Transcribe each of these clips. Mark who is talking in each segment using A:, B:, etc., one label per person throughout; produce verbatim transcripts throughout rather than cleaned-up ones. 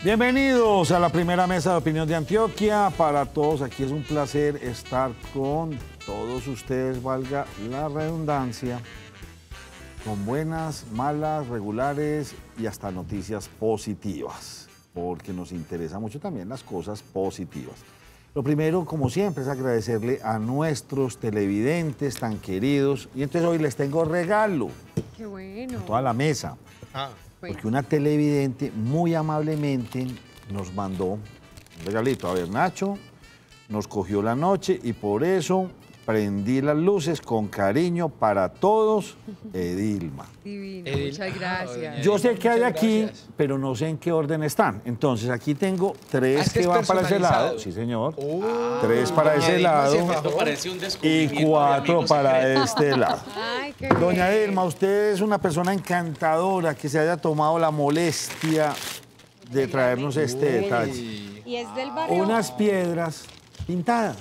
A: Bienvenidos a la primera mesa de opinión de Antioquia. Para todos aquí es un placer estar con todos ustedes, valga la redundancia, con buenas, malas, regulares y hasta noticias positivas, porque nos interesa mucho también las cosas positivas. Lo primero, como siempre, es agradecerle a nuestros televidentes tan queridos. Y entonces hoy les tengo regalo.
B: ¡Qué bueno!
A: A toda la mesa.
B: Ah.
A: Porque una televidente muy amablemente nos mandó un regalito. A ver, Nacho nos cogió la noche y por eso prendí las luces con cariño para todos, Edilma.
B: Divino,
C: Edil-
B: muchas gracias.
A: Yo sé que hay
C: Muchas
A: aquí,
C: gracias.
A: pero no sé en qué orden están. Entonces, aquí tengo tres
C: Ah, es que
A: que
C: es
A: van para ese
C: personalizado.
A: lado. Sí, señor.
C: Uh,
A: tres para
C: doña
A: ese
C: Edilma
A: lado
C: se fajó.
D: Esto parece un
A: y
D: descubrimiento de
A: cuatro
D: amigos
A: para
D: secretos.
A: este lado.
B: Ay, qué
A: Doña
B: bien.
A: Edilma, usted es una persona encantadora que se haya tomado la molestia de traernos este detalle.
C: Uy.
E: Y es del barrio.
A: Unas piedras pintadas.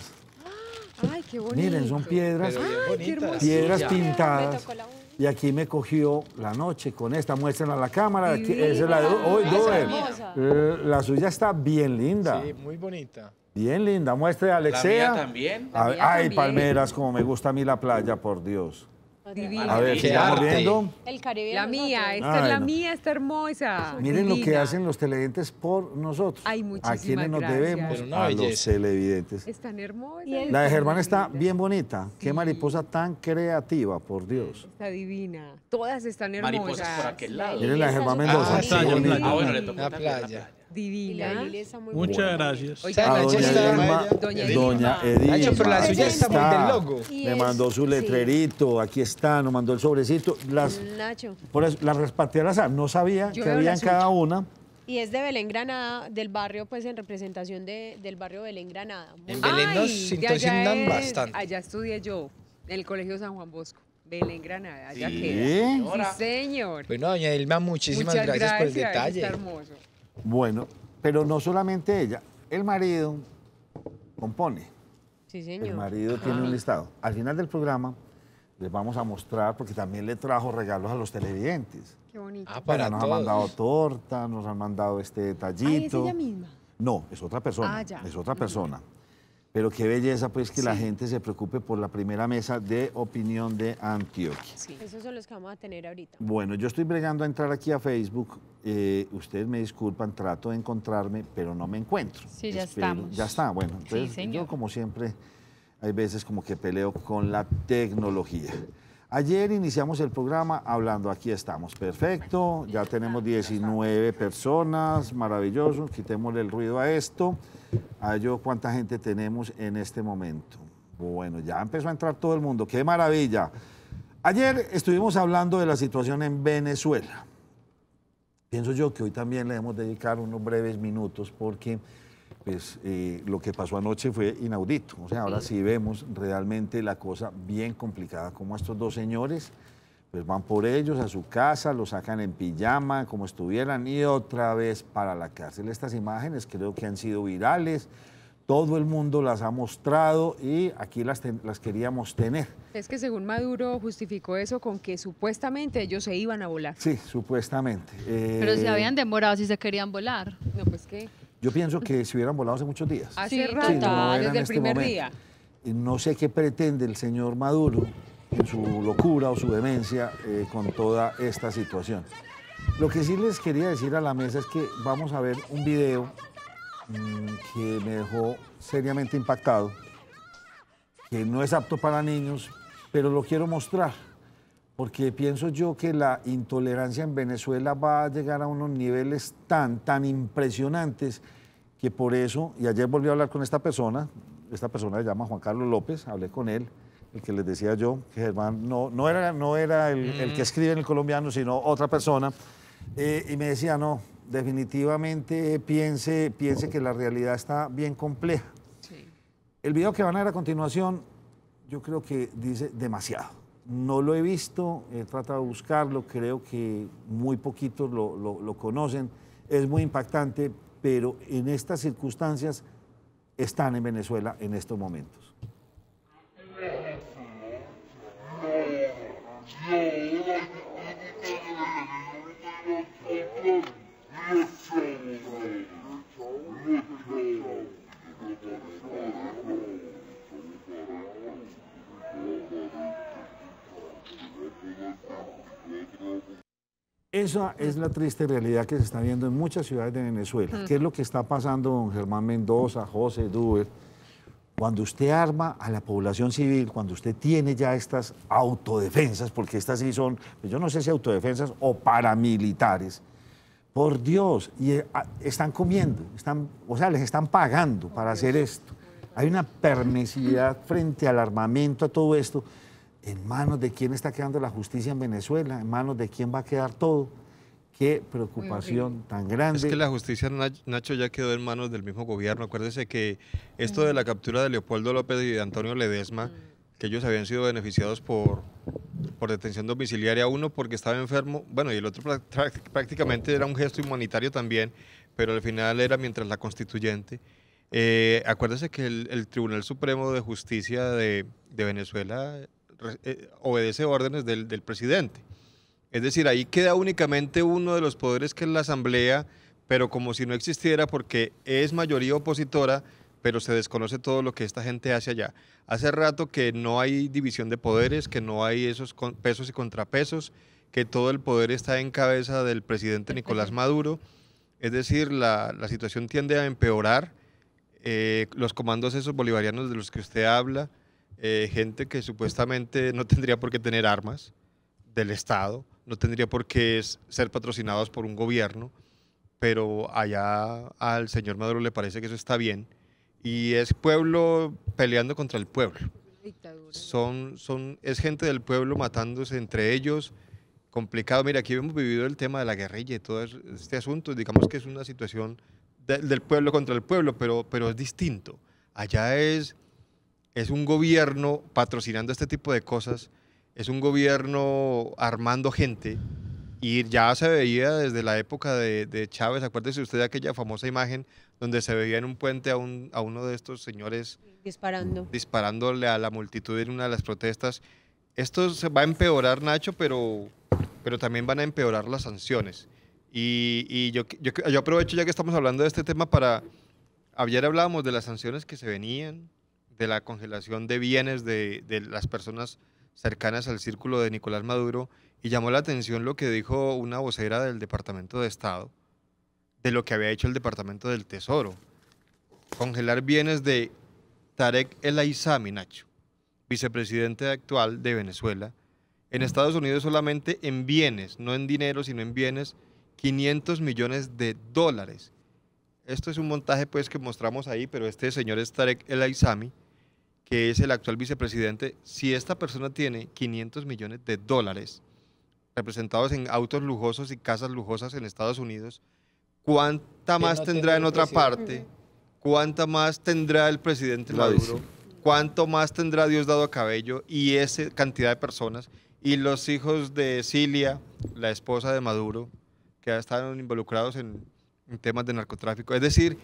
B: Ay, qué bonito.
A: Miren, son piedras,
C: Pero bien
B: Ay, qué
C: bonitas.
B: hermoso.
A: piedras
B: Ya.
E: Me
A: pintadas.
E: tocó la uña.
A: Y aquí me cogió la noche con esta. Muéstrenla a la cámara. Aquí,
B: Divina.
A: esa es la de hoy.
E: Esa
A: Dover.
E: hermosa.
A: Eh, La suya está bien linda.
C: Sí, muy bonita.
A: Bien linda. Muestre a
D: La
A: Alexea.
D: mía también.
A: A-
B: mía
A: ay,
B: también.
A: palmeras, como me gusta a mí la playa, por Dios.
B: Divina.
A: A ver,
C: Qué
A: sigamos
C: arte.
A: viendo.
E: El Caribe.
B: La
E: de
B: mía,
E: nosotros.
B: esta es
A: Ay,
B: la
A: no.
B: mía, está hermosa.
A: Miren lo que
B: Divina.
A: hacen los televidentes por nosotros.
B: Ay,
A: ¿A
B: muchísimas
A: quiénes nos
B: gracias.
A: debemos?
C: Pero una
A: A los
C: belleza.
A: televidentes.
B: Están hermosas.
E: Y el-
A: La de Germán está
B: linda.
A: bien bonita. Qué mariposa tan creativa, por Dios.
B: Está divina. Todas están hermosas.
D: Mariposas por aquel lado.
A: Miren la de Germán
E: Ah,
A: Mendoza.
C: Ah,
A: qué
C: playa,
A: bonita.
C: playa.
D: Ah, bueno, le
C: La
D: tocó también la
C: playa.
D: playa.
E: Y
B: Divina.
E: la Lili está muy
F: Muchas
E: bonita.
F: gracias.
B: Oiga,
A: A
C: Nacho
A: doña
C: está
A: Edilma,
C: bella.
B: Doña
A: doña Edilma.
C: Nacho, pero la
A: aquí
C: suya está muy del logo.
E: Y
A: Me
E: es-
A: mandó su
E: sí.
A: letrerito, aquí está, nos mandó el sobrecito. Las,
E: Nacho.
A: por eso, las repartí al azar, no sabía
B: Yo
A: que
B: veo
A: había
B: la
A: en
B: suya.
A: cada una.
E: Y es de Belén Granada, del barrio, pues en representación de, del barrio Belén Granada. Muy
C: En
E: bonito.
C: Belén nos
B: Ay, de allá
C: sintonizan
B: es-
C: bastante.
B: Allá estudié yo, en el Colegio San Juan Bosco. Belén, Granada. Allá
D: Sí.
B: queda.
D: Señora.
B: Sí, señor.
C: Bueno, doña Elma, muchísimas
B: Muchas
C: gracias, por el
B: Está
C: detalle.
B: hermoso.
A: Bueno, pero no solamente ella, el marido compone.
E: Sí,
A: El
E: señor.
A: marido tiene un listado. Al final del programa les vamos a mostrar, porque también le trajo regalos a los televidentes.
B: Qué bonito.
C: Ah, para
A: nos
C: todos.
A: han mandado torta, nos han mandado este
B: Ay, es
A: detallito.
B: ella misma.
A: No, es otra persona,
B: Ah, ya.
A: es otra persona. Pero qué belleza, pues, que la gente se preocupe por la primera mesa de opinión de Antioquia.
B: Sí.
E: Esos son los que vamos a tener ahorita.
A: Bueno, yo estoy bregando a entrar aquí a Facebook. Eh, ustedes me disculpan, trato de encontrarme, pero no me encuentro.
G: Sí, ya
A: Espero-
G: estamos.
A: Ya está, bueno.
G: Sí,
A: Entonces,
G: señor.
A: yo, como siempre, hay veces como que peleo con la tecnología. Ayer iniciamos el programa hablando, aquí estamos, perfecto, ya tenemos diecinueve personas, maravilloso, quitémosle el ruido a esto. A yo, ¿cuánta gente tenemos en este momento? Bueno, ya empezó a entrar todo el mundo, qué maravilla. Ayer estuvimos hablando de la situación en Venezuela. Pienso yo que hoy también le debemos dedicar unos breves minutos porque pues, eh, lo que pasó anoche fue inaudito. O sea, ahora sí vemos realmente la cosa bien complicada, como estos dos señores pues van por ellos a su casa, los sacan en pijama, como estuvieran, y otra vez para la cárcel. Estas imágenes creo que han sido virales, todo el mundo las ha mostrado y aquí las, ten- las queríamos tener.
B: Es que según Maduro justificó eso con que supuestamente ellos se iban a volar.
A: Sí, supuestamente. Eh,
G: Pero se habían demorado si se querían volar.
B: No, pues qué.
A: Yo pienso que se hubieran volado hace muchos días.
B: Hace
G: Sí,
B: rato,
A: Sí, no era en
B: desde el
A: este
B: primer
A: momento.
B: día.
A: Y no sé qué pretende el señor Maduro en su locura o su demencia eh, con toda esta situación. Lo que sí les quería decir a la mesa es que vamos a ver un video mm, que me dejó seriamente impactado, que no es apto para niños, pero lo quiero mostrar, porque pienso yo que la intolerancia en Venezuela va a llegar a unos niveles tan, tan impresionantes que por eso, y ayer volví a hablar con esta persona, esta persona se llama Juan Carlos López, hablé con él, el que les decía yo, que Germán no, no era, no era el, el que escribe en el colombiano, sino otra persona, eh, y me decía, no, definitivamente piense, piense que la realidad está bien compleja.
B: Sí.
A: El video que van a ver a continuación, yo creo que dice demasiado. No lo he visto, he tratado de buscarlo, creo que muy poquitos lo, lo- lo conocen, es muy impactante, pero en estas circunstancias están en Venezuela en estos momentos.
H: Yes,
A: Esa es la triste realidad que se está viendo en muchas ciudades de Venezuela. ¿Qué es lo que está pasando, don Germán Mendoza, José Duber? Cuando usted arma a la población civil, cuando usted tiene ya estas autodefensas, porque estas sí son, pues yo no sé si autodefensas o paramilitares, por Dios, y eh, están comiendo, están, o sea, les están pagando para hacer esto. Hay una permisividad frente al armamento, a todo esto. ¿En manos de quién está quedando la justicia en Venezuela? ¿En manos de quién va a quedar todo? Qué preocupación tan grande.
D: Es que la justicia, Nacho, ya quedó en manos del mismo gobierno. Acuérdese que esto de la captura de Leopoldo López y de Antonio Ledesma, que ellos habían sido beneficiados por, por detención domiciliaria, uno porque estaba enfermo, bueno, y el otro prácticamente era un gesto humanitario también, pero al final era mientras la constituyente. Eh, acuérdese que el, el Tribunal Supremo de Justicia de, de Venezuela eh, obedece órdenes del, del presidente. Es decir, ahí queda únicamente uno de los poderes, que es la Asamblea, pero como si no existiera, porque es mayoría opositora, pero se desconoce todo lo que esta gente hace allá. Hace rato que no hay división de poderes, que no hay esos pesos y contrapesos, que todo el poder está en cabeza del presidente Nicolás Maduro. Es decir, la, la situación tiende a empeorar. Eh, los comandos esos bolivarianos de los que usted habla, eh, gente que supuestamente no tendría por qué tener armas del Estado, no tendría por qué ser patrocinados por un gobierno, pero allá al señor Maduro le parece que eso está bien, y es pueblo peleando contra el pueblo. Son, son, es gente del pueblo matándose entre ellos, complicado. Mira, aquí hemos vivido el tema de la guerrilla y todo este asunto, digamos que es una situación de, del pueblo contra el pueblo, pero, pero es distinto. Allá es, es un gobierno patrocinando este tipo de cosas, es un gobierno armando gente, y ya se veía desde la época de, de Chávez. Acuérdese usted de aquella famosa imagen donde se veía en un puente a, un, a uno de estos señores
E: disparando.
D: disparándole a la multitud en una de las protestas. Esto se va a empeorar, Nacho, pero, pero también van a empeorar las sanciones. Y, y yo, yo, yo aprovecho, ya que estamos hablando de este tema, para... Ayer hablábamos de las sanciones que se venían, de la congelación de bienes de, de las personas cercanas al círculo de Nicolás Maduro, y llamó la atención lo que dijo una vocera del Departamento de Estado, de lo que había hecho el Departamento del Tesoro. Congelar bienes de Tarek El Aissami, Nacho, vicepresidente actual de Venezuela. En Estados Unidos solamente en bienes, no en dinero, sino en bienes, quinientos millones de dólares. Esto es un montaje pues que mostramos ahí, pero este señor es Tarek El Aissami, que es el actual vicepresidente. Si esta persona tiene quinientos millones de dólares representados en autos lujosos y casas lujosas en Estados Unidos, ¿cuánta más tendrá en otra parte? ¿Cuánta más tendrá el presidente Maduro? ¿Cuánto más tendrá Diosdado Cabello y esa cantidad de personas? Y los hijos de Cilia, la esposa de Maduro, que están involucrados en, en temas de narcotráfico. Es decir,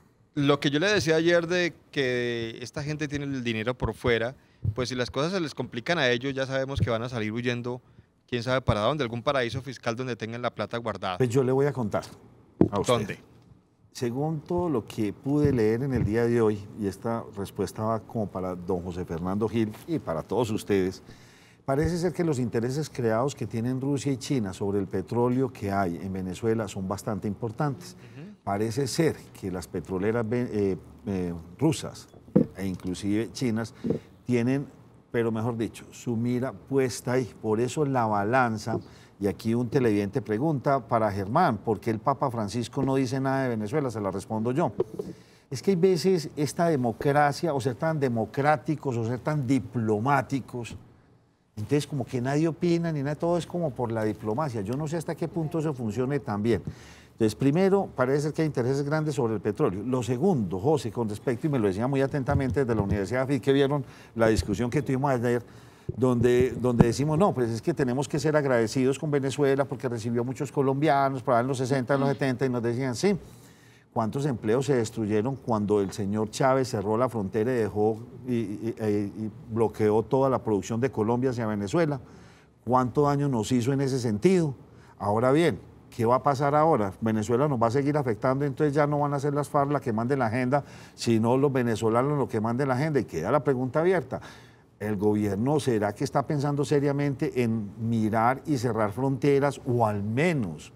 D: lo que yo le decía ayer de que esta gente tiene el dinero por fuera, pues si las cosas se les complican a ellos, ya sabemos que van a salir huyendo, quién sabe para dónde, algún paraíso fiscal donde tengan la plata guardada.
A: Pues yo le voy a contar a usted.
D: ¿Dónde?
A: Según todo lo que pude leer en el día de hoy, y esta respuesta va como para don José Fernando Gil y para todos ustedes, parece ser que los intereses creados que tienen Rusia y China sobre el petróleo que hay en Venezuela son bastante importantes. Uh-huh. Parece ser que las petroleras eh, eh, rusas e inclusive chinas tienen, pero mejor dicho, su mira puesta ahí. Por eso la balanza, y aquí un televidente pregunta para Germán, ¿por qué el Papa Francisco no dice nada de Venezuela? Se la respondo yo. Es que hay veces esta democracia, o ser tan democráticos, o ser tan diplomáticos, entonces como que nadie opina, ni nada, todo es como por la diplomacia. Yo no sé hasta qué punto eso funcione tan bien. Entonces, primero, parece ser que hay intereses grandes sobre el petróleo. Lo segundo, José, con respecto, y me lo decía muy atentamente desde la Universidad de F I, que vieron la discusión que tuvimos ayer, donde, donde decimos, no, pues es que tenemos que ser agradecidos con Venezuela porque recibió muchos colombianos para en los sesenta, en los setenta, y nos decían, sí, ¿cuántos empleos se destruyeron cuando el señor Chávez cerró la frontera y dejó y, y, y bloqueó toda la producción de Colombia hacia Venezuela? ¿Cuánto daño nos hizo en ese sentido? Ahora bien, ¿Qué va a pasar ahora? Venezuela nos va a seguir afectando, entonces ya no van a ser las FARC las que manden la agenda, sino los venezolanos los que manden la agenda. Y queda la pregunta abierta. ¿El gobierno será que está pensando seriamente en mirar y cerrar fronteras o al menos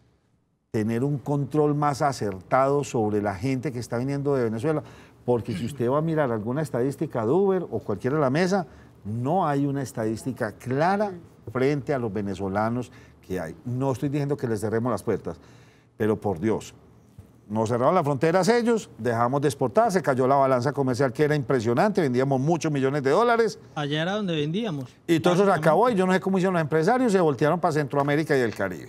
A: tener un control más acertado sobre la gente que está viniendo de Venezuela? Porque si usted va a mirar alguna estadística de Uber o cualquiera de la mesa, no hay una estadística clara frente a los venezolanos que hay. No estoy diciendo que les cerremos las puertas, pero por Dios, nos cerraron las fronteras ellos, dejamos de exportar, se cayó la balanza comercial que era impresionante, vendíamos muchos millones de dólares.
F: Allá era donde vendíamos.
A: Y todo eso se acabó y yo no sé cómo hicieron los empresarios, se voltearon para Centroamérica y el Caribe.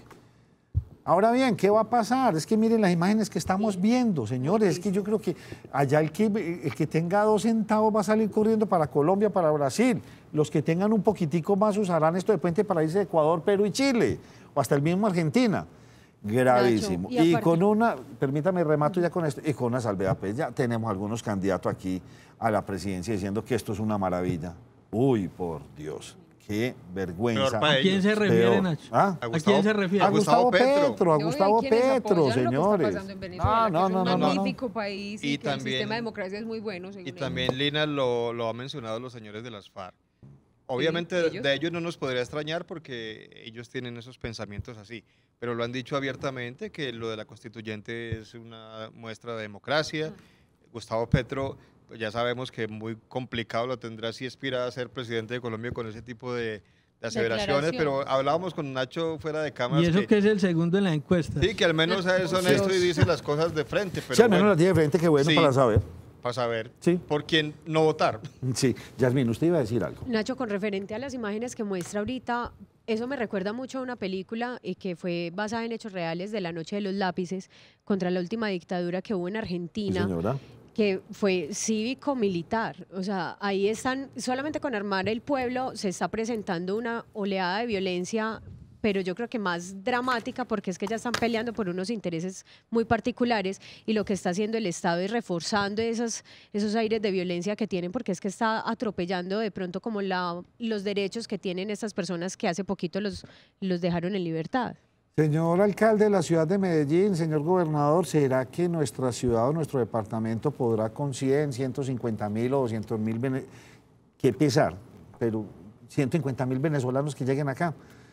A: Ahora bien, ¿qué va a pasar? Es que miren las imágenes que estamos viendo, señores, es que yo creo que allá el que, el que tenga dos centavos va a salir corriendo para Colombia, para Brasil. Los que tengan un poquitico más usarán esto de puente para irse a Ecuador, Perú y Chile, o hasta el mismo Argentina. Gravísimo.
E: Nacho, y
A: y
E: aparte...
A: con una, permítame, remato ya con esto, y con una salvedad, pues ya tenemos algunos candidatos aquí a la presidencia diciendo que esto es una maravilla. Uy, por Dios. Qué vergüenza.
F: ¿A quién se refiere,
A: Peor.
F: Nacho?
A: ¿Ah?
F: ¿A, ¿A quién se refiere?
A: A Gustavo Petro, a
B: No, y
A: Gustavo
B: quienes
A: Petro,
B: apoyan lo que está
A: señores.
B: pasando en Venezuela,
A: Ah, no,
B: que
A: no,
B: es
A: no,
B: un
A: no, no.
B: magnífico país y,
D: Y
B: que
D: también-
B: el sistema de democracia es muy bueno. Según
D: Y
B: ellos.
D: también Lina lo, lo ha mencionado los señores de las FARC. Obviamente de-
B: ¿ellos?
D: de ellos no nos podría extrañar porque ellos tienen esos pensamientos así, pero lo han dicho abiertamente que lo de la constituyente es una muestra de democracia. Gustavo Petro, pues ya sabemos que muy complicado lo tendrá si aspira a ser presidente de Colombia con ese tipo de, de aseveraciones,
G: Declaración.
D: pero hablábamos con Nacho fuera de cámaras
F: Y eso
D: que,
F: que es el segundo en la encuesta.
D: sí, que al menos es honesto y dice las cosas de frente, pero
A: Sí, al menos
D: bueno,
A: las tiene de frente, que bueno
D: Sí.
A: para saber.
D: para saber
A: Sí.
D: por quién no votar.
A: Sí, Yasmín, usted iba a decir algo.
E: Nacho, con referente a las imágenes que muestra ahorita, eso me recuerda mucho a una película eh, que fue basada en hechos reales de la Noche de los Lápices contra la última dictadura que hubo en
A: Sí,
E: Argentina,
A: señora.
E: que fue cívico-militar. O sea, ahí están, solamente con armar el pueblo se está presentando una oleada de violencia, pero yo creo que más dramática porque es que ya están peleando por unos intereses muy particulares y lo que está haciendo el Estado es reforzando esas, esos aires de violencia que tienen porque es que está atropellando de pronto como la, los derechos que tienen estas personas que hace poquito los, los dejaron en libertad.
A: Señor alcalde de la ciudad de Medellín, señor gobernador, ¿será que nuestra ciudad o nuestro departamento podrá con cien, ciento cincuenta mil o doscientos mil, vene- qué pesar, pero ciento cincuenta mil venezolanos que lleguen acá?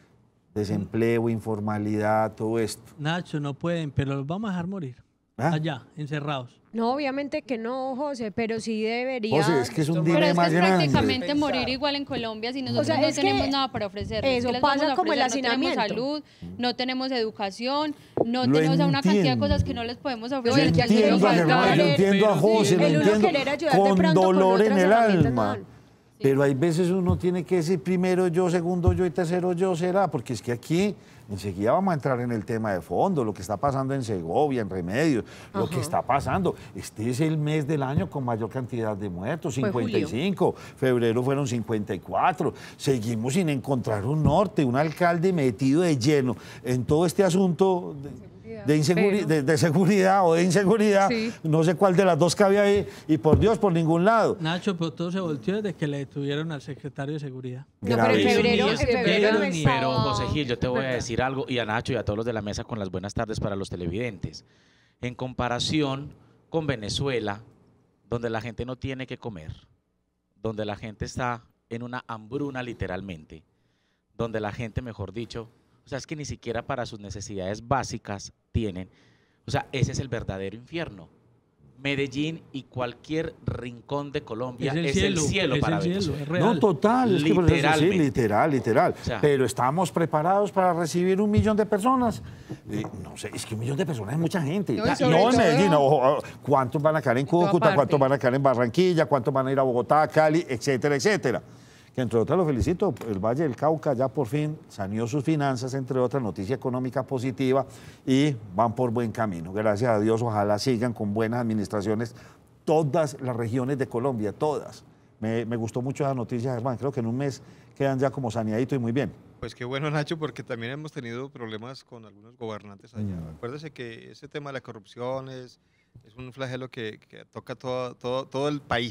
A: Desempleo, informalidad, todo esto.
F: Nacho, no pueden, pero los vamos a dejar morir.
A: ¿Ah?
F: Allá, encerrados.
E: No, obviamente que no, José, pero sí debería...
A: José, es que es un
G: Pero es
A: dilema
G: que es
A: grande.
G: prácticamente morir igual en Colombia si nosotros
E: sea,
G: no
E: es que
G: tenemos nada para ofrecer.
E: eso
G: ¿Qué les
E: pasa
G: vamos a
E: como el
G: ofrecer? No tenemos
E: hacinamiento.
G: salud, no tenemos educación, no
A: Lo
G: tenemos una cantidad de
A: entiendo.
G: cosas que no les podemos
A: Yo
G: ofrecer.
E: el que
G: que
A: entiendo,
E: quiere
A: a Germán,
E: faltar,
A: yo
E: el-
A: entiendo a José, lo
E: el uno
A: entiendo
E: querer ayudar de
A: con
E: pronto con
A: dolor en
E: otras
A: el
E: herramientas,
A: alma.
E: no.
A: Pero hay veces uno tiene que decir primero yo, segundo yo y tercero yo será, porque es que aquí enseguida vamos a entrar en el tema de fondo, lo que está pasando en Segovia, en Remedios, lo que está pasando. Este es el mes del año con mayor cantidad de muertos,
E: Fue
A: cincuenta y cinco, febrero fueron cincuenta y cuatro, seguimos sin encontrar un norte, un alcalde metido de lleno en todo este asunto de, de, inseguri-
B: Pero-
A: de- de seguridad o de inseguridad,
B: Sí.
A: no sé cuál de las dos cabe ahí, y por Dios, por ningún lado.
F: Nacho, pero todo se volteó desde que le detuvieron al secretario de seguridad.
E: No, pero en
A: Gravísimo.
E: febrero, en
F: Pero
E: febrero no
F: ni-
E: estaba-
H: Pero José Gil, yo te voy a
E: ¿verdad?
H: decir algo, y a Nacho y a todos los de la mesa con las buenas tardes para los televidentes. En comparación con Venezuela, donde la gente no tiene que comer, donde la gente está en una hambruna literalmente, donde la gente, mejor dicho, o sea, es que ni siquiera para sus necesidades básicas tienen, o sea, ese es el verdadero infierno. Medellín y cualquier rincón de Colombia
F: Es el
H: es
F: cielo,
H: el cielo
F: es
H: para
F: el cielo,
H: Venezuela.
F: es real.
A: No, total, es que por eso sí,
H: Literalmente.
A: literal, literal.
H: O sea,
A: Pero estamos preparados para recibir un millón de personas. Eh, no sé, es que un millón de personas es mucha gente.
B: No, y
A: No,
B: sobre
A: en
B: todo-
A: Medellín, ojo, ojo, ¿cuántos van a caer en
B: toda
A: Cúcuta?
B: parte.
A: ¿Cuántos van a caer en Barranquilla? ¿Cuántos van a ir a Bogotá, Cali, etcétera, etcétera? Que entre otras lo felicito, el Valle del Cauca ya por fin saneó sus finanzas, entre otras, noticia económica positiva, y van por buen camino. Gracias a Dios, ojalá sigan con buenas administraciones todas las regiones de Colombia, todas. Me, me gustó mucho esa noticia, Germán. Creo que en un mes quedan ya como saneaditos y muy bien.
D: Pues qué bueno, Nacho, porque también hemos tenido problemas con algunos gobernantes allá.
A: Mm.
D: Acuérdese que ese tema de la corrupción es, es un flagelo que, que toca todo, todo, todo el país.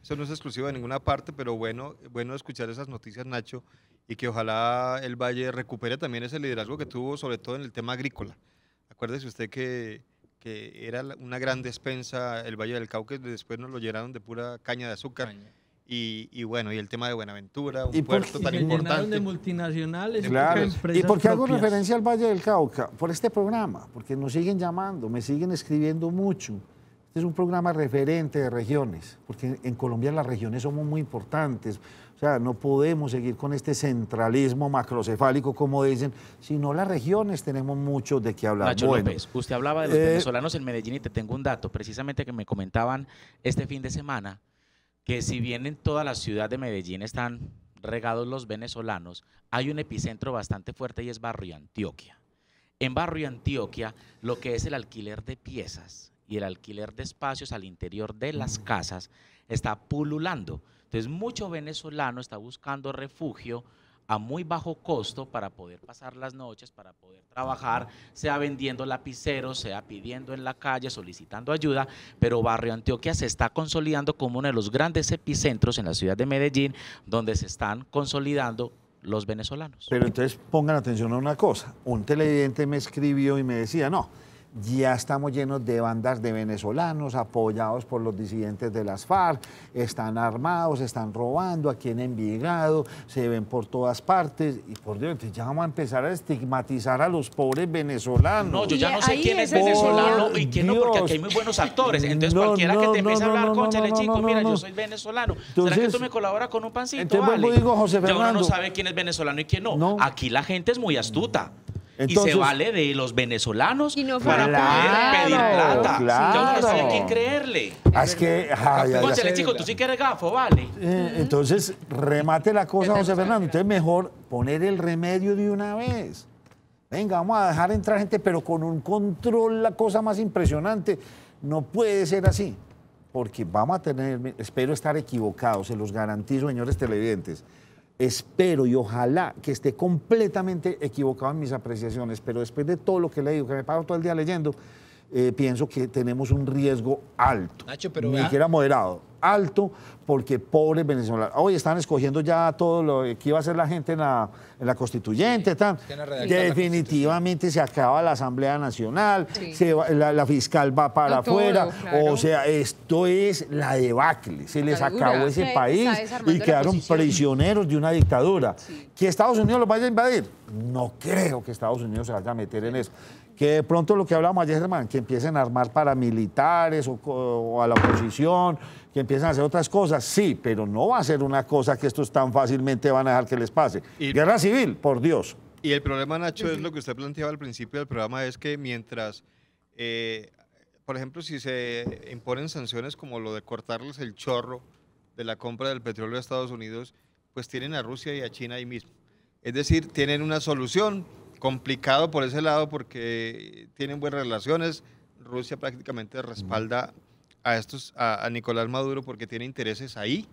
D: Eso no es exclusivo de ninguna parte, pero bueno, bueno escuchar esas noticias, Nacho, y que ojalá el Valle recupere también ese liderazgo que tuvo, sobre todo en el tema agrícola. Acuérdese usted que, que era una gran despensa el Valle del Cauca, después nos lo llenaron de pura caña de azúcar. Caña. Y, y bueno, y el tema de Buenaventura, un
A: ¿Y por
D: puerto
A: qué?
D: tan
F: Se llenaron
D: importante.
F: de multinacionales.
A: Claro.
F: empresas
A: ¿Y por qué hago
F: propias.
A: referencia al Valle del Cauca? Por este programa, porque nos siguen llamando, me siguen escribiendo mucho. Este es un programa referente de regiones, porque en Colombia las regiones somos muy importantes. O sea, no podemos seguir con este centralismo macrocefálico, como dicen, sino las regiones tenemos mucho de qué hablar.
H: Nacho
A: bueno,
H: López, usted hablaba de los
A: eh,
H: venezolanos en Medellín y te tengo un dato, precisamente que me comentaban este fin de semana, que si bien en toda la ciudad de Medellín están regados los venezolanos, hay un epicentro bastante fuerte y es Barrio Antioquia. En Barrio Antioquia, lo que es el alquiler de piezas y el alquiler de espacios al interior de las casas está pululando. Entonces, mucho venezolano está buscando refugio a muy bajo costo para poder pasar las noches, para poder trabajar, sea vendiendo lapiceros, sea pidiendo en la calle, solicitando ayuda, pero Barrio Antioquia se está consolidando como uno de los grandes epicentros en la ciudad de Medellín, donde se están consolidando los venezolanos.
A: Pero entonces pongan atención a una cosa. Un televidente me escribió y me decía, no, ya estamos llenos de bandas de venezolanos apoyados por los disidentes de las FARC, están armados, están robando aquí en Envigado, se ven por todas partes y por Dios, entonces ya vamos a empezar a estigmatizar a los pobres venezolanos.
H: No, yo ya
E: Y
H: no sé
E: ahí
H: quién es
E: ese
H: venezolano
A: sería-
H: y quién no, porque aquí hay muy buenos actores. Entonces
A: No,
H: cualquiera
A: no,
H: que te
A: no,
H: empiece a
A: no,
H: hablar,
A: no,
H: cónchale
A: no,
H: chico,
A: no,
H: mira,
A: no.
H: yo soy venezolano. ¿Será
A: Entonces-
H: que tú me colaboras con un pancito?
A: entonces
H: Vale.
A: vuelvo y digo, José
H: Ya uno no
A: Fernando.
H: sabe quién es venezolano y quién no.
A: No.
H: Aquí la gente es muy astuta. y
A: Entonces-
H: se vale de los venezolanos
B: Y no
H: para
B: falta-
H: poder pedir
A: Claro,
H: plata.
A: claro.
H: Ya uno no sabe a quién creerle.
A: Ah, es que, ay, ay, ay.
H: Cónchale chico, tú sí que eres gafo, vale.
A: Eh, entonces, remate la cosa, José Fernando. Entonces, mejor poner el remedio de una vez. Venga, vamos a dejar entrar gente, pero con un control, la cosa más impresionante. No puede ser así, porque vamos a tener, espero estar equivocado, se los garantizo, señores televidentes. Espero y ojalá que esté completamente equivocado en mis apreciaciones, pero después de todo lo que le digo, que me pago todo el día leyendo, eh, pienso que tenemos un riesgo alto,
C: Nacho, pero
A: ni
C: vea-
A: siquiera moderado, alto, porque pobres venezolanos. Hoy están escogiendo ya todo lo que iba a hacer la gente en la, en la constituyente, tan,
C: que van a redactar la
A: definitivamente se acaba la Asamblea Nacional,
B: Sí.
A: se va- la, la fiscal va para
B: No, todo,
A: afuera,
B: claro.
A: o sea, esto es la debacle, se les
B: La dura.
A: acabó ese
E: Se está
A: país
E: desarmando
A: y
E: la
A: quedaron
E: oposición.
A: prisioneros de una dictadura.
B: Sí.
A: ¿Que Estados Unidos los vaya a invadir? No creo que Estados Unidos se vaya a meter en eso. Que de pronto lo que hablábamos ayer, Germán, que empiecen a armar paramilitares o, co- o a la oposición, que empiecen a hacer otras cosas, sí, pero no va a ser una cosa que estos tan fácilmente van a dejar que les pase.
D: Y-
A: Guerra civil, por Dios.
D: Y el problema, Nacho, es lo que usted planteaba al principio del programa, es que mientras, eh, por ejemplo, si se imponen sanciones como lo de cortarles el chorro de la compra del petróleo de Estados Unidos, pues tienen a Rusia y a China ahí mismo. Es decir, tienen una solución, complicado por ese lado porque tienen buenas relaciones. Rusia prácticamente respalda a, estos, a, a Nicolás Maduro porque tiene intereses ahí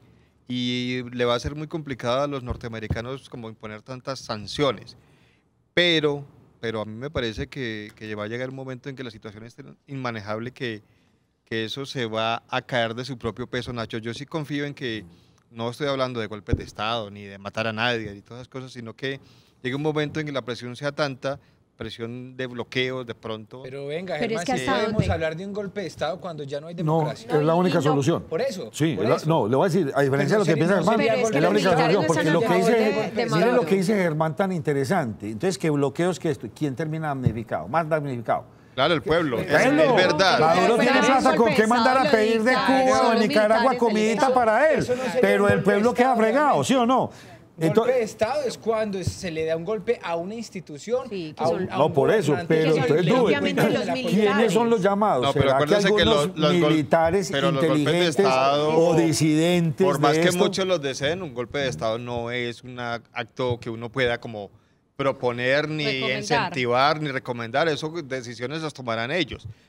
D: y le va a ser muy complicado a los norteamericanos como imponer tantas sanciones. Pero, pero a mí me parece que, que va a llegar un momento en que la situación es tan inmanejable que, que eso se va a caer de su propio peso, Nacho. Yo sí confío en que, no estoy hablando de golpes de Estado, ni de matar a nadie, ni todas esas cosas, sino que llegue un momento en que la presión sea tanta, presión de bloqueo de pronto.
C: Pero venga,
E: Pero
C: Germán,
E: es que
C: si
E: hasta
C: podemos
E: dónde-
C: hablar de un golpe de Estado cuando ya no hay
A: No,
C: democracia.
A: es la
E: y
A: única
E: no-
A: solución.
C: Por eso.
A: Sí,
C: por
A: es la-
C: eso.
A: no, le voy a decir, a diferencia de lo que
C: Pero
A: piensa
C: sería-
A: Germán,
C: no sería
E: Pero es que
A: es la
E: los
A: única
E: militares
A: solución,
E: no
A: porque
E: están
A: lo
E: a
A: que
E: favor
A: dice,
E: de- de
A: mire
E: Maduro.
A: lo que dice Germán tan interesante. Entonces, que bloqueos que esto, ¿quién termina damnificado? Más damnificado.
D: Claro, el pueblo, es,
A: Pueblo.
D: es verdad.
A: Maduro
E: Pero
A: tiene
E: es
A: plata
E: golpe
A: con
E: de
A: qué mandar a
E: Estado,
A: pedir de
E: lo
A: Cuba
E: dicta,
A: o de
E: los
A: Nicaragua
E: militares
A: comidita
E: del
A: para él.
C: Eso no sería
A: Pero
C: un
A: el
C: golpe de
A: pueblo queda
C: Estado,
A: fregado,
C: realmente.
A: ¿sí o no?
C: Golpe
A: Entonces-
C: de Estado es cuando se le da un golpe a una institución.
E: Sí, que
C: a un-
E: son-
C: a
A: No,
C: un
A: por eso,
C: gobernante
A: pero
C: que
E: son
A: entonces,
C: le
A: dude,
E: propiamente
C: cuenta
E: los
C: de la
E: militares.
A: ¿quiénes son los llamados?
D: No, pero
A: ¿Será que
D: acuérdense que
A: algunos
D: los- los gol-
A: militares
D: pero los golpes de
A: inteligentes
D: Estado,
A: o disidentes
D: Por más
A: de
D: que
A: esto?
D: muchos los deseen, un golpe de Estado no es un acto que uno pueda como proponer, ni
G: Recomendar.
D: incentivar, ni recomendar. Eso decisiones las tomarán ellos.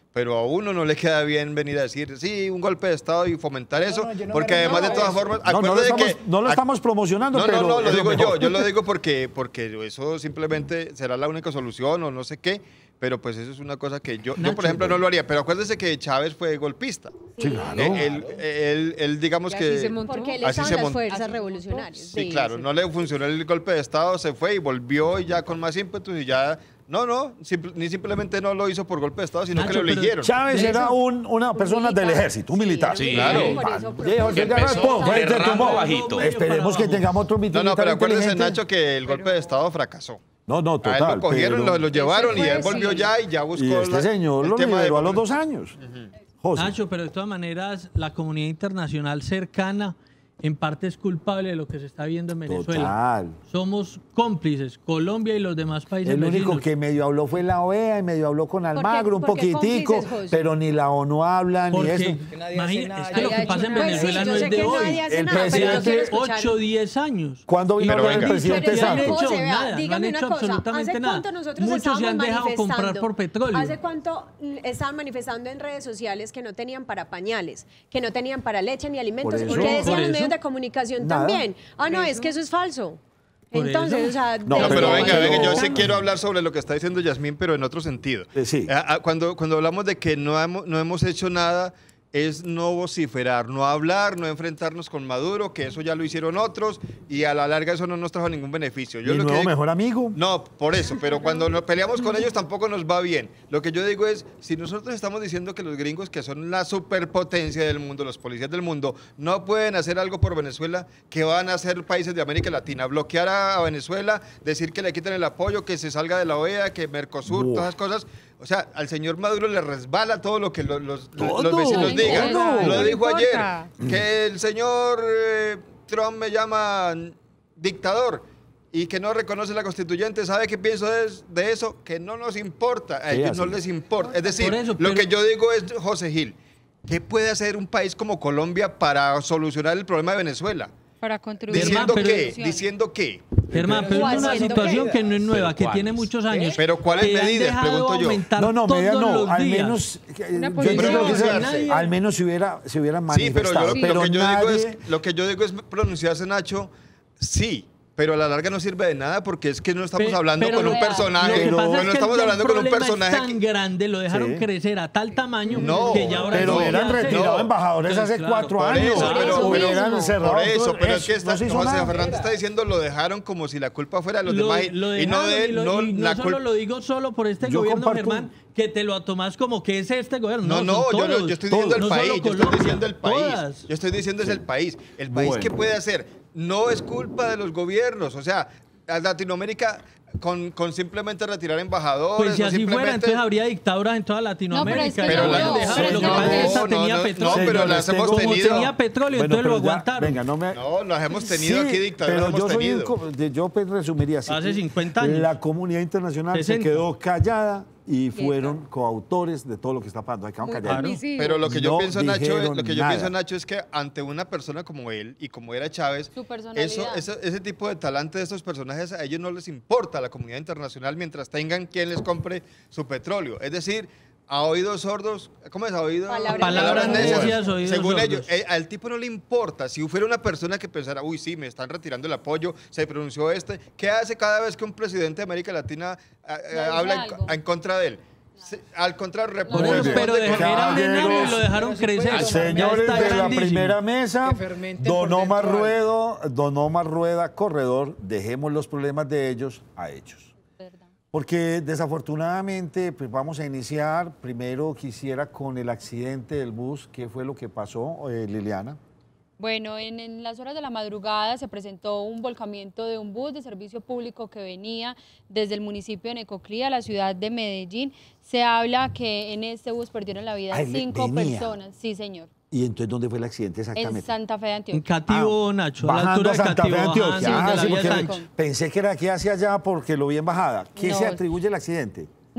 D: pero a uno no le queda bien venir a decir, sí, un golpe de Estado y fomentar eso,
C: no, yo no
D: porque
C: me
D: además de
C: refiero
D: todas
C: a eso.
D: formas,
A: No, no lo
D: acuérdate
A: estamos,
D: que...
A: no lo estamos promocionando,
D: No,
A: pero
D: no, no, lo
A: es
D: digo yo,
A: mejor.
D: yo lo digo porque, porque eso simplemente será la única solución o no sé qué, pero pues eso es una cosa que yo, yo
F: Nacho,
D: por ejemplo, no lo haría, pero acuérdese que Chávez fue golpista.
A: Sí, claro.
D: Él, él, él- él, digamos
B: Y
D: que...
B: así se montó.
E: Porque él
D: Así
E: estaba
D: se
E: en las
D: montó.
E: fuerzas
G: Así se
E: revolucionarias.
D: Sí, claro,
E: sí.
D: no le funcionó el golpe de Estado, se fue y volvió y ya con más ímpetu y ya... No, no, simple- ni simplemente no lo hizo por golpe de Estado, sino
F: Nacho,
D: que lo
F: pero
D: eligieron.
A: Chávez
F: De
A: era
F: eso-
A: un, una persona del
E: militar.
A: ejército, un
E: Sí,
A: militar.
E: era un
H: militar, Claro.
E: por eso
A: Dijo,
E: propuso-
A: "Llega
H: empezó
A: Raspón, fue
H: de
A: este
H: rango
A: tumbó".
H: bajito.
A: Esperemos que tengamos otro
D: No,
A: militar
D: no, pero acuérdese,
A: inteligente.
D: Nacho, que el golpe de Estado fracasó.
A: No, no,
D: A él
A: total.
D: lo cogieron,
A: pero-
D: lo, lo llevaron y
E: fue,
D: él volvió
E: sí.
D: ya y ya buscó
A: Y este
D: la-
A: señor
D: el
A: lo
D: tema de
A: liberó a los
D: gobierno.
A: dos años. José.
F: Nacho, pero de todas maneras, la comunidad internacional cercana en parte es culpable de lo que se está viendo en Venezuela.
A: Total.
F: Somos cómplices, Colombia y los demás países
A: El único
F: vecinos.
A: que medio habló fue la O E A y medio habló con Almagro un
E: por qué
A: poquitico,
E: cómplices, José?
A: pero ni la ONU habla, ni
F: Porque,
A: eso.
C: Que nadie
F: imagina-
C: hace
F: es que lo
B: nada.
F: que pasa en
B: Pues sí,
F: Venezuela
E: yo
F: no
E: sé
F: es de
E: que
F: hoy.
E: nadie hace
A: El
E: nada, pero yo
A: presidente-
E: quiero escuchar.
F: ocho, diez años.
A: ¿Cuándo vino
D: Pero
A: con el
D: venga.
A: presidente
E: Pero ya
F: no han
A: Santos?
F: hecho
E: José, vea,
F: nada, no han
E: dígame
F: hecho
E: una cosa,
F: absolutamente
E: ¿hace
F: nada.
E: cuánto nosotros
F: Muchos se
E: estábamos
F: han dejado comprar
E: manifestando?
F: por petróleo.
E: ¿Hace cuánto mm, estaban manifestando en redes sociales que no tenían para pañales, que no tenían para leche ni alimentos?
A: Por
E: ¿Y
A: eso.
E: qué decían
F: Por
E: los
F: eso.
E: medios de comunicación
A: Nada.
E: también? Ah, no, es que eso es falso.
F: Por
E: Entonces,
F: eso.
E: o sea...
A: No,
D: No,
E: de-
D: pero
A: pero-
D: venga, venga, yo
A: pero-
D: sí quiero hablar sobre lo que está diciendo Yasmín, pero en otro sentido.
A: Eh, sí.
D: Ah, ah, Cuando, cuando hablamos de que no hemos, no hemos hecho nada, es no vociferar, no hablar, no enfrentarnos con Maduro, que eso ya lo hicieron otros, y a la larga eso no nos trajo ningún beneficio. Yo
A: Mi
D: lo que
A: nuevo
D: digo-
A: mejor amigo.
D: No, por eso, pero cuando nos peleamos con ellos tampoco nos va bien. Lo que yo digo es, si nosotros estamos diciendo que los gringos, que son la superpotencia del mundo, los policías del mundo, no pueden hacer algo por Venezuela, ¿qué van a hacer países de América Latina? Bloquear a, a Venezuela, decir que le quiten el apoyo, que se salga de la O E A, que Mercosur,
A: Buah.
D: todas esas cosas. O sea, al señor Maduro le resbala todo lo que los, los-
A: Todo,
D: los vecinos
B: no
D: digan.
B: importa,
D: Lo
B: no
D: dijo
B: importa.
D: ayer, que el señor eh, Trump me llama dictador y que no reconoce la constituyente. ¿Sabe qué pienso de, de eso? Que no nos importa, a
A: Sí,
D: ellos
A: así
D: no
A: es.
D: les importa. Es decir,
F: Por eso,
D: lo
F: pero-
D: que yo digo es, José Gil, ¿qué puede hacer un país como Colombia para solucionar el problema de Venezuela?
G: Para contribuir.
D: ¿Diciendo
F: pero-
D: qué? ¿Diciendo qué?
F: Germán, pero es una
E: haciendo
F: situación
C: qué?
F: que no es nueva, que
H: ¿Pero
F: tiene
H: cuáles?
F: muchos años.
D: Pero ¿cuáles
F: que han
D: medidas?
F: dejado
D: Pregunto yo.
F: aumentar
A: No, no, media
F: todos
A: no.
F: los
A: Al
F: días.
A: menos, eh,
B: Una
A: yo creo que
D: posición.
A: se- al menos se hubiera, se hubieran
D: Sí, pero yo,
A: manifestado.
D: lo-
A: pero
D: lo, que yo digo
A: nadie-
D: es, lo que yo digo es pronunciarse, Nacho, sí, pero a la larga no sirve de nada porque es que no estamos
F: Pe-
D: hablando
F: pero
D: con un
F: lo-
D: personaje,
F: Lo que
A: Pero-
F: pasa
D: no
F: es que
D: estamos
F: el
D: hablando con un
F: problema
D: personaje
F: es tan
D: que-
F: grande, lo dejaron
A: Sí.
F: crecer a tal tamaño
D: No,
F: que ya ahora
A: Pero
F: no se
A: hubieran
F: hace.
A: retirado
D: No.
A: embajadores
F: Pues
A: hace
F: claro,
A: cuatro
D: por
A: años.
D: eso, pero-
A: hubieran
E: pero-
A: cerrado
D: Por eso,
A: todo
D: pero es que
A: eso, no
D: está,
A: se hizo
D: José
A: nada.
D: Fernando está diciendo lo dejaron como si la culpa fuera de los
F: Lo,
D: demás y-
F: lo
D: y no
F: dejaron
D: de
F: y
D: él,
F: lo-
D: no
F: y no
D: la
F: solo
D: culpa.
F: lo digo solo por este
A: Yo
F: gobierno,
A: comparto-
F: Germán, que te lo tomas como que es este gobierno.
D: No,
F: son
D: no, yo, no-
F: todos,
D: yo estoy diciendo el
F: no
D: país,
F: solo
D: yo estoy
F: Colombia,
D: diciendo el país.
F: todas.
D: Yo estoy diciendo es el país. El país
A: Bueno.
D: ¿qué puede hacer? No es culpa de los gobiernos, o sea, a Latinoamérica con, con simplemente retirar embajadores,
F: Pues si
D: o
F: así fuera,
D: simplemente...
F: entonces habría dictadoras en toda Latinoamérica.
G: es que
D: Pero
G: no,
D: la-
G: no,
F: Lo dejaron,
G: no,
F: lo que pasa es que esta
D: no,
F: tenía
D: no,
F: petróleo.
D: no, pero
A: Señores,
D: las hemos
A: tengo-
F: Como
D: tenido.
F: tenía petróleo,
A: Bueno,
F: entonces lo
A: pero ya,
F: aguantaron.
A: venga, no me...
D: No, las hemos tenido
A: Sí,
D: aquí dictaduras,
A: pero
D: hemos
A: yo soy
D: tenido.
A: un co- de- yo pues resumiría así.
F: Hace cincuenta años.
A: La comunidad internacional
F: sesenta.
A: se quedó callada y fueron coautores de todo lo que está pasando. Ahí quedaron
B: Muy
A: callados.
B: permisivo.
D: Pero lo que yo
A: No
D: pienso, Nacho, es,
A: dijeron
D: lo que yo
A: nada.
D: pienso, Nacho, es que ante una persona como él y como era Chávez,
G: Su personalidad.
D: eso, eso- ese tipo de talante de estos personajes a ellos no les importa a la comunidad internacional mientras tengan quien les compre su petróleo. Es decir, a oídos sordos, ¿cómo es? A oídos
E: Palabras
F: Palabras
E: necias,
F: necias, oídos
D: Según
F: sordos.
D: ellos, eh, al tipo no le importa. Si fuera una persona que pensara, uy, sí, me están retirando el apoyo, se pronunció este, ¿qué hace cada vez que un presidente de América Latina eh, eh,
G: dice
D: habla en,
G: algo.
D: en contra de él? Se- al contrario,
F: Por
D: responde
F: eso, pero
D: con-
F: de- era un enano y lo dejaron
C: Pero sí puede
F: crecer.
C: tomar
A: Señores
F: Ya está
A: de la
F: grandísimo.
A: primera mesa,
C: Que fermenten
A: Don
C: por
A: Omar
C: dentro
A: Ruedo, Don Omar Rueda, corredor, dejemos los problemas de ellos a ellos.
G: ¿Verdad?
A: Porque desafortunadamente, pues vamos a iniciar. Primero quisiera con el accidente del bus. ¿Qué fue lo que pasó, eh, Liliana?
G: Bueno, en, en las horas de la madrugada se presentó un volcamiento de un bus de servicio público que venía desde el municipio de Necoclí a la ciudad de Medellín. Se habla que en este bus perdieron la vida
A: Ay, le-
G: cinco
A: venía.
G: personas. Sí, señor.
A: ¿Y entonces dónde fue el accidente
G: En
A: exactamente?
G: Santa Fe de
F: En
G: Antioquia.
F: Cativo, Nacho, a la
A: Bajando
F: altura
A: a
F: de
A: Santa Fe,
F: Cativo.
A: Antioquia.
F: ajá,
A: Ah,
F: donde
A: sí,
F: la vía
A: porque
F: Sánchez.
A: pensé que era aquí hacia allá porque lo vi en bajada. ¿Qué
G: No.
A: se atribuye el accidente?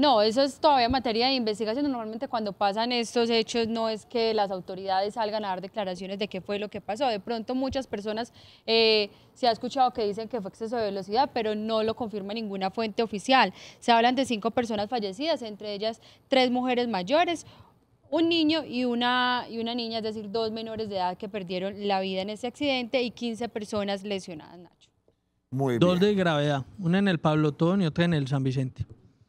G: No, eso es todavía materia de investigación. Normalmente cuando pasan estos hechos no es que las autoridades salgan a dar declaraciones de qué fue lo que pasó. De pronto muchas personas eh, se ha escuchado que dicen que fue exceso de velocidad, pero no lo confirma ninguna fuente oficial. Se hablan de cinco personas fallecidas, entre ellas tres mujeres mayores, un niño y una, y una niña, es decir, dos menores de edad que perdieron la vida en ese accidente y quince personas lesionadas, Nacho.
A: Muy bien.
F: Dos de gravedad, una en el Pablo Tón y otra en el San Vicente.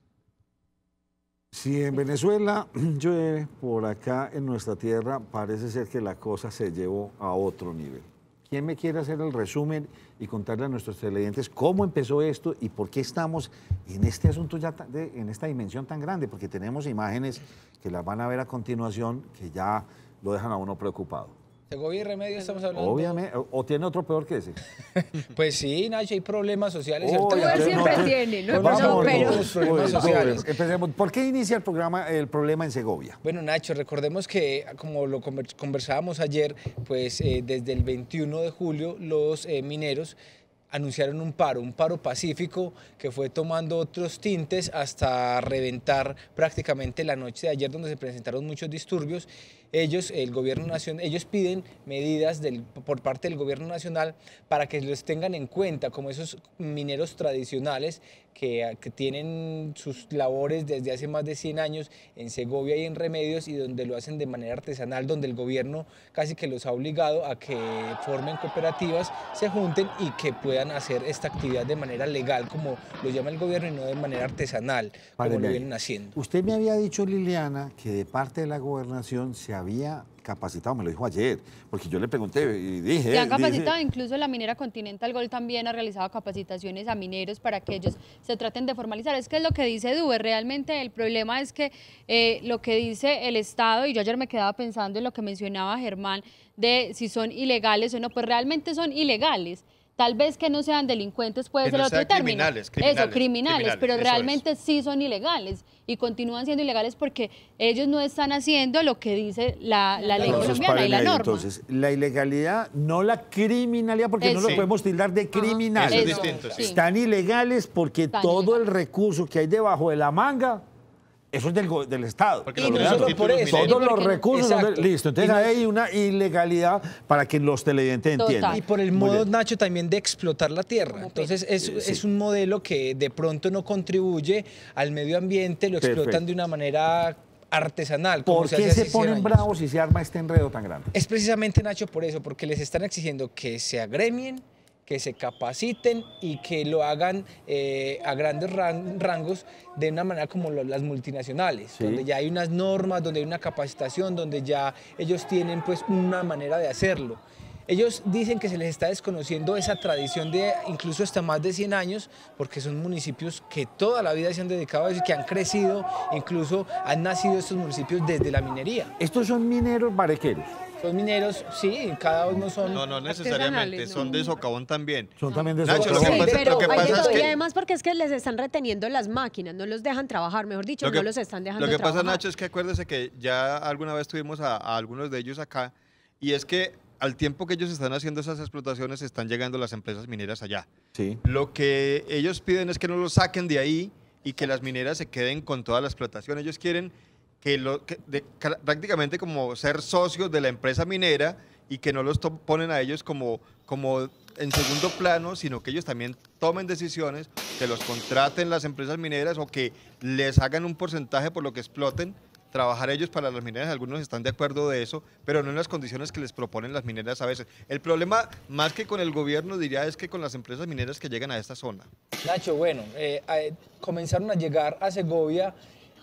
A: Si en Venezuela llueve, por acá en nuestra tierra parece ser que la cosa se llevó a otro nivel. ¿Quién me quiere hacer el resumen y contarle a nuestros televidentes cómo empezó esto y por qué estamos en este asunto ya de, en esta dimensión tan grande? Porque tenemos imágenes que las van a ver a continuación que ya lo dejan a uno preocupado.
C: Segovia y Remedios estamos hablando.
A: Obviamente, o, o tiene otro peor que ese.
C: Pues sí, Nacho, hay problemas sociales.
A: Oh,
C: ¿cierto?
A: ya,
B: siempre
A: no,
B: tiene, no,
A: pues
B: no,
A: vamos,
B: pero-
A: no,
C: Los problemas
A: pues,
C: sociales.
A: Empecemos. ¿Por qué inicia el programa el problema en Segovia?
C: Bueno, Nacho, recordemos que, como lo conver- conversábamos ayer, pues eh, desde el veintiuno de julio los eh, mineros anunciaron un paro, un paro pacífico que fue tomando otros tintes hasta reventar prácticamente la noche de ayer, donde se presentaron muchos disturbios. Ellos, el gobierno nacional, ellos piden medidas del, por parte del gobierno nacional para que los tengan en cuenta como esos mineros tradicionales que, que tienen sus labores desde hace más de cien años en Segovia y en Remedios, y donde lo hacen de manera artesanal, donde el gobierno casi que los ha obligado a que formen cooperativas, se junten y que puedan hacer esta actividad de manera legal, como lo llama el gobierno, y no de manera artesanal, como
A: Páreme
C: lo
A: ahí.
C: vienen haciendo.
A: Usted me había dicho, Liliana, que de parte de la gobernación se había capacitado, me lo dijo ayer, porque yo le pregunté y dije...
G: Se han
A: dije-
G: capacitado, incluso la minera Continental Gold también ha realizado capacitaciones a mineros para que ellos se traten de formalizar. Es que es lo que dice Dube, realmente el problema es que eh, lo que dice el Estado, y yo ayer me quedaba pensando en lo que mencionaba Germán, de si son ilegales o no, pues realmente son ilegales. Tal vez que no sean delincuentes puede
D: Que
G: ser
D: no
G: otro
D: sean
G: término.
D: criminales, criminales,
G: Eso, criminales,
D: criminales,
G: pero
D: eso
G: realmente sí son ilegales y continúan siendo ilegales porque ellos no están haciendo lo que dice la, la ley
A: Entonces,
G: colombiana y
A: páreme
G: la
A: ahí,
G: norma.
A: Entonces, la ilegalidad, no la criminalidad, porque no
G: Eso.
A: los podemos tildar de criminales.
D: Eso es
G: Eso,
D: distinto, sí.
A: Están ilegales porque
G: Están
A: todo el
G: ilegales.
A: recurso que hay debajo de la manga, eso es del, go- del Estado.
D: Porque
C: Y
D: los
C: no
D: grandes
C: solo
D: títulos
C: por eso.
D: mineros-
A: Todos
G: ¿Y por
A: los
G: qué no?
A: recursos son de-
C: Exacto.
A: listo. Entonces
C: Y no-
A: hay una ilegalidad para que los televidentes
G: Total.
A: entiendan.
C: Y por el
A: Muy
C: modo,
A: bien.
C: Nacho, también de explotar la tierra.
G: Como
C: Entonces es,
A: Sí.
C: es un modelo que de pronto no contribuye al medio ambiente, lo explotan
A: Perfecto.
C: de una manera artesanal. Como
A: ¿Por
C: se
A: qué
C: hace
A: se
C: hace cien
A: ponen
C: años.
A: bravos y se arma este enredo tan grande?
C: Es precisamente, Nacho, por eso, porque les están exigiendo que se agremien, que se capaciten y que lo hagan eh, a grandes ran- rangos de una manera como lo- las multinacionales,
A: Sí.
C: donde ya hay unas normas, donde hay una capacitación, donde ya ellos tienen pues una manera de hacerlo. Ellos dicen que se les está desconociendo esa tradición de incluso hasta más de cien años, porque son municipios que toda la vida se han dedicado a eso y que han crecido, incluso han nacido estos municipios desde la minería.
A: Estos son mineros barequeros.
C: Son mineros, sí, cada uno son...
D: No, no necesariamente,
B: Artesanales,
D: son
B: ¿no?
D: de socavón también.
A: Son también de
D: Nacho,
A: esos-
D: lo que
E: Sí,
D: pasa-
E: pero
D: lo que
E: hay de
D: pasa es
E: todo.
D: que-
E: Y además porque es que les están reteniendo las máquinas, no los dejan trabajar, mejor dicho,
D: Lo que,
E: no los están dejando
D: lo que
E: trabajar.
D: pasa, Nacho, es que acuérdese que ya alguna vez tuvimos a, a algunos de ellos acá, y es que al tiempo que ellos están haciendo esas explotaciones, están llegando las empresas mineras allá.
A: Sí.
D: Lo que ellos piden es que no los saquen de ahí y que las mineras se queden con toda la explotación. Ellos quieren que, lo, que de- ca- prácticamente como ser socios de la empresa minera y que no los to- ponen a ellos como, como en segundo plano, sino que ellos también tomen decisiones, que los contraten las empresas mineras o que les hagan un porcentaje por lo que exploten, trabajar ellos para las mineras. Algunos están de acuerdo de eso, pero no en las condiciones que les proponen las mineras a veces. El problema, más que con el gobierno, diría, es que con las empresas mineras que llegan a esta zona.
C: Nacho, bueno, eh, eh, comenzaron a llegar a Segovia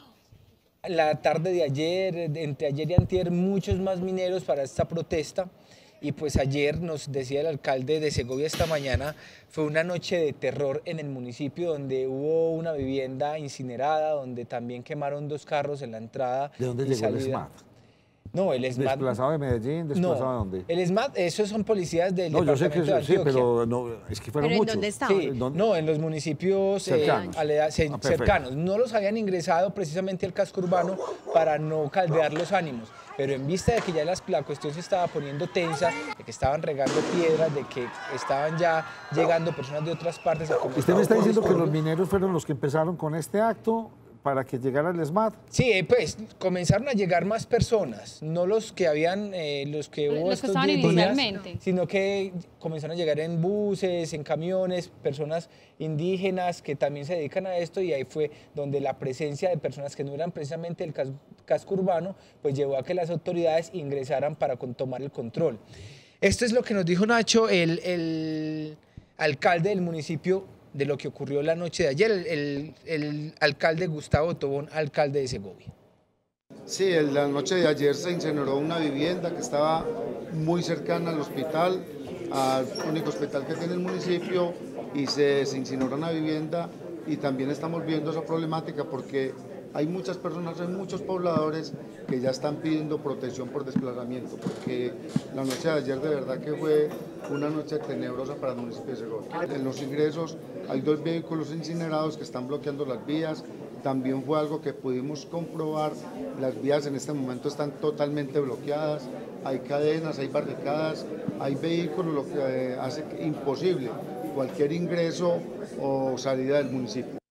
C: la tarde de ayer, eh, entre ayer y antier, muchos más mineros para esta protesta. Y pues ayer nos decía el alcalde de Segovia esta mañana, fue una noche de terror en el municipio donde hubo una vivienda incinerada, donde también quemaron dos carros en la entrada.
A: ¿De dónde
C: y
A: llegó el
C: salida.
A: SMAT?
C: No, el SMAT.
A: ¿Desplazado de Medellín? ¿Desplazado
C: No,
A: de dónde?
C: el SMAT, esos son policías del
A: No, yo sé que
C: departamento de
A: sí,
C: Antioquia.
A: pero no, es que fueron
E: ¿Pero en
A: muchos.
E: dónde estaban?
C: Sí,
A: ¿Dónde?
C: no, en los municipios eh,
A: Cercanos.
C: aleda- ce-
A: Ah, perfecto.
C: cercanos. No los habían ingresado precisamente al casco urbano para no caldear los ánimos. Pero en vista de que ya las- la cuestión se estaba poniendo tensa, de que estaban regando piedras, de que estaban ya llegando personas de otras partes. a cometer
A: Usted me está diciendo que los
C: disturbios.
A: mineros fueron los que empezaron con este acto para que llegara el SMAT.
C: Sí, eh, pues comenzaron a llegar más personas, no los que habían, eh, los que hubo
G: Los que
C: estos
G: estaban
C: diez días,
G: inicialmente.
C: sino que comenzaron a llegar en buses, en camiones, personas indígenas que también se dedican a esto, y ahí fue donde la presencia de personas que no eran precisamente del cas casco urbano, pues llevó a que las autoridades ingresaran para con tomar el control. Esto es lo que nos dijo Nacho, el, el alcalde del municipio, de lo que ocurrió la noche de ayer, el, el, el alcalde Gustavo Tobón, alcalde de Segovia.
I: Sí, en la noche de ayer se incineró una vivienda que estaba muy cercana al hospital, al único hospital que tiene el municipio, y se, se incineró una vivienda, y también estamos viendo esa problemática porque hay muchas personas, hay muchos pobladores que ya están pidiendo protección por desplazamiento, porque la noche de ayer de verdad que fue una noche tenebrosa para el municipio de Segovia. En los ingresos hay dos vehículos incinerados que están bloqueando las vías. También fue algo que pudimos comprobar, las vías en este momento están totalmente bloqueadas, hay cadenas, hay barricadas, hay vehículos, lo que hace imposible cualquier ingreso o salida del municipio.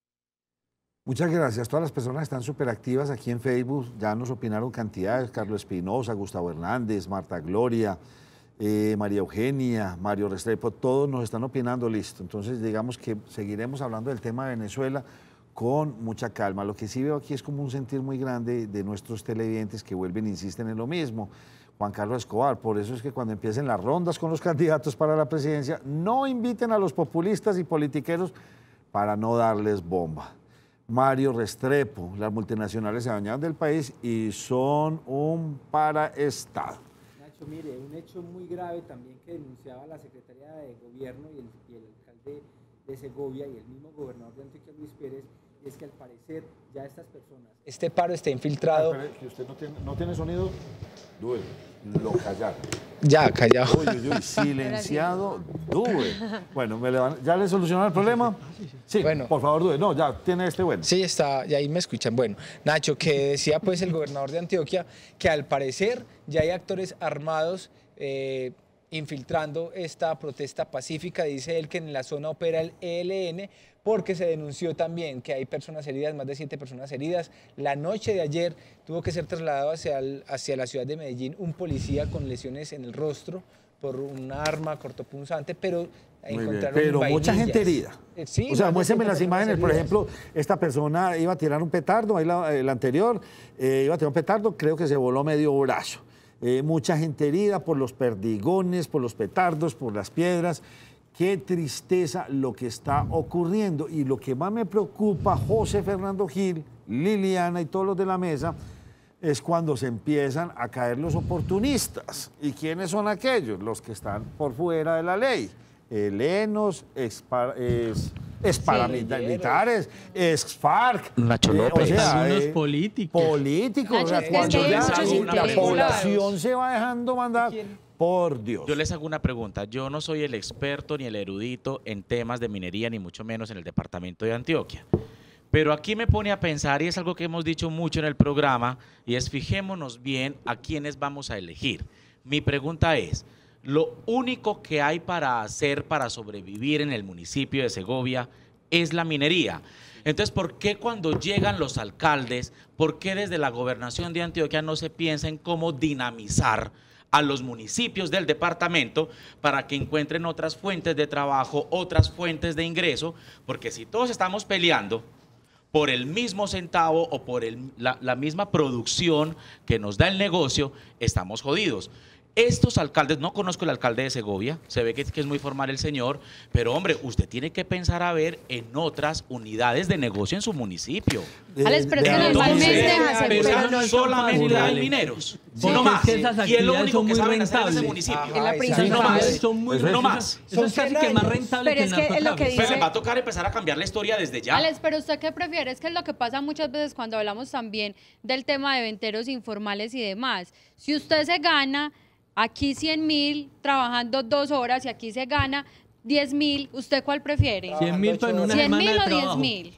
A: Muchas gracias. Todas las personas están súper activas aquí en Facebook, ya nos opinaron cantidades, Carlos Espinosa, Gustavo Hernández, Marta Gloria, eh, María Eugenia, Mario Restrepo, todos nos están opinando, listo. Entonces digamos que seguiremos hablando del tema de Venezuela con mucha calma. Lo que sí veo aquí es como un sentir muy grande de nuestros televidentes que vuelven e insisten en lo mismo. Juan Carlos Escobar, por eso es que cuando empiecen las rondas con los candidatos para la presidencia, no inviten a los populistas y politiqueros para no darles bomba. Mario Restrepo, las multinacionales se bañaron del país y son un paraestado.
J: Nacho, mire, un hecho muy grave también que denunciaba la Secretaría de Gobierno y el, y el alcalde de Segovia y el mismo gobernador de Antioquia, Luis Pérez, es que al parecer ya estas personas...
C: Este paro está infiltrado...
A: Ah, que usted no tiene, no tiene sonido, due, lo callaron.
C: Ya, callado.
A: Uy, uy, uy, silenciado, due. Bueno, me levanto. ¿Ya le solucionaron el problema? Sí, bueno, por favor, due. No, ya tiene este bueno.
C: Sí, está, y ahí me escuchan. Bueno, Nacho, que decía pues el gobernador de Antioquia que al parecer ya hay actores armados eh, infiltrando esta protesta pacífica. Dice él que en la zona opera el E L N, porque se denunció también que hay personas heridas, más de siete personas heridas. La noche de ayer tuvo que ser trasladado hacia, el, hacia la ciudad de Medellín un policía con lesiones en el rostro por un arma cortopunzante, pero
A: Muy
C: encontraron
A: bien, pero
C: vainillas.
A: mucha gente herida.
C: Eh, sí,
A: o sea,
C: más de
A: muéstrenme
C: siete
A: las imágenes,
C: personas
A: por
C: heridas.
A: ejemplo, esta persona iba a tirar un petardo, ahí la, el anterior, eh, iba a tirar un petardo, creo que se voló medio brazo. Eh, mucha gente herida por los perdigones, por los petardos, por las piedras. Qué tristeza lo que está ocurriendo. Y lo que más me preocupa, José Fernando Gil, Liliana y todos los de la mesa, es cuando se empiezan a caer los oportunistas. ¿Y quiénes son aquellos? Los que están por fuera de la ley. Helenos, ex, ex, ex paramilitares, ex FARC.
H: Nacho
A: eh,
H: López.
A: o sea,
F: Algunos
A: eh,
F: políticos.
A: Políticos.
G: Nacho,
A: o sea,
G: es que
A: cuando
G: hay
A: ya
G: muchos
A: la
G: intereses.
A: población se va dejando mandar, por Dios.
H: Yo les hago una pregunta. Yo no soy el experto ni el erudito en temas de minería, ni mucho menos en el departamento de Antioquia. Pero aquí me pone a pensar, y es algo que hemos dicho mucho en el programa, y es fijémonos bien a quiénes vamos a elegir. Mi pregunta es, lo único que hay para hacer para sobrevivir en el municipio de Segovia es la minería. Entonces, ¿por qué cuando llegan los alcaldes, por qué desde la gobernación de Antioquia no se piensa en cómo dinamizar a los municipios del departamento para que encuentren otras fuentes de trabajo, otras fuentes de ingreso? Porque si todos estamos peleando por el mismo centavo o por el, la, la misma producción que nos da el negocio, estamos jodidos. Estos alcaldes, no conozco el alcalde de Segovia, se ve que, que es muy formal el señor, pero hombre, usted tiene que pensar a ver en otras unidades de negocio en su municipio.
G: Alex, pero es que
H: Entonces,
G: normalmente
H: pero
G: pero no es tan
H: solamente
G: fácil.
H: hay mineros,
F: Sí,
H: no
F: porque
H: más.
F: es que esas
H: Y es lo
F: actividades
H: único
F: son
H: que
F: muy
H: saben hacer en ese
F: rentables.
H: municipio.
C: Ajá,
G: Es la
C: exacto.
G: principal.
H: no más.
F: Son muy
A: Eso es-
H: no más.
F: Eso es casi que más rentable
E: Pero
F: que
E: es
F: el
E: que es lo que
F: narcotráfico.
E: dice-
H: Pero les va a tocar empezar a cambiar la historia desde ya.
G: Alex, pero ¿usted qué prefiere? Es que es lo que pasa muchas veces cuando hablamos también del tema de venteros informales y demás. Si usted se gana aquí cien mil trabajando dos horas y aquí se gana diez mil, ¿usted cuál prefiere?
F: cien mil en una
G: ¿cien
F: semana
G: mil
F: de
G: o diez
F: trabajo.
G: mil?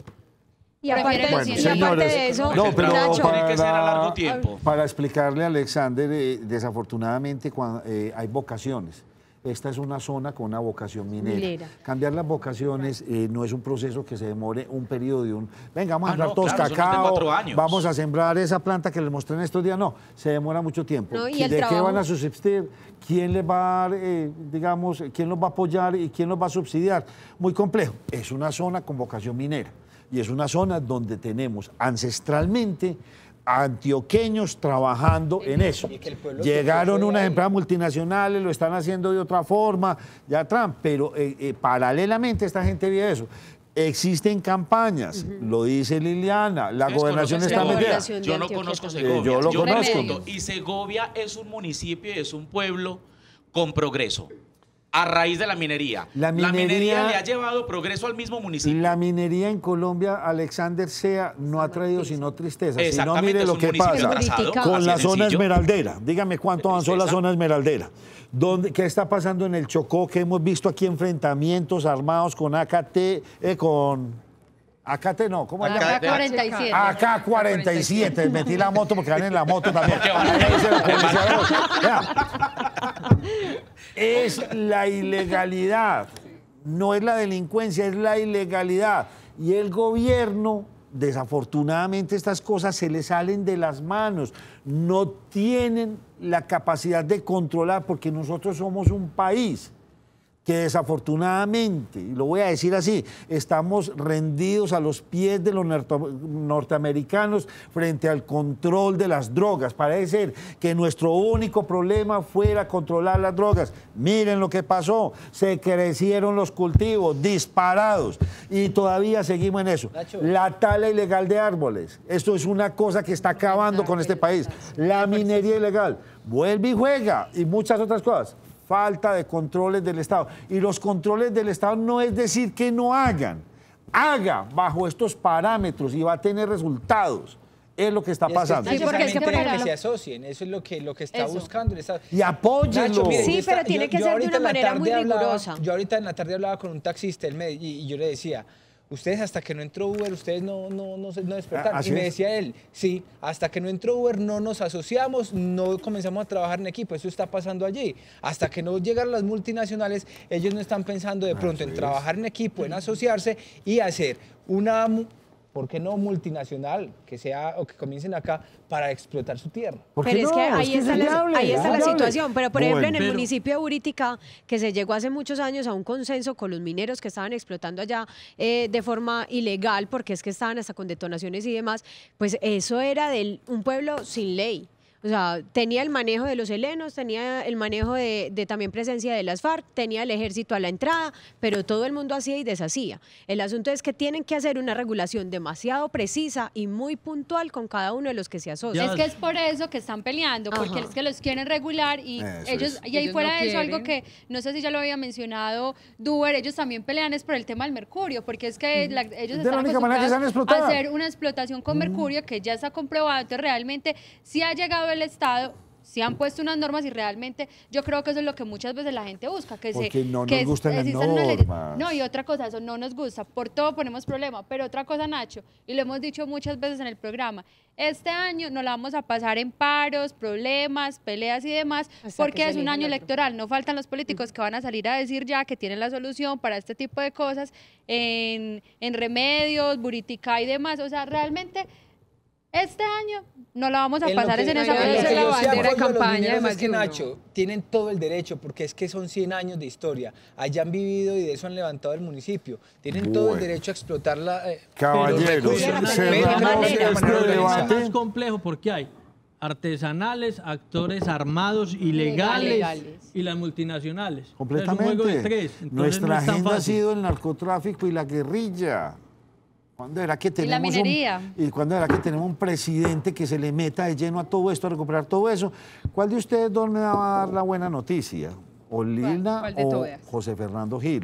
E: Y aparte,
G: Prefiere
A: Bueno,
E: y
G: doscientos.
E: aparte
A: señores,
E: de eso,
A: no, pero
E: Nacho,
H: tiene que ser a largo tiempo.
A: Para explicarle a Alexander, eh, desafortunadamente cuando, eh, hay vocaciones. esta es una zona con una vocación minera.
E: Minera.
A: Cambiar las vocaciones eh, no es un proceso que se demore un periodo de un... Venga, vamos a
H: Ah,
A: sembrar
H: no,
A: todos
H: claro, eso no es de
A: cacao,
H: cuatro años.
A: vamos a sembrar esa planta que les mostré en estos días. No, se demora mucho tiempo.
E: No, y
A: ¿De
E: el
A: qué
E: trabajo-
A: van a subsistir? ¿Quién les va a dar, eh, digamos, quién los va a apoyar y quién los va a subsidiar? Muy complejo. Es una zona con vocación minera y es una zona donde tenemos ancestralmente antioqueños trabajando en eso.
C: Y que el pueblo
A: Llegaron
C: que fue
A: unas
C: ahí.
A: empresas multinacionales, lo están haciendo de otra forma, ya Trump, pero eh, eh, paralelamente esta gente ve eso. Existen campañas, lo dice Liliana, la
H: ¿Ustedes
A: gobernación
H: conocen
A: está
H: Segovia?
A: metida.
E: Gobernación de
H: Yo no
E: Antioquia
H: conozco
E: también.
H: Segovia.
A: Eh, yo lo
H: me
A: conozco.
H: pregunto, y Segovia es un municipio y es un pueblo con progreso. A raíz de la minería.
A: La
H: La minería,
A: minería-
H: le ha llevado progreso al mismo municipio.
A: La minería en Colombia, Alexander Sea, no ha traído sino tristeza. Si no,
H: Exactamente,
A: mire
H: es
A: lo
H: un
A: que
H: municipio
A: pasa
H: atrasado,
A: con
H: así
A: la
H: de
A: zona
H: sencillo.
A: esmeraldera. Dígame cuánto avanzó la
H: tristeza.
A: zona esmeraldera. ¿Dónde, ¿Qué está pasando en el Chocó? Que hemos visto aquí enfrentamientos armados con A K T, eh, con... A K T no, ¿cómo es?
G: A K cuarenta y siete.
A: A K cuarenta y siete. Metí la moto porque van en la moto también. Ahí dice la policía. Vea. Es la ilegalidad. No es la delincuencia, es la ilegalidad. Y el gobierno, desafortunadamente, estas cosas se le salen de las manos. No tienen la capacidad de controlar porque nosotros somos un país que desafortunadamente, y lo voy a decir así, estamos rendidos a los pies de los norte- norteamericanos frente al control de las drogas. Parece ser que nuestro único problema fuera controlar las drogas. Miren lo que pasó, se crecieron los cultivos disparados y todavía seguimos en eso.
C: Nacho.
A: La tala ilegal de árboles, esto es una cosa que está acabando con este país. La minería ilegal, vuelve y juega y muchas otras cosas. Falta de controles del Estado. Y los controles del Estado no es decir que no hagan. Haga bajo estos parámetros y va a tener resultados. Es lo que está
C: Y es que
A: pasando.
E: Sí, porque es que, por
C: precisamente
E: ejemplo-
C: que se asocien, eso es lo que, lo que está
G: Eso.
C: buscando. el Estado.
A: Y apóyenlo.
C: Nacho, mire,
E: Sí,
C: yo
E: pero
C: esta-
E: tiene
C: yo-
E: que
C: yo
E: ser de
C: ahorita
E: una
C: en la
E: manera
C: tarde
E: muy
C: hablaba-
E: rigurosa.
C: Yo ahorita en la tarde hablaba con un taxista él me- y, y yo le decía, ustedes hasta que no entró Uber, ustedes no, no, no, se- no despertaron.
A: Ah, así
C: y me
A: es.
C: decía él, sí, hasta que no entró Uber no nos asociamos, no comenzamos a trabajar en equipo, eso está pasando allí. Hasta que no llegaron las multinacionales, ellos no están pensando de pronto en trabajar en equipo, en asociarse y hacer una, mu- ¿por qué no multinacional que sea o que comiencen acá para explotar su tierra?
A: ¿Por qué
E: Pero es
A: no?
E: que ahí
A: es
E: está, la,
A: viable,
E: ahí está
A: es
E: la
A: viable.
E: situación. Pero, por ejemplo, en el
F: Bueno.
E: municipio de Buritica, que se llegó hace muchos años a un consenso con los mineros que estaban explotando allá eh, de forma ilegal, porque es que estaban hasta con detonaciones y demás, pues eso era de un pueblo sin ley. O sea, tenía el manejo de los helenos, tenía el manejo de, de también presencia de las FARC, tenía el ejército a la entrada, pero todo el mundo hacía y deshacía. El asunto es que tienen que hacer una regulación demasiado precisa y muy puntual con cada uno de los que se asocian.
F: Ya.
G: Es que es por eso que están peleando, porque
E: Ajá.
G: es que los quieren regular y
A: Eso
G: ellos,
A: es.
G: y ahí
B: Ellos
G: fuera
B: no
G: de eso, algo
B: quieren.
G: que no sé si ya lo había mencionado Duber, ellos también pelean es por el tema del mercurio, porque es que la- ellos
A: Es de la
G: están
A: única manera que
G: acostumbrados
A: saben explotar.
G: a hacer una explotación con mercurio que ya está comprobado, entonces realmente si ha llegado el Estado, si han puesto unas normas y realmente yo creo que eso es lo que muchas veces la gente busca, que
A: Porque
G: se
A: no nos
G: que
A: gustan las
G: existan unas leyes.
A: normas.
G: No, y otra cosa, eso no nos gusta, por todo ponemos problema, pero otra cosa, Nacho, y lo hemos dicho muchas veces en el programa, este año nos la vamos a pasar en paros, problemas, peleas y demás,
E: Hasta
G: porque
E: que se
G: es un
E: elija
G: año
E: el otro.
G: electoral, no faltan los políticos que van a salir a decir ya que tienen la solución para este tipo de cosas en, en remedios, Buritica y demás, o sea, realmente este año no la vamos a
C: En lo
G: pasar
C: que-
G: es en
C: en
G: esa
C: lo que
B: Esa es
G: pelea.
B: la
C: yo sí
B: bandera de
C: apoyo a los
B: campaña de
C: mineros
B: más
C: es que,
B: de uno.
C: Nacho, tienen todo el derecho, porque es que son cien años de historia. Allá han vivido y de eso han levantado el municipio. Tienen todo el
A: Bueno.
C: derecho a explotar la... eh,
A: Caballeros,
C: recursos,
E: cerramos
C: pero de
A: cerramos
C: manera
A: este
C: organizada.
A: debate.
F: Es complejo porque hay artesanales, actores armados, ilegales,
G: Ilegales.
F: y las multinacionales. Es un
A: Completamente.
F: juego de tres. entonces
A: Nuestra
F: no es tan
A: agenda ha
F: fácil.
A: sido el narcotráfico y la guerrilla. ¿Cuándo era que tenemos un-
G: minería.
A: y cuándo era que tenemos un presidente que se le meta de lleno a todo esto, a recuperar todo eso? ¿Cuál de ustedes dos me va a dar la buena noticia? ¿O Lina
B: ¿Cuál de
A: o
B: todas?
A: José Fernando Gil?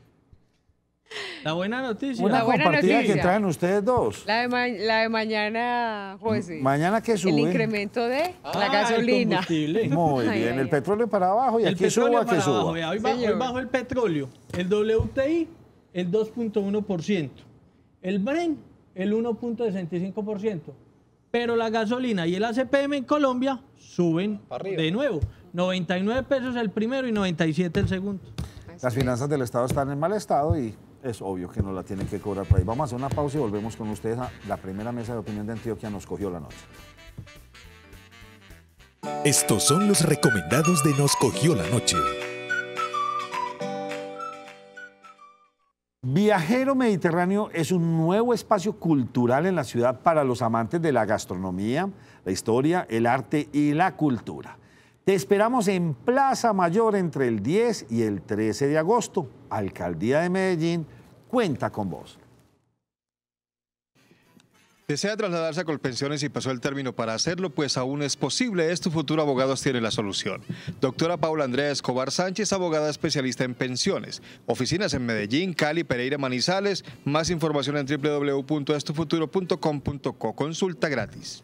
F: La buena noticia.
A: Una
B: La buena
A: compartida que
B: noticia.
A: traen ustedes dos.
B: La de, ma- la de mañana, José.
A: Mañana que
B: El
A: sube.
B: incremento de
F: Ah,
B: la
F: el
B: gasolina.
F: combustible.
A: Muy
B: Ay,
A: bien,
B: ay,
A: el
B: ay.
A: petróleo para abajo y
F: El
A: aquí
F: petróleo
A: suba que
F: para
A: suba.
F: abajo, vea, hoy, ba- hoy
B: Señor.
F: bajó el petróleo, el W T I el dos punto uno por ciento, el Brent el uno punto sesenta y cinco por ciento, pero la gasolina y el A C P M en Colombia suben
C: Pa' arriba.
F: de nuevo. noventa y nueve pesos el primero y noventa y siete el segundo.
A: Las finanzas del Estado están en mal estado y es obvio que no la tienen que cobrar por ahí. Vamos a hacer una pausa y volvemos con ustedes a la primera mesa de opinión de Antioquia. Nos cogió la noche.
K: Estos son los recomendados de Nos cogió la noche.
A: Viajero Mediterráneo es un nuevo espacio cultural en la ciudad para los amantes de la gastronomía, la historia, el arte y la cultura. Te esperamos en Plaza Mayor entre el diez y el trece de agosto. Alcaldía de Medellín cuenta con vos.
D: ¿Desea trasladarse a Colpensiones y pasó el término para hacerlo? Pues aún es posible. Es Tu Futuro Abogados tiene la solución. Doctora Paula Andrea Escobar Sánchez, abogada especialista en pensiones. Oficinas en Medellín, Cali, Pereira, Manizales. Más información en w w w punto es tu futuro punto com punto co. Consulta gratis.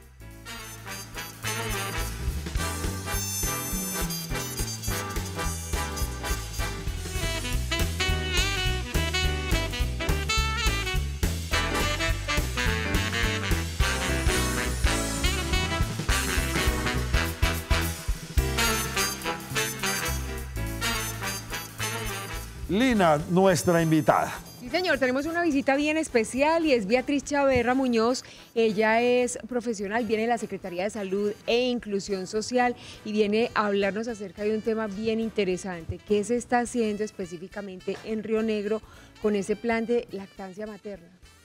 A: Lina, nuestra invitada.
B: Sí, señor, tenemos una visita bien especial y es Beatriz Chaverra Muñoz. Ella es profesional, viene de la Secretaría de Salud e Inclusión Social y viene a hablarnos acerca de un tema bien interesante. ¿Qué se está haciendo específicamente en Río Negro con ese plan de lactancia materna?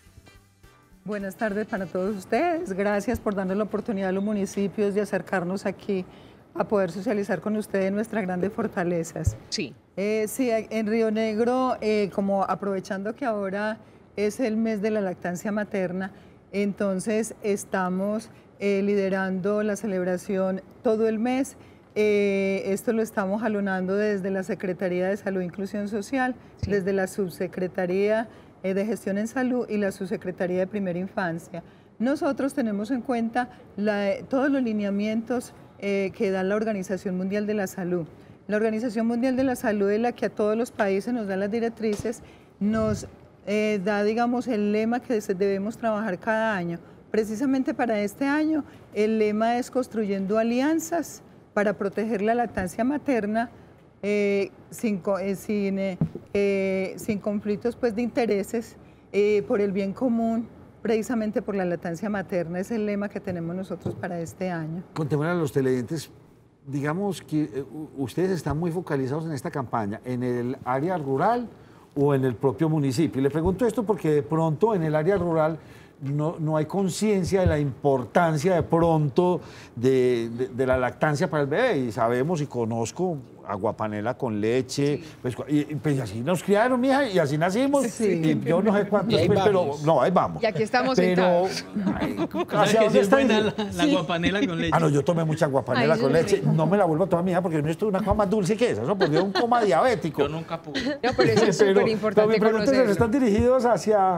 L: Buenas tardes para todos ustedes. Gracias por darnos la oportunidad a los municipios de acercarnos aquí a poder socializar con ustedes nuestras grandes fortalezas.
B: Sí.
L: Eh, sí, en Río Negro, eh, como aprovechando que ahora es el mes de la lactancia materna, entonces estamos eh, liderando la celebración todo el mes. Eh, esto lo estamos jalonando desde la Secretaría de Salud e Inclusión Social, sí, desde la Subsecretaría eh, de Gestión en Salud y la Subsecretaría de Primera Infancia. Nosotros tenemos en cuenta la, todos los lineamientos eh, que da la Organización Mundial de la Salud. La Organización Mundial de la Salud es la que a todos los países nos da las directrices, nos eh, da, digamos, el lema que debemos trabajar cada año. Precisamente para este año, el lema es construyendo alianzas para proteger la lactancia materna eh, sin, eh, sin, eh, eh, sin conflictos pues, de intereses, eh, por el bien común, precisamente por la lactancia materna. Es el lema que tenemos nosotros para este año.
A: Contémosle a los televidentes. Digamos que eh, ustedes están muy focalizados en esta campaña, ¿en el área rural o en el propio municipio? Y le pregunto esto porque de pronto en el área rural no, no hay conciencia de la importancia de pronto de, de, de la lactancia para el bebé. Y sabemos y conozco aguapanela con leche, sí, pues, y, pues así nos criaron, mija, y así nacimos. Sí. Y yo no sé cuántos, pues, pero no, ahí vamos.
B: Y aquí estamos
F: pero,
B: sentados.
F: ¿Hacia dónde está la, la sí. aguapanela con leche?
A: Ah, no, yo tomé mucha aguapanela Ay, con leche. Rico. No me la vuelvo a tomar, mija, porque no esto es una cosa más dulce que esa, ¿no? Porque es un coma diabético.
H: Yo nunca pude.
B: No, pero eso es súper importante.
A: Mis preguntas están dirigidos hacia...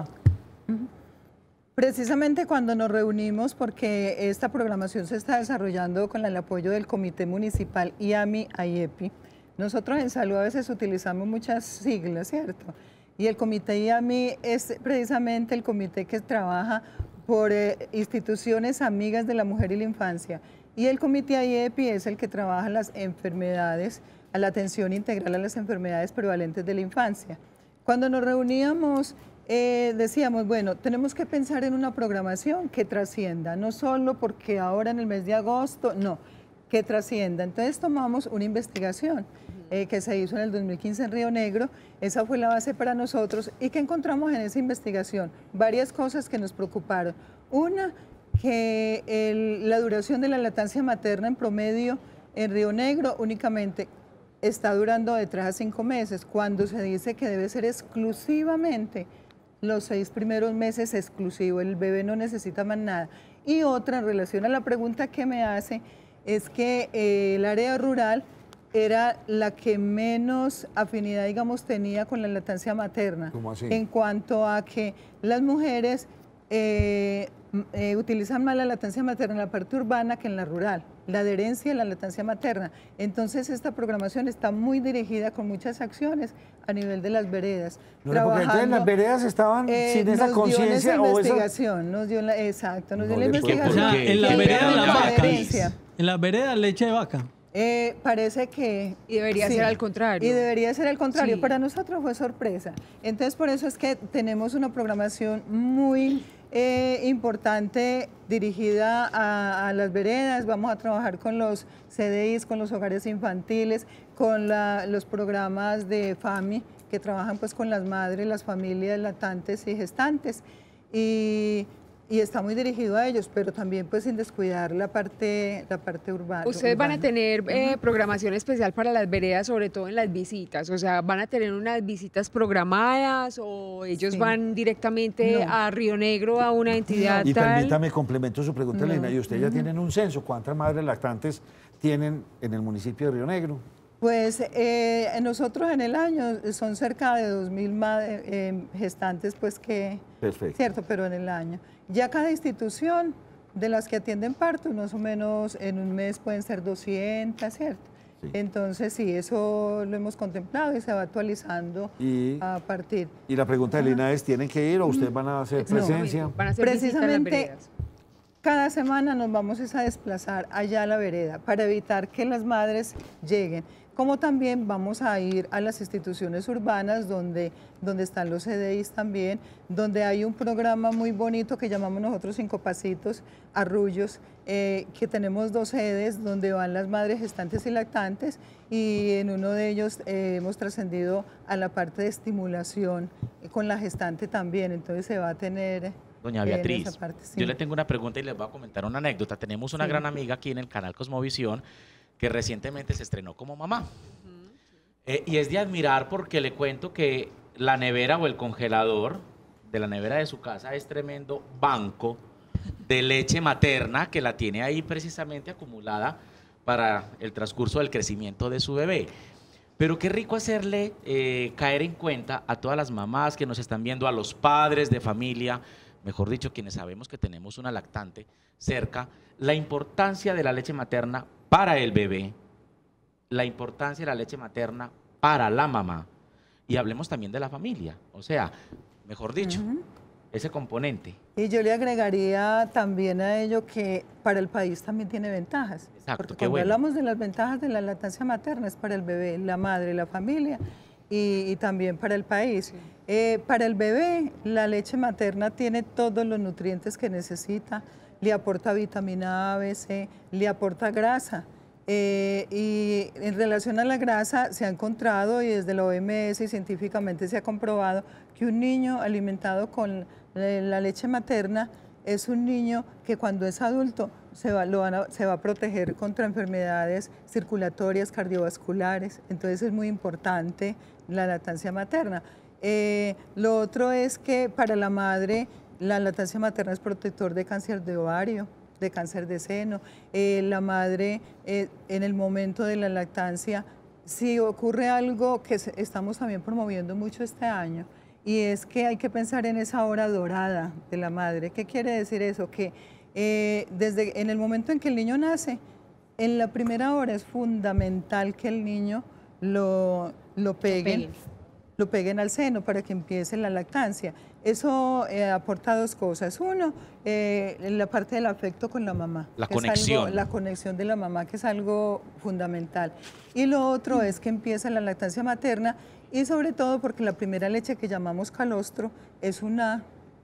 L: Precisamente cuando nos reunimos, porque esta programación se está desarrollando con el apoyo del Comité Municipal I A M I A I E P I, nosotros en salud a veces utilizamos muchas siglas, ¿cierto? Y el Comité I A M I es precisamente el comité que trabaja por eh, instituciones amigas de la mujer y la infancia. Y el Comité I A I E P I es el que trabaja las enfermedades, a la atención integral a las enfermedades prevalentes de la infancia. Cuando nos reuníamos, Eh, decíamos, bueno, tenemos que pensar en una programación que trascienda, no solo porque ahora en el mes de agosto, no, que trascienda. Entonces tomamos una investigación eh, que se hizo en el dos mil quince en Río Negro, esa fue la base para nosotros. ¿Y qué encontramos en esa investigación? Varias cosas que nos preocuparon. Una, que el, la duración de la lactancia materna en promedio en Río Negro únicamente está durando de tres a cinco meses, cuando se dice que debe ser exclusivamente los seis primeros meses exclusivo, el bebé no necesita más nada. Y otra, en relación a la pregunta que me hace, es que eh, el área rural era la que menos afinidad, digamos, tenía con la lactancia materna.
A: ¿Cómo así?
L: En cuanto a que las mujeres eh, eh, utilizan más la lactancia materna en la parte urbana que en la rural, la adherencia a la lactancia materna. Entonces esta programación está muy dirigida con muchas acciones a nivel de las veredas.
A: No, porque entonces las veredas estaban
L: eh,
A: sin esa conciencia
L: o
A: esa
L: investigación, nos dio la, exacto, nos
A: no
L: dio la
F: ¿Por
L: investigación.
F: O sea, en las veredas las vacas, en las veredas leche de vaca.
L: Eh, parece que...
B: Y debería
L: sí,
B: ser al contrario.
L: Y debería ser al contrario.
B: Sí.
L: Para nosotros fue sorpresa. Entonces, por eso es que tenemos una programación muy eh, importante dirigida a, a las veredas. Vamos a trabajar con los C D Is, con los hogares infantiles, con la, los programas de FAMI, que trabajan pues con las madres, las familias lactantes y gestantes. Y... y está muy dirigido a ellos, pero también pues sin descuidar la parte, la parte urbana.
B: Ustedes van a
L: urbana.
B: tener eh,
L: Ujú.
B: programación especial para las veredas, sobre todo en las visitas, o sea, ¿van a tener unas visitas programadas o ellos
L: Sí.
B: van directamente
L: No.
B: a Río Negro, a una entidad
A: Y
B: tal?
A: permítame, complemento su pregunta,
L: No.
A: Elena, y ustedes ya
L: Ujú.
A: tienen un censo, ¿cuántas madres lactantes tienen en el municipio de Río Negro?
L: Pues eh, nosotros en el año son cerca de dos mil eh, gestantes, pues que...
A: Perfecto.
L: Cierto, pero en el año. Ya cada institución de las que atienden partos, más o menos en un mes pueden ser doscientas, ¿cierto?
A: Sí.
L: Entonces sí, eso lo hemos contemplado y se va actualizando
A: Y,
L: a partir.
A: y la pregunta de Elena es, ¿tienen que ir o ustedes van a hacer
L: No.
A: presencia?
B: Van a hacer visitas a las
L: Precisamente
B: veredas.
L: cada semana nos vamos a desplazar allá a la vereda para evitar que las madres lleguen, como también vamos a ir a las instituciones urbanas donde, donde están los C D Is también, donde hay un programa muy bonito que llamamos nosotros Cinco Pasitos, Arrullos, eh, que tenemos dos sedes donde van las madres gestantes y lactantes, y en uno de ellos eh, hemos trascendido a la parte de estimulación eh, con la gestante también, entonces se va a tener...
H: Doña
L: en
H: Beatriz,
L: esa parte, sí.
H: yo le tengo una pregunta y les voy a comentar una anécdota. Tenemos una
L: Sí.
H: gran amiga aquí en el canal Cosmovisión que recientemente se estrenó como mamá. Eh, y es de admirar porque le cuento que la nevera o el congelador de la nevera de su casa es tremendo banco de leche materna que la tiene ahí precisamente acumulada para el transcurso del crecimiento de su bebé. Pero qué rico hacerle eh, caer en cuenta a todas las mamás que nos están viendo, a los padres de familia, mejor dicho, quienes sabemos que tenemos una lactante cerca, la importancia de la leche materna para el bebé, la importancia de la leche materna para la mamá, y hablemos también de la familia, o sea, mejor dicho,
L: Ujú.
H: ese componente.
L: Y yo le agregaría también a ello que para el país también tiene ventajas.
H: Exacto,
L: porque
H: qué
L: cuando
H: bueno.
L: hablamos de las ventajas de la lactancia materna es para el bebé, la madre, la familia y, y también para el país. Eh, para el bebé, la leche materna tiene todos los nutrientes que necesita, le aporta vitamina A, B, C, le aporta grasa. Eh, y en relación a la grasa se ha encontrado, y desde la O M S y científicamente se ha comprobado, que un niño alimentado con eh, la leche materna es un niño que cuando es adulto se va, lo van a, se va a proteger contra enfermedades circulatorias, cardiovasculares. Entonces es muy importante la lactancia materna. Eh, lo otro es que para la madre la lactancia materna es protector de cáncer de ovario, de cáncer de seno. Eh, la madre eh, en el momento de la lactancia, si ocurre algo que se, estamos también promoviendo mucho este año, y es que hay que pensar en esa hora dorada de la madre. ¿Qué quiere decir eso? Que eh, desde en el momento en que el niño nace, en la primera hora es fundamental que el niño lo, lo peguen,
B: peguen.
L: lo peguen al seno para que empiece la lactancia. Eso eh, aporta dos cosas. Uno, eh, la parte del afecto con la mamá.
H: La
L: que es
H: conexión.
L: algo- la conexión de la mamá, que es algo fundamental. Y lo otro es que empieza la lactancia materna, y sobre todo porque la primera leche que llamamos calostro es una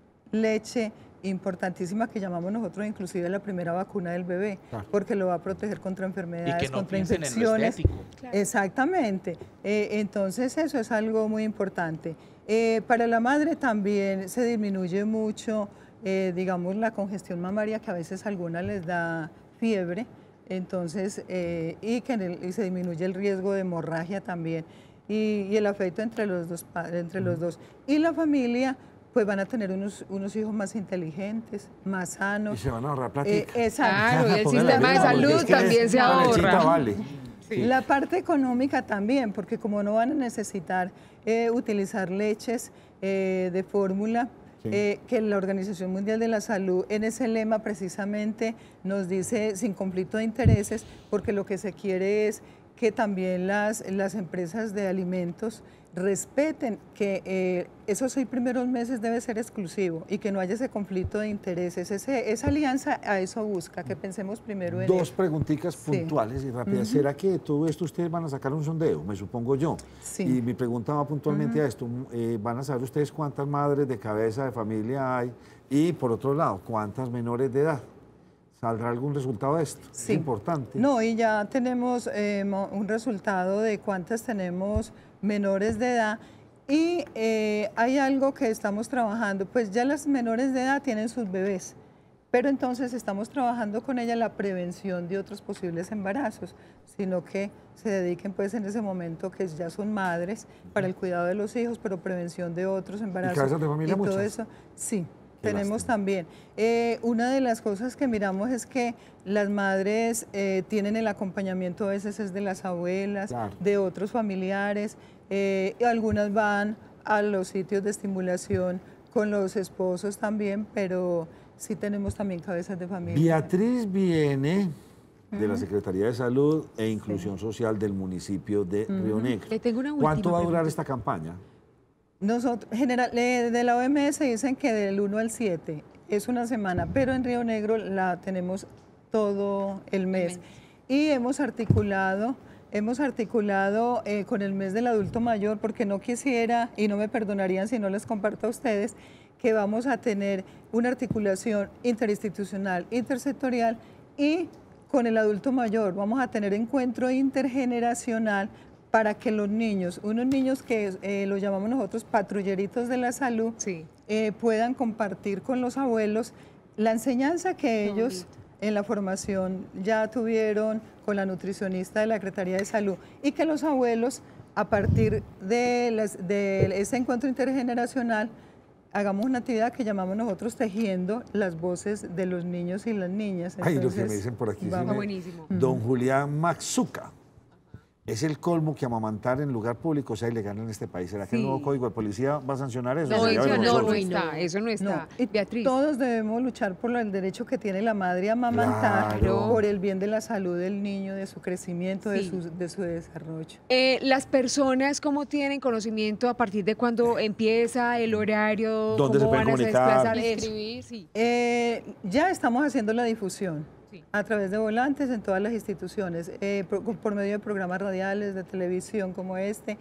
L: leche importantísima que llamamos nosotros inclusive la primera vacuna del bebé,
A: Claro.
L: porque lo va a proteger contra
H: Y
L: enfermedades,
H: que no
L: contra
H: piensen en lo
L: infecciones.
H: estético.
L: Exactamente. Eh, entonces eso es algo muy importante. Eh, para la madre también se disminuye mucho, eh, digamos, la congestión mamaria, que a veces a algunas les da fiebre, entonces, eh, y que en el- y se disminuye el riesgo de hemorragia también, y, y el afecto entre los dos, pa- entre los dos. Y la familia, pues van a tener unos, unos hijos más inteligentes, más
A: Y
L: sanos.
A: se van a ahorrar
L: Eh,
A: platica.
L: exacto.
B: Claro, y el
A: Póngale
B: sistema de
A: rienda, porque
B: salud
A: es que
B: también
A: es-
B: se
A: la lechita
B: ahorra.
A: vale. Sí.
L: La parte económica también, porque como no van a necesitar eh, utilizar leches eh, de fórmula,
A: Sí.
L: eh, que la Organización Mundial de la Salud en ese lema precisamente nos dice sin conflicto de intereses, porque lo que se quiere es que también las, las empresas de alimentos respeten que eh, esos seis primeros meses debe ser exclusivo y que no haya ese conflicto de intereses. Ese, esa alianza a eso busca, que pensemos primero en
A: Dos
L: él.
A: preguntitas
L: Sí.
A: puntuales y rápidas.
L: Ujú.
A: ¿Será que todo esto ustedes van a sacar un sondeo? Me supongo yo.
L: Sí.
A: Y mi pregunta va puntualmente
L: Ujú.
A: a esto. Eh, ¿Van a saber ustedes cuántas madres de cabeza de familia hay? Y por otro lado, ¿cuántas menores de edad? ¿Saldrá algún resultado de esto?
L: Sí.
A: Es importante.
L: No, y ya tenemos eh, mo- un resultado de cuántas tenemos menores de edad y eh, hay algo que estamos trabajando, pues ya las menores de edad tienen sus bebés, pero entonces estamos trabajando con ella la prevención de otros posibles embarazos, sino que se dediquen pues en ese momento que ya son madres para el cuidado de los hijos, pero prevención de otros embarazos.
A: cabezas de familia
L: y todo
A: muchas?
L: eso, sí.
A: Qué
L: Tenemos
A: lástima.
L: también. Eh, una de las cosas que miramos es que las madres eh, tienen el acompañamiento a veces es de las abuelas,
A: Claro.
L: de otros familiares, eh, y algunas van a los sitios de estimulación con los esposos también, pero sí tenemos también cabezas de familia.
A: Beatriz viene de la
L: Ujú.
A: Secretaría de Salud e Inclusión Social del municipio de Río
L: Ujú.
A: Negro.
B: Le tengo una
A: ¿Cuánto
B: última
A: va a durar
B: pregunta.
A: esta campaña?
L: Nosotros, general, eh, de la O M S dicen que del uno al siete es una semana, pero en Río Negro la tenemos todo el mes. Y hemos articulado, hemos articulado eh, con el mes del adulto mayor, porque no quisiera, y no me perdonarían si no les comparto a ustedes, que vamos a tener una articulación interinstitucional, intersectorial y con el adulto mayor. Vamos a tener encuentro intergeneracional para que los niños, unos niños que eh, los llamamos nosotros patrulleritos de la salud,
B: Sí.
L: eh, puedan compartir con los abuelos la enseñanza que ellos en la formación ya tuvieron con la nutricionista de la Secretaría de Salud y que los abuelos a partir de, las- de ese encuentro intergeneracional hagamos una actividad que llamamos nosotros tejiendo las voces de los niños y las niñas.
A: Ay, lo que me
L: Entonces,
A: dicen por aquí. sí
L: vamos.
A: me-
B: buenísimo.
A: Don Julián Maxuca. Es el colmo que amamantar en lugar público sea ilegal en este país. ¿Será que el
B: Sí.
A: nuevo código de policía va a sancionar eso?
B: No,
A: Sería
B: eso no,
A: vergonzoso.
B: no está, eso no está.
L: Y
B: Beatriz.
L: todos debemos luchar por el derecho que tiene la madre a amamantar,
A: Claro.
L: por el bien de la salud del niño, de su crecimiento, de,
B: Sí.
L: su, de su desarrollo.
B: Eh, las personas, ¿cómo tienen conocimiento a partir de cuándo empieza el horario?
A: ¿Dónde se
B: ¿Cómo
A: pueden
B: van a
A: comunicar?
B: desplazar eso?
G: Inscribir.
B: Sí.
L: Eh, ya estamos haciendo la difusión
B: Sí.
L: a través de volantes en todas las instituciones, eh, por, por medio de programas radiales, de televisión como este,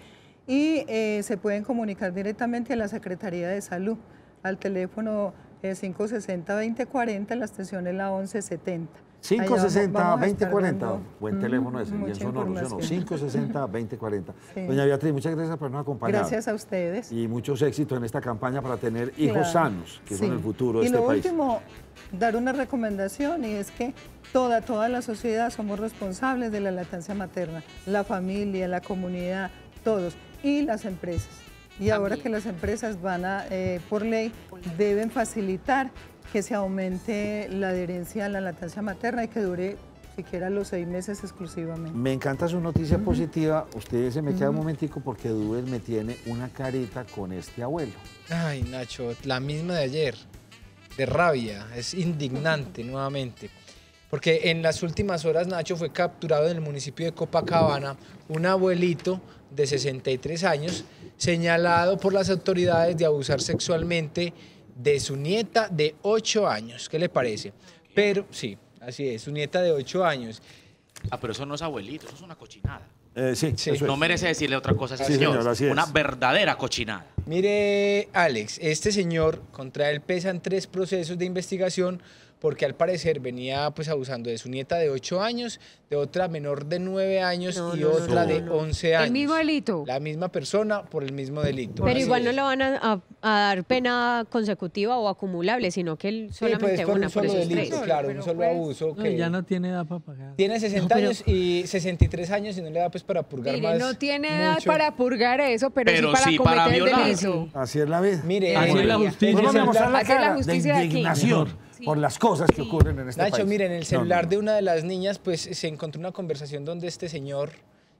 L: y eh, se pueden comunicar directamente a la Secretaría de Salud, al teléfono eh, cinco sesenta, veinte cuarenta, la extensión es la once setenta.
A: cinco sesenta, veinte cuarenta.
L: dando,
A: Buen
L: mm,
A: teléfono ese, bien
L: mucha
A: sonoro, ¿sí o no?
L: información.
A: cinco sesenta, veinte cuarenta.
L: Sí.
A: Doña Beatriz, muchas gracias por habernos acompañado.
L: Gracias a ustedes.
A: Y muchos éxitos en esta campaña para tener hijos
L: Claro.
A: sanos, que son
L: Sí.
A: el futuro de
L: y
A: este
L: lo
A: país.
L: último, dar una recomendación y es que toda, toda la sociedad somos responsables de la lactancia materna, la familia, la comunidad, todos, y las empresas. Y ahora que las empresas van a, eh, por ley, deben facilitar que se aumente la adherencia a la lactancia materna y que dure siquiera los seis meses exclusivamente.
A: Me encanta su noticia positiva. Usted se me queda un momentico porque Dubel me tiene una carita con este abuelo.
C: Ay, Nacho, la misma de ayer, de rabia, es indignante nuevamente. Porque en las últimas horas, Nacho, fue capturado en el municipio de Copacabana un abuelito de sesenta y tres años, señalado por las autoridades de abusar sexualmente de su nieta de ocho años. ¿Qué le parece? Pero, sí, así es, su nieta de ocho años.
H: Ah, pero eso no es abuelito, eso es una cochinada.
A: Eh, sí,
C: Sí.
A: eso es.
H: No merece decirle otra cosa a ese
A: Sí,
H: señor.
A: señor, así es.
H: Una verdadera cochinada.
C: Mire, Alex, este señor, contra él pesan tres procesos de investigación porque al parecer venía pues abusando de su nieta de ocho años, de otra menor de nueve años
B: No,
C: y
B: no, no,
C: otra
B: no,
C: de
B: no.
C: once años.
B: El mismo delito.
C: La misma persona por el mismo delito.
E: Pero
C: Así
E: igual no
C: es.
E: le van a, a- a dar pena consecutiva o acumulable, sino que él
C: Sí,
E: solamente
C: pues por
E: una,
C: un
E: por
C: solo
E: esos
C: delito,
E: tres.
C: claro,
B: Pero
C: un solo
B: pues-
C: abuso.
F: No,
C: que
F: ya no tiene edad para pagar.
C: Tiene sesenta
E: No, pero-
C: años y sesenta y tres años y no le da pues para purgar
B: Mire,
C: más.
B: no tiene edad
C: mucho.
B: para purgar eso, pero,
H: Pero
B: sí para
H: sí para
B: cometer el
H: violar.
B: delito.
A: Así es la vida.
C: Mire,
F: Así
C: en
F: es la
C: el-
F: justicia.
C: en el
A: Nos vamos a mostrar
C: celular-
A: la
B: Hacer la
A: cara de
B: justicia de aquí.
A: indignación
B: Sí.
A: por las cosas que ocurren en este
C: Nacho,
A: país.
C: mire, en el
A: No,
C: celular
A: no,
C: de
A: no.
C: una de las niñas, pues se encontró una conversación donde este señor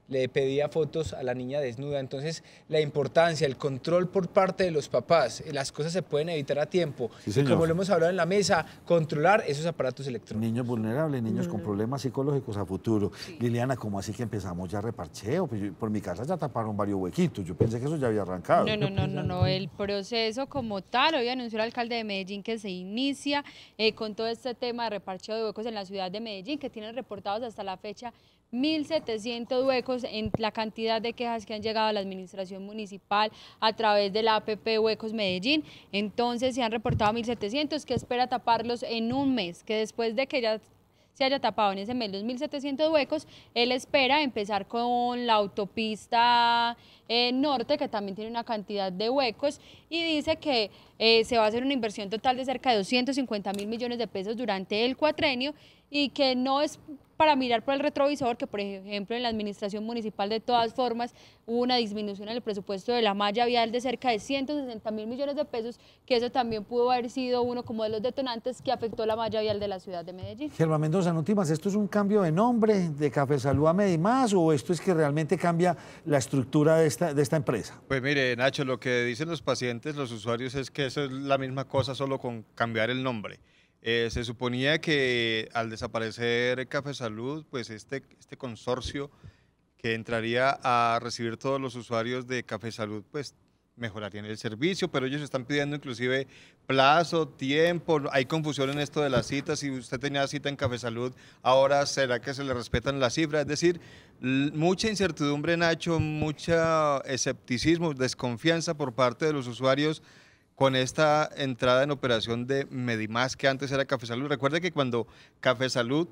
C: le pedía fotos a la niña desnuda. Entonces, la importancia, el control por parte de los papás, las cosas se pueden evitar a tiempo.
A: Sí,
C: y
A: señor.
C: como lo hemos hablado en la mesa, controlar esos aparatos electrónicos.
A: Niños vulnerables, niños con problemas psicológicos a futuro.
B: Sí.
A: Liliana, ¿cómo así que empezamos ya reparcheo? Pues yo- por mi casa ya taparon varios huequitos. Yo pensé que eso ya había arrancado.
G: No, no, no, no, no. El proceso como tal, hoy anunció el alcalde de Medellín que se inicia eh, con todo este tema de reparcheo de huecos en la ciudad de Medellín, que tienen reportados hasta la fecha mil setecientos huecos en la cantidad de quejas que han llegado a la administración municipal a través de la A P P Huecos Medellín. Entonces se han reportado mil setecientos, que espera taparlos en un mes, que después de que ya se haya tapado en ese mes los mil setecientos huecos, él espera empezar con la autopista eh, norte, que también tiene una cantidad de huecos, y dice que eh, se va a hacer una inversión total de cerca de doscientos cincuenta mil millones de pesos durante el cuatrenio, y que no es para mirar por el retrovisor, que por ejemplo en la administración municipal de todas formas hubo una disminución en el presupuesto de la malla vial de cerca de ciento sesenta mil millones de pesos, que eso también pudo haber sido uno como de los detonantes que afectó la malla vial de la ciudad de Medellín.
A: Germán Mendoza, en últimas, ¿esto es un cambio de nombre de Café Salud a Medimás o esto es que realmente cambia la estructura de esta, de esta empresa?
D: Pues mire, Nacho, lo que dicen los pacientes, los usuarios, es que eso es la misma cosa, solo con cambiar el nombre. Eh, se suponía que al desaparecer Café Salud, pues este, este consorcio que entraría a recibir todos los usuarios de Café Salud, pues mejorarían el servicio, pero ellos están pidiendo inclusive plazo, tiempo, hay confusión en esto de las citas. Si usted tenía cita en Café Salud, ahora será que se le respetan las cifras, es decir, mucha incertidumbre, Nacho, mucha escepticismo, desconfianza por parte de los usuarios con esta entrada en operación de Medimás, que antes era Café Salud. Recuerde que cuando Café Salud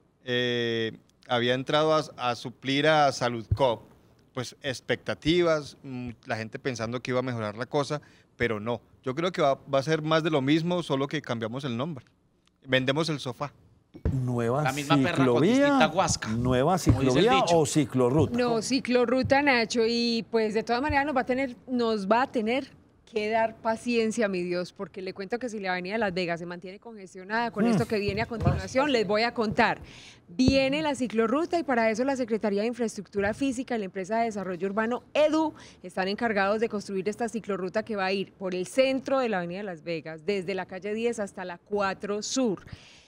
D: eh, había entrado a, a suplir a Saludco, pues expectativas, la gente pensando que iba a mejorar la cosa, pero no. Yo creo que va, va a ser más de lo mismo, solo que cambiamos el nombre. Vendemos el sofá.
A: Nueva
H: La misma perra con distinta
A: ciclovía,
H: guasca,
A: nueva
H: como dice el
A: ciclovía
H: dicho.
A: o ciclorruta.
B: No, ciclorruta, Nacho, y pues de todas maneras nos va a tener, nos va a tener que dar paciencia, mi Dios, porque le cuento que si la avenida de Las Vegas se mantiene congestionada con
A: Mm.
B: esto que viene a continuación, les voy a contar. Viene la ciclorruta y para eso la Secretaría de Infraestructura Física y la empresa de desarrollo urbano EDU están encargados de construir esta ciclorruta que va a ir por el centro de la avenida de Las Vegas, desde la calle diez hasta la cuatro Sur.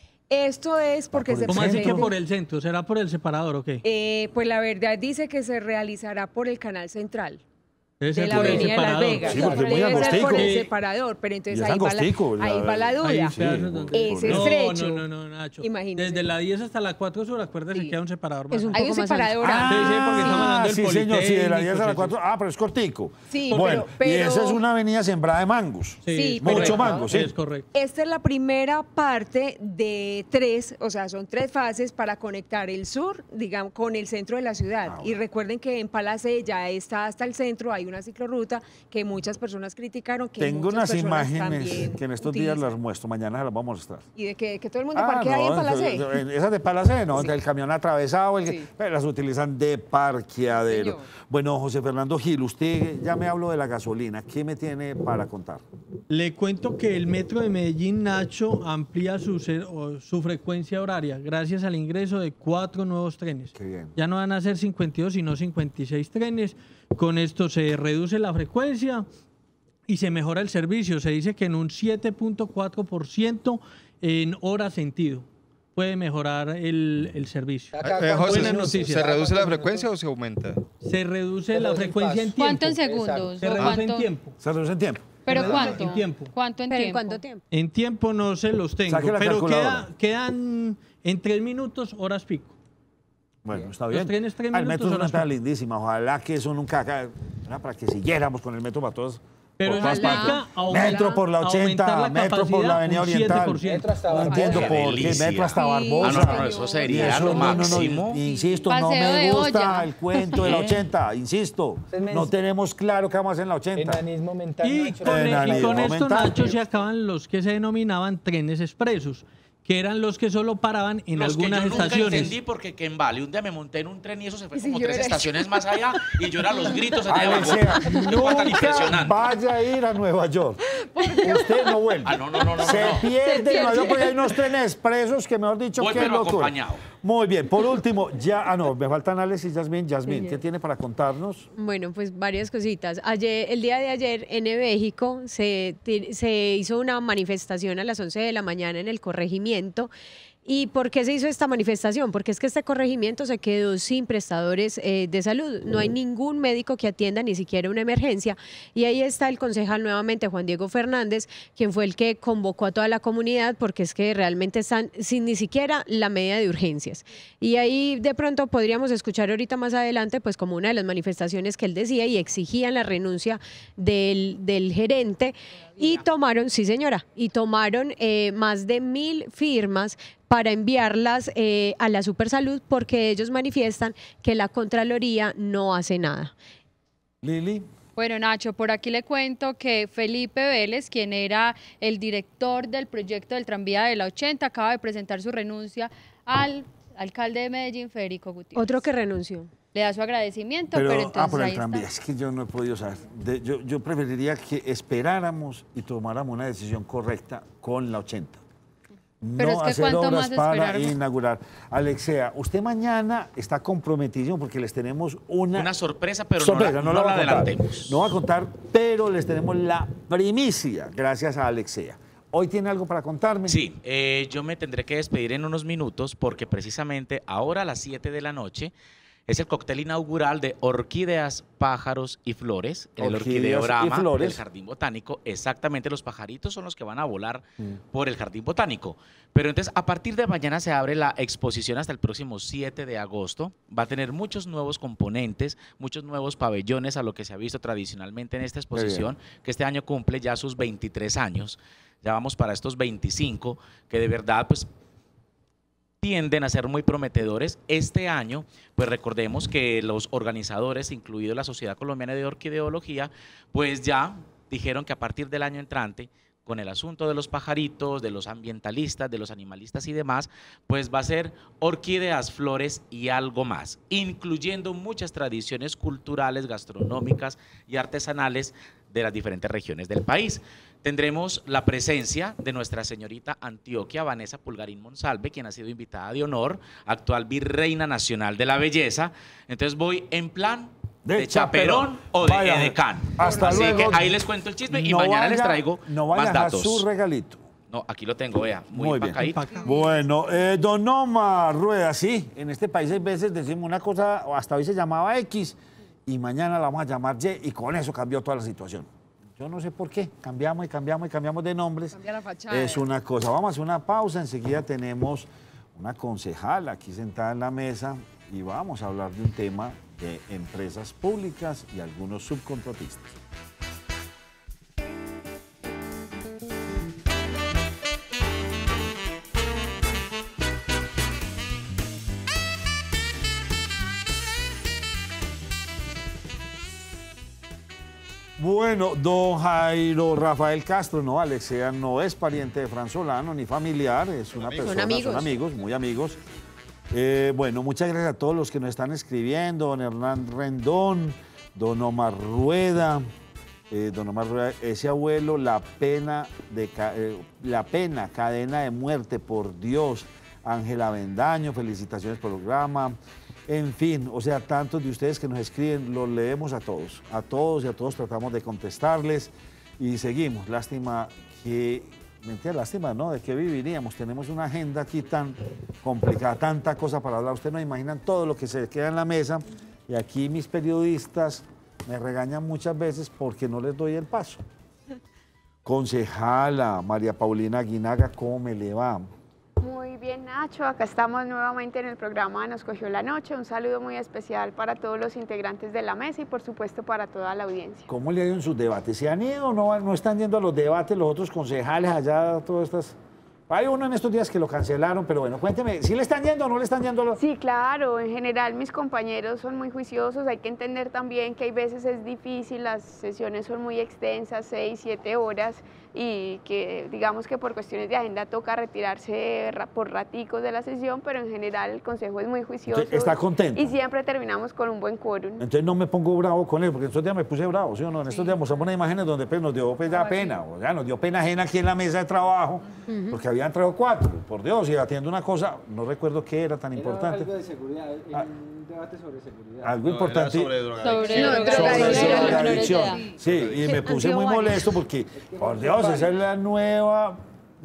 B: Esto es porque
A: por
B: se
A: el
F: ¿Cómo así que
B: pretende-
F: por el centro? ¿Será por el separador o qué?
B: Eh, pues la verdad dice que se realizará por el canal central
F: Debe
B: de
F: ser
B: la
F: por el
B: avenida de Las
F: separador.
B: Vegas.
A: Sí, porque es muy
B: Debe ser por
A: angostico.
B: el
F: Sí.
B: separador, pero
A: Y
B: entonces
A: es
B: ahí va, la,
A: angostico, la
B: ahí va la
A: verdad.
B: duda.
F: Ahí, pedazos donde-
B: Ese
F: no,
B: estrecho.
F: No, no, no, Nacho.
B: Imagínese.
F: Desde la diez hasta la cuatro Sur, acuérdese
B: Sí.
F: que hay un separador más
E: Es un
F: alto.
B: Hay un
E: poco más
B: separador.
F: Ah, sí, sí, porque estamos hablando del
A: sí, señor, sí, de la diez a la
F: Politécnico,
A: cuatro. Ah, pero es cortico.
B: Sí,
A: bueno,
B: pero-
A: y esa
B: pero-
A: es una avenida sembrada de mangos.
B: Sí,
F: es
B: pero-
A: Mucho
F: correcto.
A: mango, sí.
F: Es correcto.
B: Esta es la primera parte de tres, o sea, son tres fases para conectar el sur, digamos, con el centro de la ciudad.
A: Ah,
B: Y recuerden que en Palacé ya está hasta el centro, hay una ciclorruta que muchas personas criticaron. Que
A: Tengo
B: muchas
A: unas
B: personas
A: imágenes
B: también
A: que en estos días
B: utilizan.
A: las muestro, mañana las vamos a mostrar.
B: Y de que, que todo el mundo
A: Ah,
B: parquea ahí en Palacé.
A: en- esas de Palacé, ¿no?
B: Sí.
A: El camión atravesado, el que-
B: Sí.
A: pero las utilizan de parqueadero.
B: Señor.
A: Bueno, José Fernando Gil, usted ya me habló de la gasolina. ¿Qué me tiene para contar?
F: Le cuento que el metro de Medellín, Nacho, amplía su, ser- o su frecuencia horaria gracias al ingreso de cuatro nuevos trenes.
A: Qué bien.
F: Ya no van a ser cincuenta y dos, sino cincuenta y seis trenes. Con esto se reduce la frecuencia y se mejora el servicio. Se dice que en un siete punto cuatro por ciento en hora sentido puede mejorar el, el servicio.
C: Acá,
D: Eh,
C: ¿cuántos
D: José,
F: Buena
C: minutos?
F: noticia.
D: ¿se
C: Acá,
D: reduce la
C: ¿cuántos
D: frecuencia o
C: minutos?
D: se aumenta?
F: Se reduce
C: Se
F: la
C: reduce el
F: frecuencia en
C: paso.
F: tiempo.
G: ¿Cuánto en segundos?
C: Exacto.
F: Se
G: ¿O
F: reduce en
G: cuánto?
F: tiempo.
A: Se reduce en tiempo.
G: ¿Pero
F: Se reduce
G: cuánto?
F: en tiempo.
G: ¿Cuánto en
E: ¿Pero en
G: tiempo?
E: cuánto tiempo?
F: En tiempo no se los tengo,
A: Saque la
F: pero
A: calculadora.
F: queda- quedan en tres minutos horas pico.
A: Bueno, está
F: Los
A: bien.
F: trenes, tres
A: Ah, el
F: minutos,
A: metro es una
F: horas
A: entrada
F: pico.
A: lindísima. Ojalá que eso nunca haga- era para que siguiéramos con el metro para todos.
F: Pero
A: por todas
G: ojalá
A: partes.
F: aumentar-
A: Metro por la
F: aumentar
A: ochenta,
F: la
A: metro por
F: capacidad
A: la avenida
F: un siete
A: oriental.
F: por ciento.
C: Metro hasta
A: No
C: Barbosa.
A: entiendo
H: Qué
A: por qué
H: delicia.
A: metro hasta
G: Sí.
A: Barbosa.
H: Ah, no, no, no, eso
A: Y
H: sería
A: eso,
H: lo
A: no, no, no,
H: máximo.
A: insisto, no
G: Paseo
A: me
G: de
A: gusta
G: olla.
A: el cuento de la
H: ¿Qué?
A: ochenta, insisto.
C: Es mens-
A: No tenemos claro qué vamos a hacer en la ochenta.
C: Enanismo mental.
F: Y
C: Nacho.
F: con,
A: Enanismo
F: y con esto,
A: mental.
F: Nacho, se acaban los que se denominaban trenes expresos, que eran los que solo paraban en
H: Los que
F: algunas
H: yo nunca
F: estaciones.
H: entendí porque que en Vale un día me monté en un tren y eso se fue
B: Sí,
H: como
B: yo
H: tres
B: era-
H: estaciones más allá y yo era los gritos allá
A: Alexia,
H: abajo. Fue tan
A: nunca
H: impresionante.
A: vaya a ir a Nueva York.
G: ¿Por
A: Usted no vuelve.
H: Ah, no, no, no, no.
A: Se
H: no.
A: pierde,
B: Se
A: no,
B: pierde.
A: porque hay unos trenes expresos que, mejor dicho,
H: Voy,
A: qué
H: pero
A: locura.
H: acompañado.
A: Muy bien, por último, ya, ah, no, me faltan Alex y Yasmín. Yasmín, ¿qué tiene para contarnos?
E: Bueno, pues varias cositas. Ayer, el día de ayer en México se, ti- se hizo una manifestación a las once de la mañana en el corregimiento. ¿Y por qué se hizo esta manifestación? Porque es que este corregimiento se quedó sin prestadores eh, de salud. No hay ningún médico que atienda ni siquiera una emergencia. Y ahí está el concejal nuevamente, Juan Diego Fernández, quien fue el que convocó a toda la comunidad, porque es que realmente están sin ni siquiera la medida de urgencias. Y ahí de pronto podríamos escuchar ahorita más adelante, pues como una de las manifestaciones que él decía y exigían la renuncia del, del gerente. Y tomaron, sí señora, y tomaron eh, más de mil firmas para enviarlas eh, a la Supersalud porque ellos manifiestan que la Contraloría no hace nada.
A: Lili.
G: Bueno, Nacho, por aquí le cuento que Felipe Vélez, quien era el director del proyecto del tranvía de la ochenta, acaba de presentar su renuncia al alcalde de Medellín, Federico Gutiérrez.
E: Otro que renunció.
G: Le da su agradecimiento, pero,
A: Pero,
G: entonces
A: ah, por el
G: ahí
A: tranvía,
G: está.
A: es que yo no he podido saber. De- yo, yo preferiría que esperáramos y tomáramos una decisión correcta con la ochenta.
G: Pero
A: No
G: es que
A: hacer
G: ¿cuánto
A: obras
G: más
A: para
G: esperar?
A: inaugurar. Alexea, usted mañana está comprometido porque les tenemos una...
H: Una sorpresa, pero
A: sorpresa,
H: no la,
A: la
H: no
A: va
H: la
A: a contar.
H: adelantemos.
A: No va a contar, pero les tenemos la primicia, gracias a Alexea. ¿Hoy tiene algo para contarme?
H: Sí, eh, yo me tendré que despedir en unos minutos porque precisamente ahora a las siete de la noche es el cóctel inaugural de orquídeas, pájaros y flores en el
A: Orquídeas y
H: orquideorama
A: flores.
H: del Jardín Botánico. Exactamente, los pajaritos son los que van a volar
A: Mm.
H: por el Jardín Botánico. Pero entonces, a partir de mañana se abre la exposición hasta el próximo siete de agosto. Va a tener muchos nuevos componentes, muchos nuevos pabellones a lo que se ha visto tradicionalmente en esta exposición, que este año cumple ya sus veintitrés años. Ya vamos para estos veinticinco, que de verdad, pues, tienden a ser muy prometedores. Este año, pues recordemos que los organizadores, incluido la Sociedad Colombiana de Orquideología, pues ya dijeron que a partir del año entrante, con el asunto de los pajaritos, de los ambientalistas, de los animalistas y demás, pues va a ser orquídeas, flores y algo más, incluyendo muchas tradiciones culturales, gastronómicas y artesanales de las diferentes regiones del país. Tendremos la presencia de nuestra señorita Antioquia, Vanessa Pulgarín Monsalve, quien ha sido invitada de honor, actual virreina nacional de la belleza. Entonces voy en plan de,
A: De
H: chaperón,
A: chaperón.
H: o de
A: Vaya,
H: edecán.
A: hasta
H: Así
A: luego.
H: que ahí les cuento el chisme y
A: No
H: mañana les
A: vaya-
H: traigo
A: no vaya
H: más
A: a dejar
H: datos.
A: su regalito.
H: No, aquí lo tengo, vea, muy,
A: Muy bien.
H: empacadito.
A: Bueno, eh, don Omar Rueda, sí, en este país hay veces decimos una cosa, o hasta hoy se llamaba X, y mañana la vamos a llamar Y, y con eso cambió toda la situación. Yo no sé por qué, cambiamos y cambiamos y cambiamos de nombres.
B: Cambia la fachada.
A: Es una cosa. Vamos a hacer una pausa, enseguida tenemos una concejala aquí sentada en la mesa y vamos a hablar de un tema de empresas públicas y algunos subcontratistas. Bueno, don Jairo Rafael Castro, no, Alexea no es pariente de Fran Solano ni familiar, es una persona,
E: amigos.
A: son amigos, muy amigos. Eh, bueno, muchas gracias a todos los que nos están escribiendo, don Hernán Rendón, don Omar Rueda, eh, don Omar Rueda, ese abuelo, la pena, de, ca- eh, la pena, cadena de muerte, por Dios, Ángela Bendaño, felicitaciones por el programa. En fin, o sea, tantos de ustedes que nos escriben, los leemos a todos, a todos y a todos tratamos de contestarles y seguimos. Lástima que, mentira, lástima, ¿no? ¿De qué viviríamos? Tenemos una agenda aquí tan complicada, tanta cosa para hablar. Ustedes no imaginan todo lo que se queda en la mesa y aquí mis periodistas me regañan muchas veces porque no les doy el paso. Concejala María Paulina Aguinaga, ¿cómo me le va?
M: Muy bien, Nacho, acá estamos nuevamente en el programa Nos Cogió la Noche. Un saludo muy especial para todos los integrantes de la mesa y por supuesto para toda la audiencia.
A: ¿Cómo le ha ido en sus debates? ¿Se han ido o no, no están yendo a los debates los otros concejales allá, todas estas? Hay uno en estos días que lo cancelaron, pero bueno, cuénteme, ¿sí le están yendo o no le están yendo? Los...
M: Sí, claro, en general mis compañeros son muy juiciosos, hay que entender también que hay veces es difícil, las sesiones son muy extensas, seis, siete horas, y que digamos que por cuestiones de agenda toca retirarse por raticos de la sesión, pero en general el consejo es muy juicioso.
A: ¿Está contento?
M: Y siempre terminamos con un buen quórum.
A: Entonces no me pongo bravo con él, porque en estos días me puse bravo, ¿sí o no? En estos días mostramos unas imágenes donde pues, nos dio pues, ya pena, o sea, nos dio pena ajena aquí en la mesa de trabajo, uh-huh. porque habían entrado cuatro, por Dios, y atiendo una cosa, no recuerdo qué era tan
J: era
A: importante.
J: Algo de seguridad,
A: ah.
J: un debate sobre seguridad.
A: Algo no, importante.
G: Sobre
A: drogadicción. drogadicción. Sí, y me puse muy molesto porque, por Dios, esa es la nueva,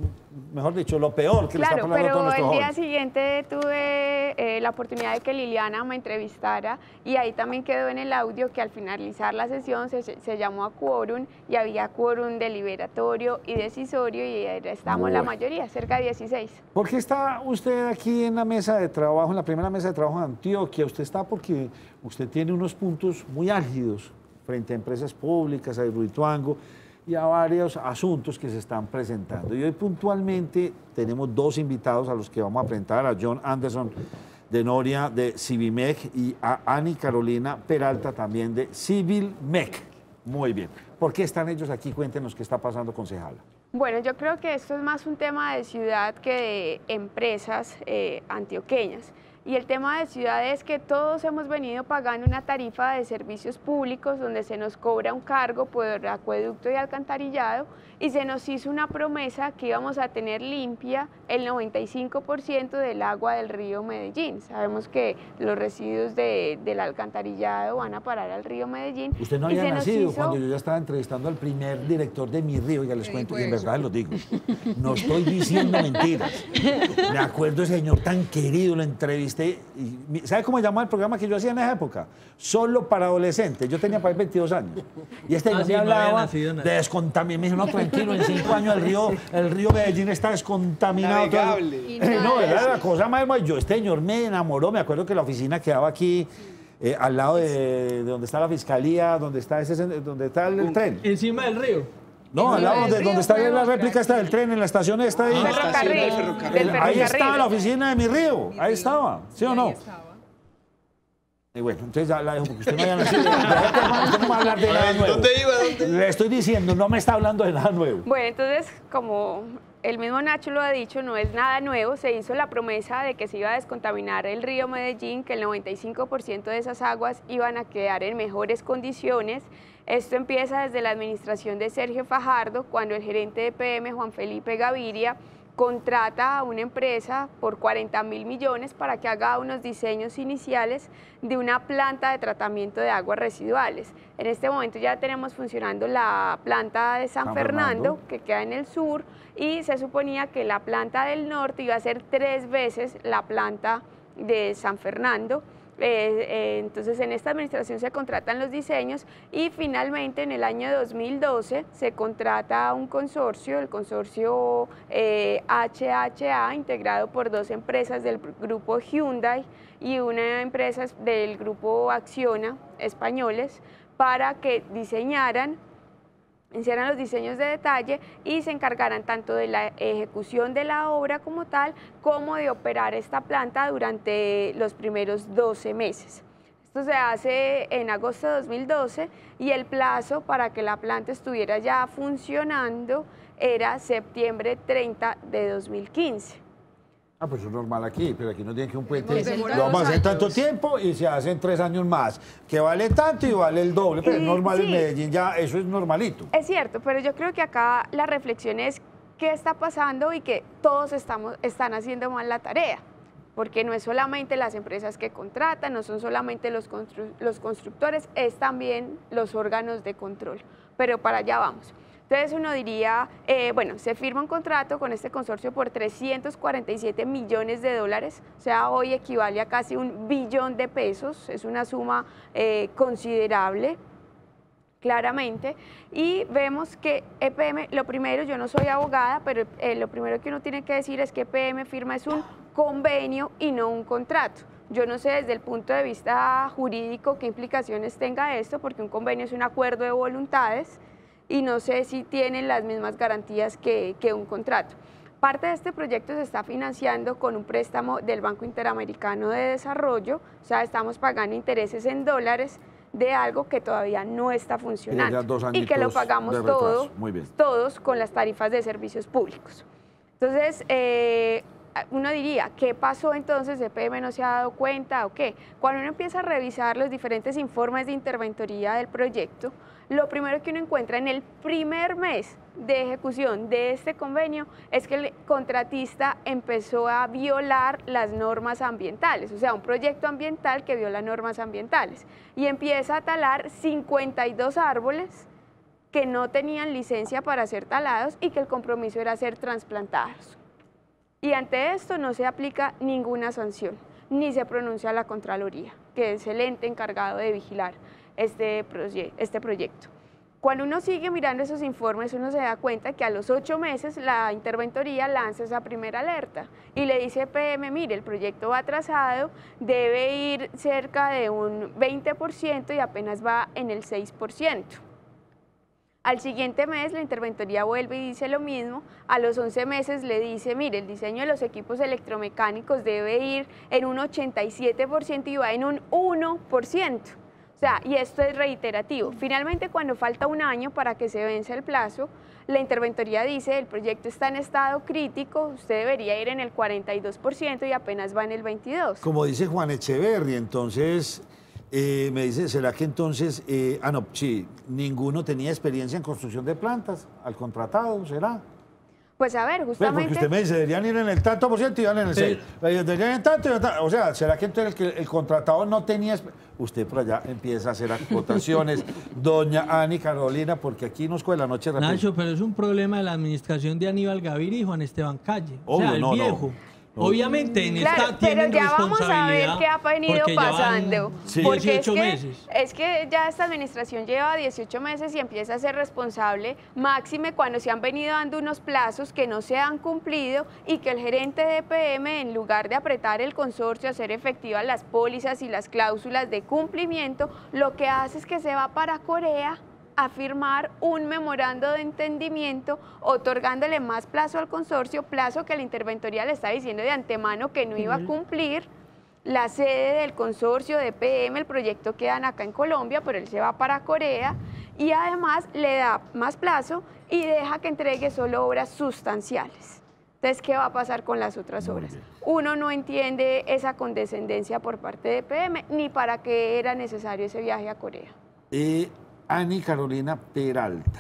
A: mejor dicho, lo peor que
M: claro,
A: le está pasando a todos nuestros
M: pero el día
A: jóvenes.
M: siguiente tuve eh, la oportunidad de que Liliana me entrevistara y ahí también quedó en el audio que al finalizar la sesión se, se llamó a quórum y había quórum deliberatorio y decisorio y estamos bueno. la mayoría, cerca de dieciséis.
A: ¿Por qué está usted aquí en la mesa de trabajo, en la primera mesa de trabajo de Antioquia? Usted está porque usted tiene unos puntos muy álgidos frente a empresas públicas, a Hidroituango y a varios asuntos que se están presentando. Y hoy puntualmente tenemos dos invitados a los que vamos a presentar, a John Anderson de Noria de Civimec y a Ani Carolina Peralta también de Civilmec. Muy bien. ¿Por qué están ellos aquí? Cuéntenos qué está pasando, concejala.
M: Bueno, yo creo que esto es más un tema de ciudad que de empresas eh, antioqueñas. Y el tema de ciudad es que todos hemos venido pagando una tarifa de servicios públicos donde se nos cobra un cargo por acueducto y alcantarillado y se nos hizo una promesa que íbamos a tener limpia el noventa y cinco por ciento del agua del río Medellín. Sabemos que los residuos de, del alcantarillado van a parar al río Medellín.
A: Usted no había nacido hizo... cuando yo ya estaba entrevistando al primer director de Mi Río, ya les cuento, y en verdad lo digo. No estoy diciendo mentiras. Me acuerdo ese señor tan querido, lo entrevisté. Y, ¿sabe cómo se llamaba el programa que yo hacía en esa época? Solo para adolescentes. Yo tenía para ahí veintidós años. Y este ah, sí, me hablaba no de descontaminación. Me dijo, no, tranquilo, en cinco años el río, el río Medellín está descontaminado. No, era la cosa más hermosa. Yo, este señor me enamoró. Me acuerdo que la oficina quedaba aquí, eh, al lado de, de donde está la fiscalía, donde está, ese, donde está el, el tren.
F: Encima del río.
A: No, al lado de donde está la réplica esta del tren, en la estación esta ahí.
M: Ah, ferrocarril, del ferrocarril.
A: Ahí estaba la oficina de Mi Río, ahí estaba, ¿sí o no? Y bueno, entonces ya la dejo porque usted no haya nacido. Usted no va a hablar de nada nuevo.
D: ¿Dónde iba? ¿Dónde?
A: Le estoy diciendo, no me está hablando de nada nuevo.
M: Bueno, entonces, como el mismo Nacho lo ha dicho, no es nada nuevo. Se hizo la promesa de que se iba a descontaminar el río Medellín, que el noventa y cinco por ciento de esas aguas iban a quedar en mejores condiciones. Esto empieza desde la administración de Sergio Fajardo, cuando el gerente de E P M, Juan Felipe Gaviria, contrata a una empresa por cuarenta mil millones para que haga unos diseños iniciales de una planta de tratamiento de aguas residuales. En este momento ya tenemos funcionando la planta de San, San Fernando, Fernando, que queda en el sur, y se suponía que la planta del norte iba a ser tres veces la planta de San Fernando. Eh, eh, entonces en esta administración se contratan los diseños y finalmente en el año dos mil doce se contrata un consorcio, el consorcio eh, H H A, integrado por dos empresas del grupo Hyundai y una empresa del grupo Acciona, españoles, para que diseñaran, hicieran los diseños de detalle y se encargaran tanto de la ejecución de la obra como tal, como de operar esta planta durante los primeros doce meses. Esto se hace en agosto de dos mil doce y el plazo para que la planta estuviera ya funcionando era septiembre treinta de dos mil quince.
A: Ah, pues es normal aquí, pero aquí no tiene que un puente, lo vamos a hacer tanto tiempo y se hacen tres años más, que vale tanto y vale el doble, pero y, es normal sí, en Medellín, ya eso es normalito.
M: Es cierto, pero yo creo que acá la reflexión es qué está pasando y que todos estamos, están haciendo mal la tarea, porque no es solamente las empresas que contratan, no son solamente los, constru los constructores, es también los órganos de control, pero para allá vamos. Entonces uno diría, eh, bueno, se firma un contrato con este consorcio por trescientos cuarenta y siete millones de dólares, o sea, hoy equivale a casi un billón de pesos, es una suma eh, considerable, claramente, y vemos que E P M, lo primero, yo no soy abogada, pero eh, lo primero que uno tiene que decir es que E P M firma es un convenio y no un contrato. Yo no sé desde el punto de vista jurídico qué implicaciones tenga esto, porque un convenio es un acuerdo de voluntades, y no sé si tienen las mismas garantías que, que un contrato. Parte de este proyecto se está financiando con un préstamo del Banco Interamericano de Desarrollo, o sea, estamos pagando intereses en dólares de algo que todavía no está funcionando y que lo pagamos todo, todos con las tarifas de servicios públicos. Entonces, eh, uno diría, ¿qué pasó entonces? ¿E P M no se ha dado cuenta o qué? Cuando uno empieza a revisar los diferentes informes de interventoría del proyecto, lo primero que uno encuentra en el primer mes de ejecución de este convenio es que el contratista empezó a violar las normas ambientales, o sea, un proyecto ambiental que viola normas ambientales, y empieza a talar cincuenta y dos árboles que no tenían licencia para ser talados y que el compromiso era ser trasplantados. Y ante esto no se aplica ninguna sanción, ni se pronuncia la Contraloría, que es el ente encargado de vigilar este, proye este proyecto. Cuando uno sigue mirando esos informes, uno se da cuenta que a los ocho meses la interventoría lanza esa primera alerta y le dice a E P M, mire, el proyecto va atrasado, debe ir cerca de un veinte por ciento y apenas va en el seis por ciento. Al siguiente mes la interventoría vuelve y dice lo mismo, a los once meses le dice, mire, el diseño de los equipos electromecánicos debe ir en un ochenta y siete por ciento y va en un uno por ciento. O sea, y esto es reiterativo. Finalmente, cuando falta un año para que se vence el plazo, la interventoría dice, el proyecto está en estado crítico, usted debería ir en el cuarenta y dos por ciento y apenas va en el veintidós por ciento.
A: Como dice Juan Echeverri, entonces... Eh, me dice, ¿será que entonces, eh, ah no, sí, ninguno tenía experiencia en construcción de plantas al contratado, será?
M: Pues a ver, justamente...
A: Porque usted me dice, deberían ir en el tanto por ciento y van en el seis. Deberían en tanto y en tanto. O sea, ¿será que entonces el, el contratado no tenía... Usted por allá empieza a hacer acotaciones, doña Ani Carolina, porque aquí nos cuela la noche rápido.
F: Nacho, pero es un problema de la administración de Aníbal Gaviria y Juan Esteban Calle.
A: Obvio,
F: o sea, el
A: no,
F: viejo.
A: No.
F: Obviamente en
M: claro,
F: esta tienen
M: pero ya vamos a ver qué ha venido pasando.
F: Sí.
M: Porque
F: dieciocho
M: es que,
F: meses.
M: es que ya esta administración lleva dieciocho meses y empieza a ser responsable, máxime cuando se han venido dando unos plazos que no se han cumplido y que el gerente de E P M, en lugar de apretar el consorcio, hacer efectivas las pólizas y las cláusulas de cumplimiento, lo que hace es que se va para Corea a firmar un memorando de entendimiento otorgándole más plazo al consorcio, plazo que la interventoría le está diciendo de antemano que no iba a cumplir. La sede del consorcio de E P M, el proyecto quedan acá en Colombia, pero él se va para Corea y además le da más plazo y deja que entregue solo obras sustanciales. Entonces, ¿qué va a pasar con las otras obras? Uno no entiende esa condescendencia por parte de E P M ni para qué era necesario ese viaje a Corea.
A: Eh, Ani Carolina Peralta,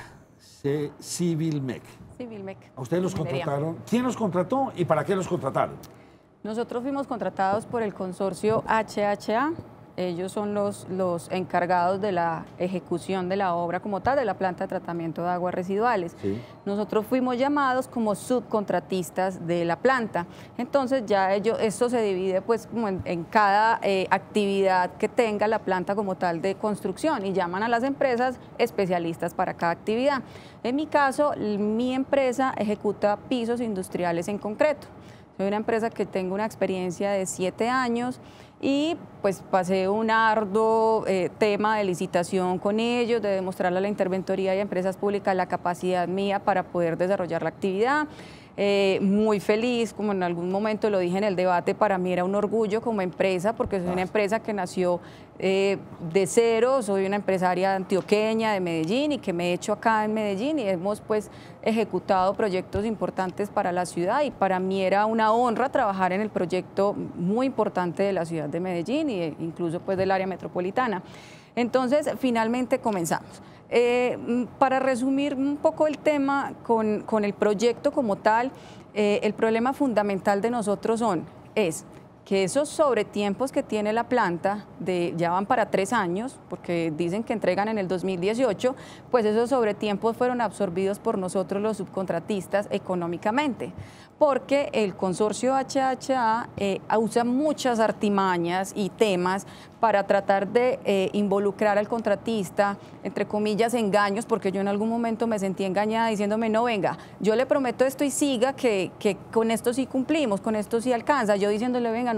A: Civilmec.
N: Civilmec.
A: ¿A ustedes los contrataron? ¿Quién los contrató y para qué los contrataron?
N: Nosotros fuimos contratados por el consorcio H H A. Ellos son los, los encargados de la ejecución de la obra como tal, de la planta de tratamiento de aguas residuales. Sí. Nosotros fuimos llamados como subcontratistas de la planta. Entonces ya ellos, esto se divide pues como en, en cada eh, actividad que tenga la planta como tal de construcción y llaman a las empresas especialistas para cada actividad. En mi caso, mi empresa ejecuta pisos industriales en concreto. Soy una empresa que tengo una experiencia de siete años y pues pasé un arduo eh, tema de licitación con ellos, de demostrarle a la interventoría y a empresas públicas la capacidad mía para poder desarrollar la actividad. Eh, muy feliz, como en algún momento lo dije en el debate, para mí era un orgullo como empresa, porque soy una empresa que nació eh, de cero, soy una empresaria antioqueña de Medellín y que me he hecho acá en Medellín y hemos pues ejecutado proyectos importantes para la ciudad y para mí era una honra trabajar en el proyecto muy importante de la ciudad de Medellín e incluso pues del área metropolitana. Entonces, finalmente comenzamos. Eh, para resumir un poco el tema con, con el proyecto como tal, eh, el problema fundamental de nosotros son, es que esos sobretiempos que tiene la planta, de, ya van para tres años, porque dicen que entregan en el dos mil dieciocho, pues esos sobretiempos fueron absorbidos por nosotros los subcontratistas económicamente, porque el consorcio H H A eh, usa muchas artimañas y temas para tratar de eh, involucrar al contratista, entre comillas, engaños, porque yo en algún momento me sentí engañada diciéndome, no, venga, yo le prometo esto y siga, que, que con esto sí cumplimos, con esto sí alcanza, yo diciéndole, venga,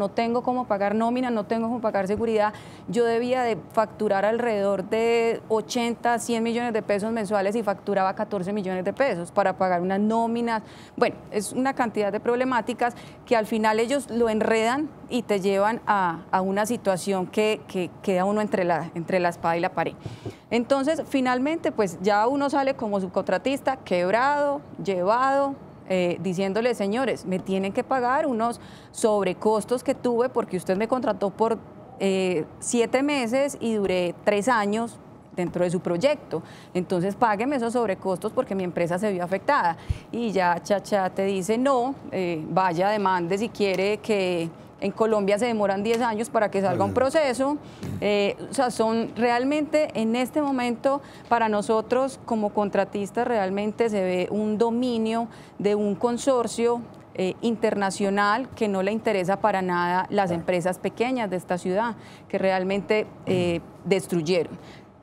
N: no tengo cómo pagar nómina, no tengo cómo pagar seguridad. Yo debía de facturar alrededor de ochenta, cien millones de pesos mensuales y facturaba catorce millones de pesos para pagar unas nóminas. Bueno, es una cantidad de problemáticas que al final ellos lo enredan y te llevan a, a una situación que, que queda uno entre la, entre la espada y la pared. Entonces, finalmente, pues ya uno sale como subcontratista quebrado, llevado, Eh, diciéndole, señores, me tienen que pagar unos sobrecostos que tuve porque usted me contrató por eh, siete meses y duré tres años dentro de su proyecto. Entonces, págueme esos sobrecostos porque mi empresa se vio afectada. Y ya Chacha te dice, no, eh, vaya, demande si quiere, que en Colombia se demoran diez años para que salga un proceso. Eh, o sea, son realmente en este momento para nosotros como contratistas realmente se ve un dominio de un consorcio eh, internacional que no le interesa para nada las empresas pequeñas de esta ciudad, que realmente eh, destruyeron.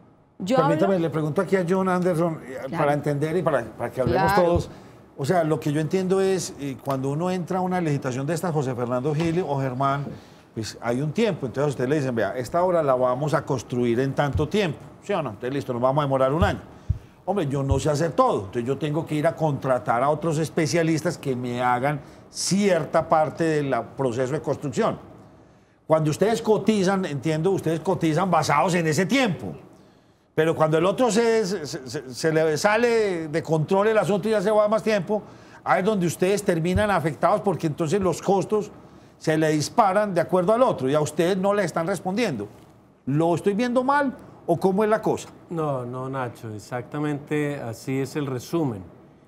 N: Yo
A: Permítame,
N: hablo...
A: le pregunto aquí a John Anderson, claro, para entender y para, para que hablemos claro. todos. O sea, lo que yo entiendo es, eh, cuando uno entra a una licitación de esta, José Fernando Gil o Germán, pues hay un tiempo. Entonces a ustedes le dicen, vea, esta obra la vamos a construir en tanto tiempo. ¿Sí o no? Entonces listo, nos vamos a demorar un año. Hombre, yo no sé hacer todo. Entonces yo tengo que ir a contratar a otros especialistas que me hagan cierta parte del proceso de construcción. Cuando ustedes cotizan, entiendo, ustedes cotizan basados en ese tiempo. Pero cuando el otro se, se, se, se le sale de control el asunto y ya se va más tiempo, ahí es donde ustedes terminan afectados porque entonces los costos se le disparan de acuerdo al otro y a ustedes no le están respondiendo. ¿Lo estoy viendo mal o cómo es la cosa?
O: No, no, Nacho, exactamente así es el resumen.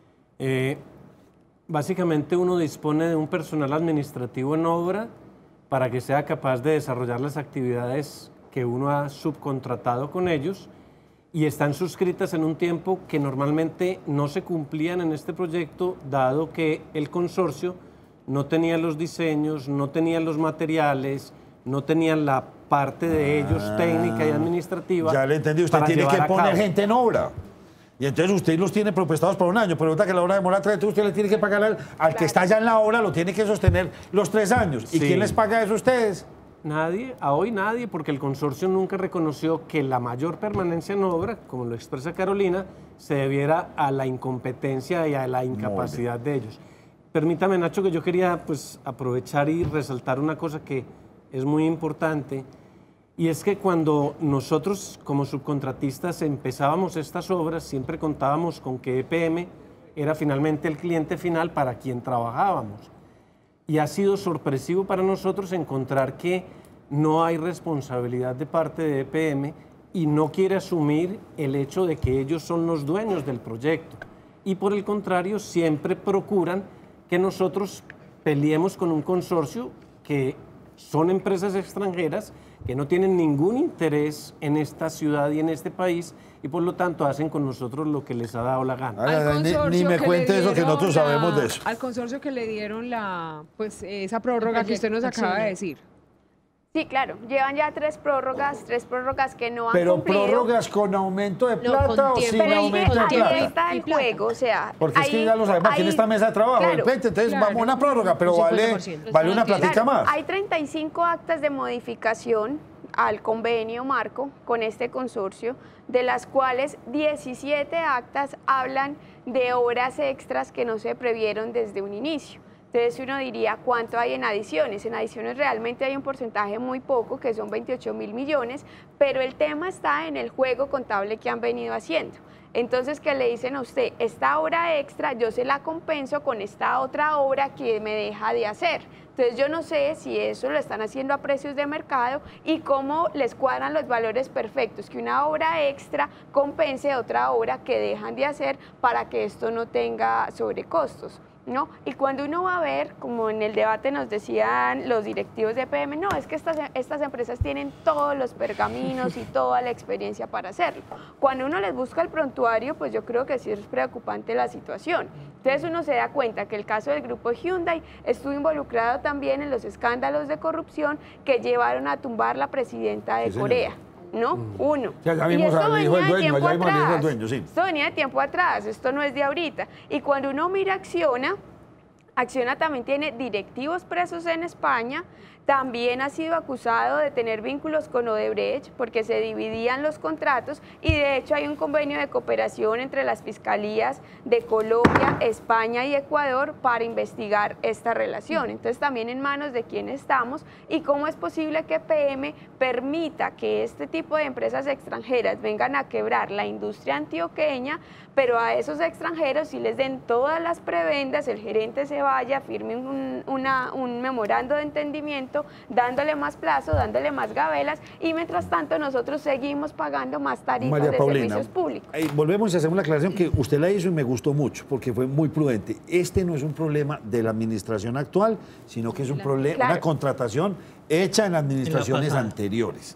O: Eh, básicamente uno dispone de un personal administrativo en obra para que sea capaz de desarrollar las actividades que uno ha subcontratado con ellos, y están suscritas en un tiempo que normalmente no se cumplían en este proyecto, dado que el consorcio no tenía los diseños, no tenía los materiales, no tenía la parte de ellos ah, técnica y administrativa.
A: Ya le entendí, usted tiene que poner gente en obra. Y entonces usted los tiene presupuestados por un año, pero resulta que la obra demora tres, entonces usted le tiene que pagar al, al claro. que está ya en la obra, lo tiene que sostener los tres años. ¿Y sí. quién les paga eso a ustedes?
O: Nadie, a hoy nadie, porque el consorcio nunca reconoció que la mayor permanencia en obra, como lo expresa Carolina, se debiera a la incompetencia y a la incapacidad de ellos. Permítame, Nacho, que yo quería pues, aprovechar y resaltar una cosa que es muy importante, y es que cuando nosotros como subcontratistas empezábamos estas obras, siempre contábamos con que E P M era finalmente el cliente final para quien trabajábamos. Y ha sido sorpresivo para nosotros encontrar que no hay responsabilidad de parte de E P M y no quiere asumir el hecho de que ellos son los dueños del proyecto. Y por el contrario, siempre procuran que nosotros peleemos con un consorcio que son empresas extranjeras que no tienen ningún interés en esta ciudad y en este país, y por lo tanto hacen con nosotros lo que les ha dado la gana.
A: Ay, ni, ni me cuente eso, que nosotros la, sabemos de eso.
B: Al consorcio que le dieron la, pues, esa prórroga que usted nos acaba de decir.
M: Sí, claro, llevan ya tres prórrogas, tres prórrogas que no han
A: Pero
M: cumplido.
A: Pero prórrogas con aumento de plata no, o sin Pero aumento de plata.
M: Ahí está el juego, o sea.
A: Porque ahí, es que ya lo sabemos aquí en esta mesa de trabajo. Claro, entonces claro. vamos a una prórroga, pero vale, vale una platica claro, más.
M: Hay treinta y cinco actas de modificación al convenio marco con este consorcio, de las cuales diecisiete actas hablan de horas extras que no se previeron desde un inicio. Entonces uno diría, ¿cuánto hay en adiciones? En adiciones realmente hay un porcentaje muy poco, que son veintiocho mil millones, pero el tema está en el juego contable que han venido haciendo. Entonces, que le dicen a usted, esta hora extra yo se la compenso con esta otra obra que me deja de hacer. Entonces yo no sé si eso lo están haciendo a precios de mercado y cómo les cuadran los valores perfectos, que una obra extra compense otra obra que dejan de hacer para que esto no tenga sobrecostos, ¿no? Y cuando uno va a ver, como en el debate nos decían los directivos de E P M, no, es que estas, estas empresas tienen todos los pergaminos y toda la experiencia para hacerlo. Cuando uno les busca el prontuario, pues yo creo que sí es preocupante la situación. Entonces uno se da cuenta que el caso del grupo Hyundai estuvo involucrado también en los escándalos de corrupción que llevaron a tumbar la presidenta de sí, Corea. ¿No? Mm. Uno.
A: Ya, ya vimos al hijo del dueño, ya vimos al hijo del dueño, sí.
M: Esto venía de tiempo atrás, esto no es de ahorita. Y cuando uno mira Acciona, Acciona también tiene directivos presos en España, también ha sido acusado de tener vínculos con Odebrecht porque se dividían los contratos y de hecho hay un convenio de cooperación entre las fiscalías de Colombia, España y Ecuador para investigar esta relación. Entonces también en manos de quién estamos y cómo es posible que P M permita que este tipo de empresas extranjeras vengan a quebrar la industria antioqueña, pero a esos extranjeros sí les den todas las prebendas, el gerente se vaya, firme un, una, un memorando de entendimiento dándole más plazo, dándole más gabelas y mientras tanto nosotros seguimos pagando más tarifas
A: María
M: de
A: Paulina,
M: servicios públicos.
A: eh, volvemos a hacer una aclaración que usted la hizo y me gustó mucho porque fue muy prudente. Este no es un problema de la administración actual, sino que es un problema,
M: Claro.
A: una contratación hecha en administraciones
F: pasada.
A: anteriores.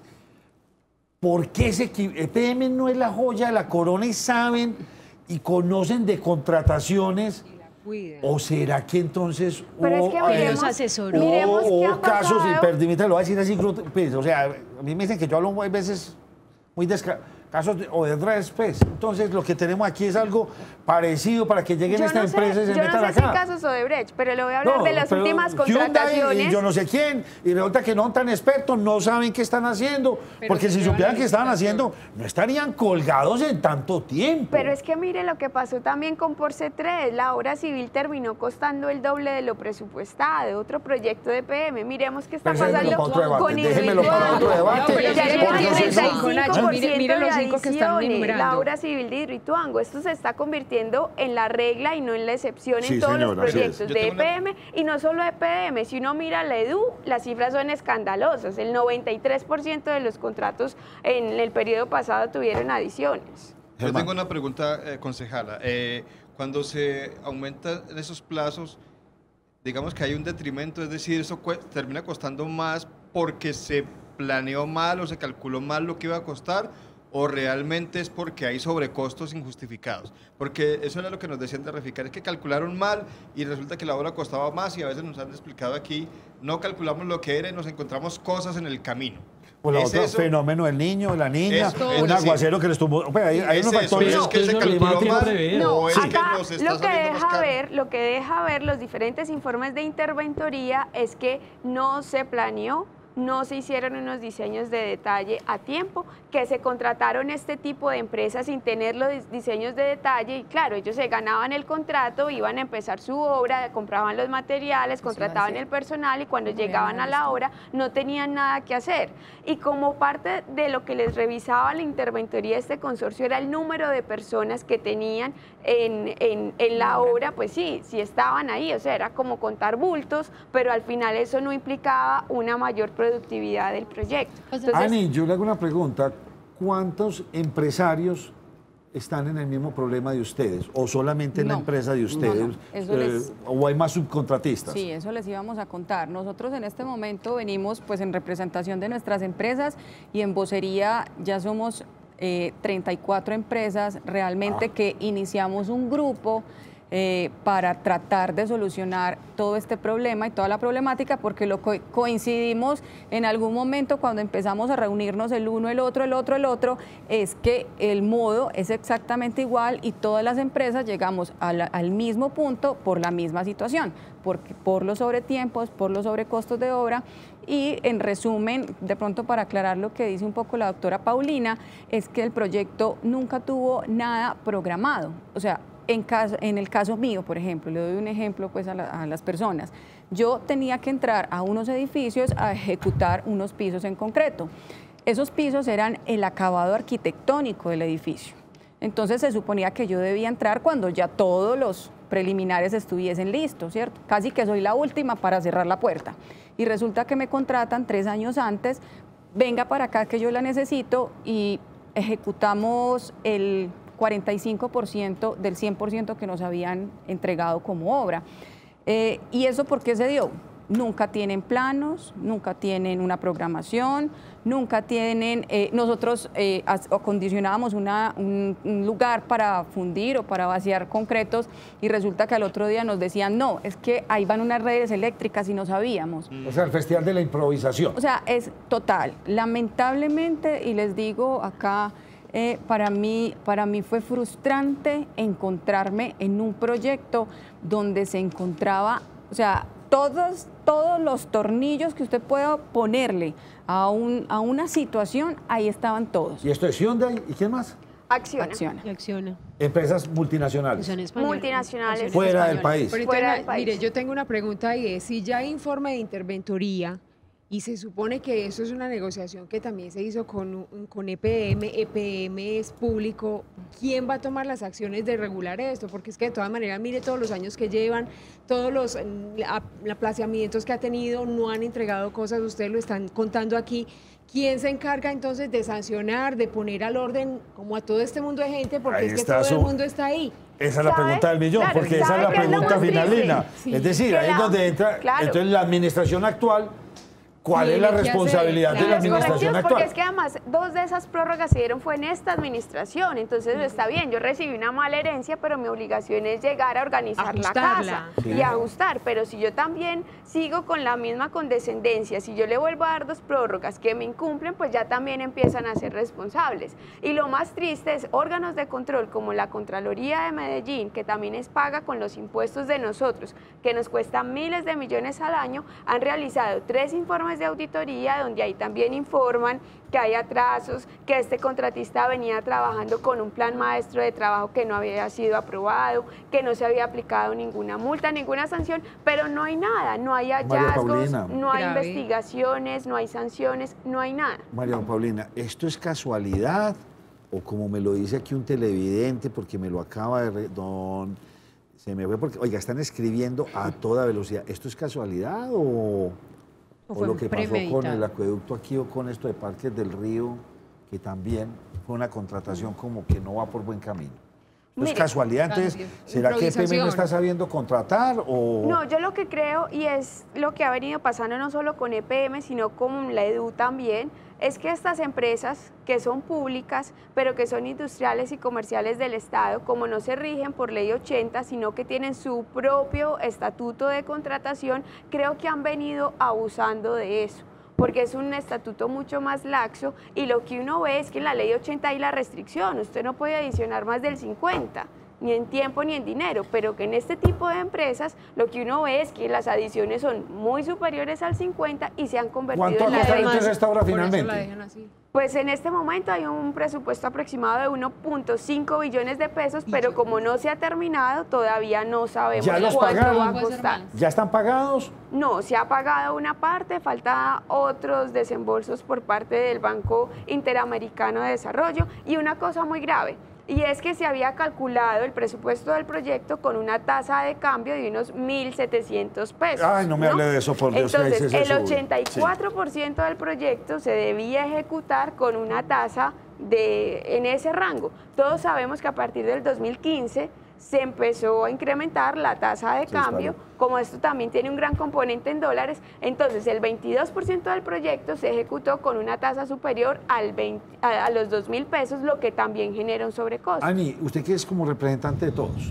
A: ¿Por qué se equi- el P M no es la joya de la corona y saben y conocen de contrataciones? ¿O será que entonces
M: Pero
A: hubo,
M: es que
A: eh,
M: miremos-
A: hubo-
M: miremos qué
A: hubo
M: ha
A: casos, y
M: pasado.
A: permítame, lo voy a decir así, pues, o sea, a mí me dicen que yo hablo a veces muy desca casos de Odebrecht, pues. Entonces, lo que tenemos aquí es algo parecido para que lleguen
M: Yo
A: estas
M: no sé,
A: empresas y se
M: yo
A: metan
M: no sé si
A: acá.
M: casos Odebrecht, pero le voy a hablar
A: No,
M: de las
A: pero
M: últimas
A: Hyundai
M: contrataciones.
A: y yo no sé quién, y resulta que no son tan expertos, no saben qué están haciendo,
M: Pero
A: porque
M: se
A: si
M: llevan
A: supieran
M: la
A: qué estaban haciendo, no estarían colgados en tanto tiempo.
M: Pero es que mire lo que pasó también con Porce tres, la obra civil terminó costando el doble de lo presupuestado, otro proyecto de P M, miremos qué está
A: Pero déjemelo
M: pasando
A: para otro debate,
M: con
A: déjemelo para otro debate,
M: No, pero ya
A: porque
M: llevan
A: no
M: el
A: sé
M: treinta y
A: si-
M: cinco por ciento
B: Mire- mire los
M: de
B: cinco que están
M: adiciones,
B: enumerando.
M: la obra civil de Hidroituango, esto se está convirtiendo en la regla y no en la excepción
A: Sí,
M: en todos
A: señora,
M: los
A: así es.
M: proyectos
A: Yo
M: de
A: tengo una-
M: E P M y no solo de E P M, si uno mira la E D U, las cifras son escandalosas, el noventa y tres por ciento de los contratos en el periodo pasado tuvieron adiciones.
D: Yo tengo una pregunta, eh, concejala. Eh, cuando se aumentan esos plazos, digamos que hay un detrimento, es decir, eso cue- termina costando más porque se planeó mal o se calculó mal lo que iba a costar, o realmente es porque hay sobrecostos injustificados. Porque eso era lo que nos decían de Reficar, es que calcularon mal y resulta que la obra costaba más y a veces nos han explicado aquí, no calculamos lo que era y nos encontramos cosas en el camino.
A: O la
D: ¿Es
A: otra,
D: eso?
A: fenómeno del niño, la niña,
D: Eso,
A: un
D: es decir,
A: aguacero que les tumbó. Pues hay, hay
D: ¿es
A: unos
D: eso?
A: factores.
D: ¿Es que se calculó mal
M: No,
D: o es que
M: acá
D: nos está
M: lo que
D: saliendo más
M: deja
D: caro?
M: ver, lo que deja ver los diferentes informes de interventoría es que no se planeó, no se hicieron unos diseños de detalle a tiempo, que se contrataron este tipo de empresas sin tener los dis- diseños de detalle y claro, ellos se ganaban el contrato, iban a empezar su obra, compraban los materiales, contrataban el personal y cuando llegaban a la obra no tenían nada que hacer. Y como parte de lo que les revisaba la interventoría de este consorcio era el número de personas que tenían en, en, en la obra, pues sí, sí estaban ahí, o sea, era como contar bultos, pero al final eso no implicaba una mayor productividad del proyecto. Entonces,
A: Ani, yo le hago una pregunta. ¿Cuántos empresarios están en el mismo problema de ustedes? ¿O solamente en la
N: No,
A: empresa de
N: no,
A: ustedes?
N: no, eso
A: Eh,
N: les-
A: ¿O hay más subcontratistas?
N: Sí, eso les íbamos a contar. Nosotros en este momento venimos pues en representación de nuestras empresas y en vocería ya somos eh, treinta y cuatro empresas realmente que iniciamos un grupo eh, para tratar de solucionar todo este problema y toda la problemática, porque lo co- coincidimos en algún momento cuando empezamos a reunirnos el uno, el otro, el otro, el otro, es que el modo es exactamente igual y todas las empresas llegamos a la- al mismo punto por la misma situación, porque, por los sobretiempos, por los sobrecostos de obra. Y en resumen, de pronto para aclarar lo que dice un poco la doctora Paulina, es que el proyecto nunca tuvo nada programado. O sea, en, caso, en el caso mío, por ejemplo, le doy un ejemplo pues a, la- a las personas, yo tenía que entrar a unos edificios a ejecutar unos pisos en concreto. Esos pisos eran el acabado arquitectónico del edificio. Entonces se suponía que yo debía entrar cuando ya todos los preliminares estuviesen listos, ¿cierto? Casi que soy la última para cerrar la puerta. Y resulta que me contratan tres años antes, venga para acá que yo la necesito y ejecutamos el cuarenta y cinco por ciento del cien por ciento que nos habían entregado como obra. Eh, ¿Y eso por qué se dio? Nunca tienen planos, nunca tienen una programación, nunca tienen, eh, nosotros eh, as- acondicionábamos una, un, un lugar para fundir o para vaciar concretos y resulta que al otro día nos decían, no, es que ahí van unas redes eléctricas y no sabíamos.
A: O sea, el festival de la improvisación.
N: O sea, es total. Lamentablemente, y les digo acá, eh, para mí, para mí fue frustrante encontrarme en un proyecto donde se encontraba, o sea, todos, todos los tornillos que usted pueda ponerle a, un, a una situación, ahí estaban todos.
A: ¿Y esto es Hyundai? ¿Y quién más?
M: Acciona.
N: Acciona.
E: Y Acciona.
A: Empresas multinacionales.
M: Multinacionales.
A: Fuera del país.
B: Pero
M: Fuera
B: entonces,
M: del país.
B: mire, yo tengo una pregunta y es, si ya hay informe de interventoría y se supone que eso es una negociación que también se hizo con, un- con E P M, E P M es público, ¿quién va a tomar las acciones de regular esto? Porque es que de todas maneras, mire todos los años que llevan, todos los mm, ap- aplazamientos que ha tenido, no han entregado cosas, ustedes lo están contando aquí. ¿Quién se encarga entonces de sancionar, de poner al orden como a todo este mundo de gente? Porque
A: Ahí
B: es que
A: está
B: todo
A: su-
B: el mundo está ahí.
A: Esa es la
M: ¿Sabe?
A: pregunta del millón,
M: Claro,
A: porque esa es
M: ¿sabe
A: la
M: qué es lo
A: pregunta
M: más
A: final,
M: triste?
A: Lina.
B: Sí.
A: Es decir,
M: Que
A: ahí es
M: la-
A: donde entra,
M: claro.
A: entonces la administración actual, ¿cuál
B: Tiene
A: es la
B: que hacer,
A: responsabilidad de la
B: claro.
A: administración
M: Correctivos,
A: actual?
M: porque es que además dos de esas prórrogas se dieron fue en esta administración, entonces está bien, yo recibí una mala herencia, pero mi obligación es llegar a organizar la
B: Ajustarla.
M: casa
A: Sí.
M: y ajustar, pero si yo también sigo con la misma condescendencia, si yo le vuelvo a dar dos prórrogas que me incumplen, pues ya también empiezan a ser responsables. Y lo más triste es órganos de control como la Contraloría de Medellín, que también es paga con los impuestos de nosotros, que nos cuesta miles de millones al año, han realizado tres informes de auditoría donde ahí también informan que hay atrasos, que este contratista venía trabajando con un plan maestro de trabajo que no había sido aprobado, que no se había aplicado ninguna multa, ninguna sanción, pero no hay nada, no hay
A: María
M: hallazgos,
A: Paulina.
M: no hay
B: Grave.
M: investigaciones, no hay sanciones, no hay nada.
A: María Paulina, ¿esto es casualidad o como me lo dice aquí un televidente, porque me lo acaba de... re- Don, se me fue porque, oiga, están escribiendo a toda velocidad. ¿Esto es casualidad o,
E: O
A: o
E: fue
A: lo que pasó con
E: premeditado.
A: el acueducto aquí o con esto de Parques del Río, que también fue una contratación como que no va por buen camino? ¿Esto es
M: Mire,
A: casualidad? Entonces,
B: cambio,
A: ¿será que E P M no
B: improvisación.
A: está sabiendo contratar o...?
M: No, yo lo que creo, y es lo que ha venido pasando no solo con E P M, sino con la EDU también, es que estas empresas que son públicas, pero que son industriales y comerciales del Estado, como no se rigen por ley ochenta, sino que tienen su propio estatuto de contratación, creo que han venido abusando de eso, porque es un estatuto mucho más laxo y lo que uno ve es que en la ley ochenta hay la restricción, usted no puede adicionar más del cincuenta, ni en tiempo ni en dinero, pero que en este tipo de empresas lo que uno ve es que las adiciones son muy superiores al cincuenta y se han convertido
A: ¿Cuánto
M: en la
A: costará
M: ley.
A: entonces esta obra
B: Por eso la
A: finalmente?
B: dejan así.
M: Pues en este momento hay un presupuesto aproximado de uno punto cinco billones de pesos, pero como no se ha terminado, todavía no sabemos
A: ¿Ya los
M: cuánto
A: pagaron?
M: va a
G: Puede ser
M: costar.
G: más.
A: ¿Ya están pagados?
M: No, se ha pagado una parte, falta otros desembolsos por parte del Banco Interamericano de Desarrollo y una cosa muy grave, y es que se había calculado el presupuesto del proyecto con una tasa de cambio de unos mil setecientos pesos.
A: Ay, no me hable de eso, por Dios, que ahí
M: Entonces,
A: sí se
M: el
A: sube.
M: ochenta y cuatro por ciento del proyecto se debía ejecutar con una tasa de, en ese rango. Todos sabemos que a partir del dos mil quince se empezó a incrementar la tasa de
A: Se
M: cambio,
A: disparó.
M: como esto también tiene un gran componente en dólares, entonces el veintidós por ciento del proyecto se ejecutó con una tasa superior al veinte, a, a los dos mil pesos, lo que también genera un sobrecosto.
A: Ani, usted que es como representante de todos,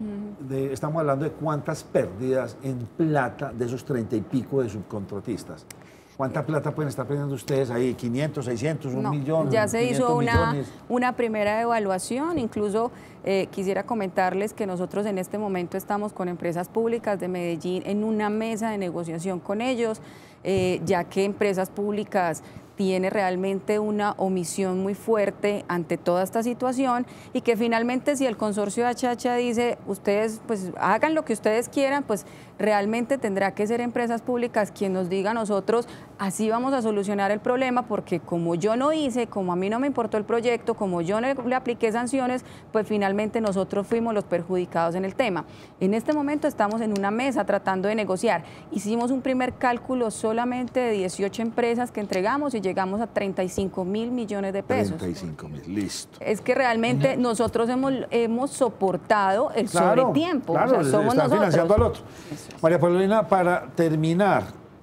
A: de- estamos hablando de cuántas pérdidas en plata de esos treinta y pico de subcontratistas. ¿Cuánta plata pueden estar perdiendo ustedes ahí? ¿quinientos, seiscientos, un
N: No,
A: millón?
N: ya se hizo
A: quinientos
N: una,
A: millones?
N: una primera evaluación, incluso eh, quisiera comentarles que nosotros en este momento estamos con empresas públicas de Medellín en una mesa de negociación con ellos, eh, ya que empresas públicas tiene realmente una omisión muy fuerte ante toda esta situación y que finalmente si el consorcio H H A dice ustedes pues hagan lo que ustedes quieran, pues realmente tendrá que ser empresas públicas quien nos diga a nosotros así vamos a solucionar el problema, porque como yo no hice, como a mí no me importó el proyecto, como yo no le, le apliqué sanciones, pues finalmente nosotros fuimos los perjudicados en el tema. En este momento estamos en una mesa tratando de negociar. Hicimos un primer cálculo solamente de dieciocho empresas que entregamos y llegamos a treinta y cinco mil millones de pesos.
A: treinta y cinco mil, listo.
N: Es que realmente nosotros hemos, hemos soportado el
A: Claro,
N: sobretiempo.
A: claro,
N: o sea, somos
A: están
N: nosotros.
A: financiando al otro. María Paulina, para terminar,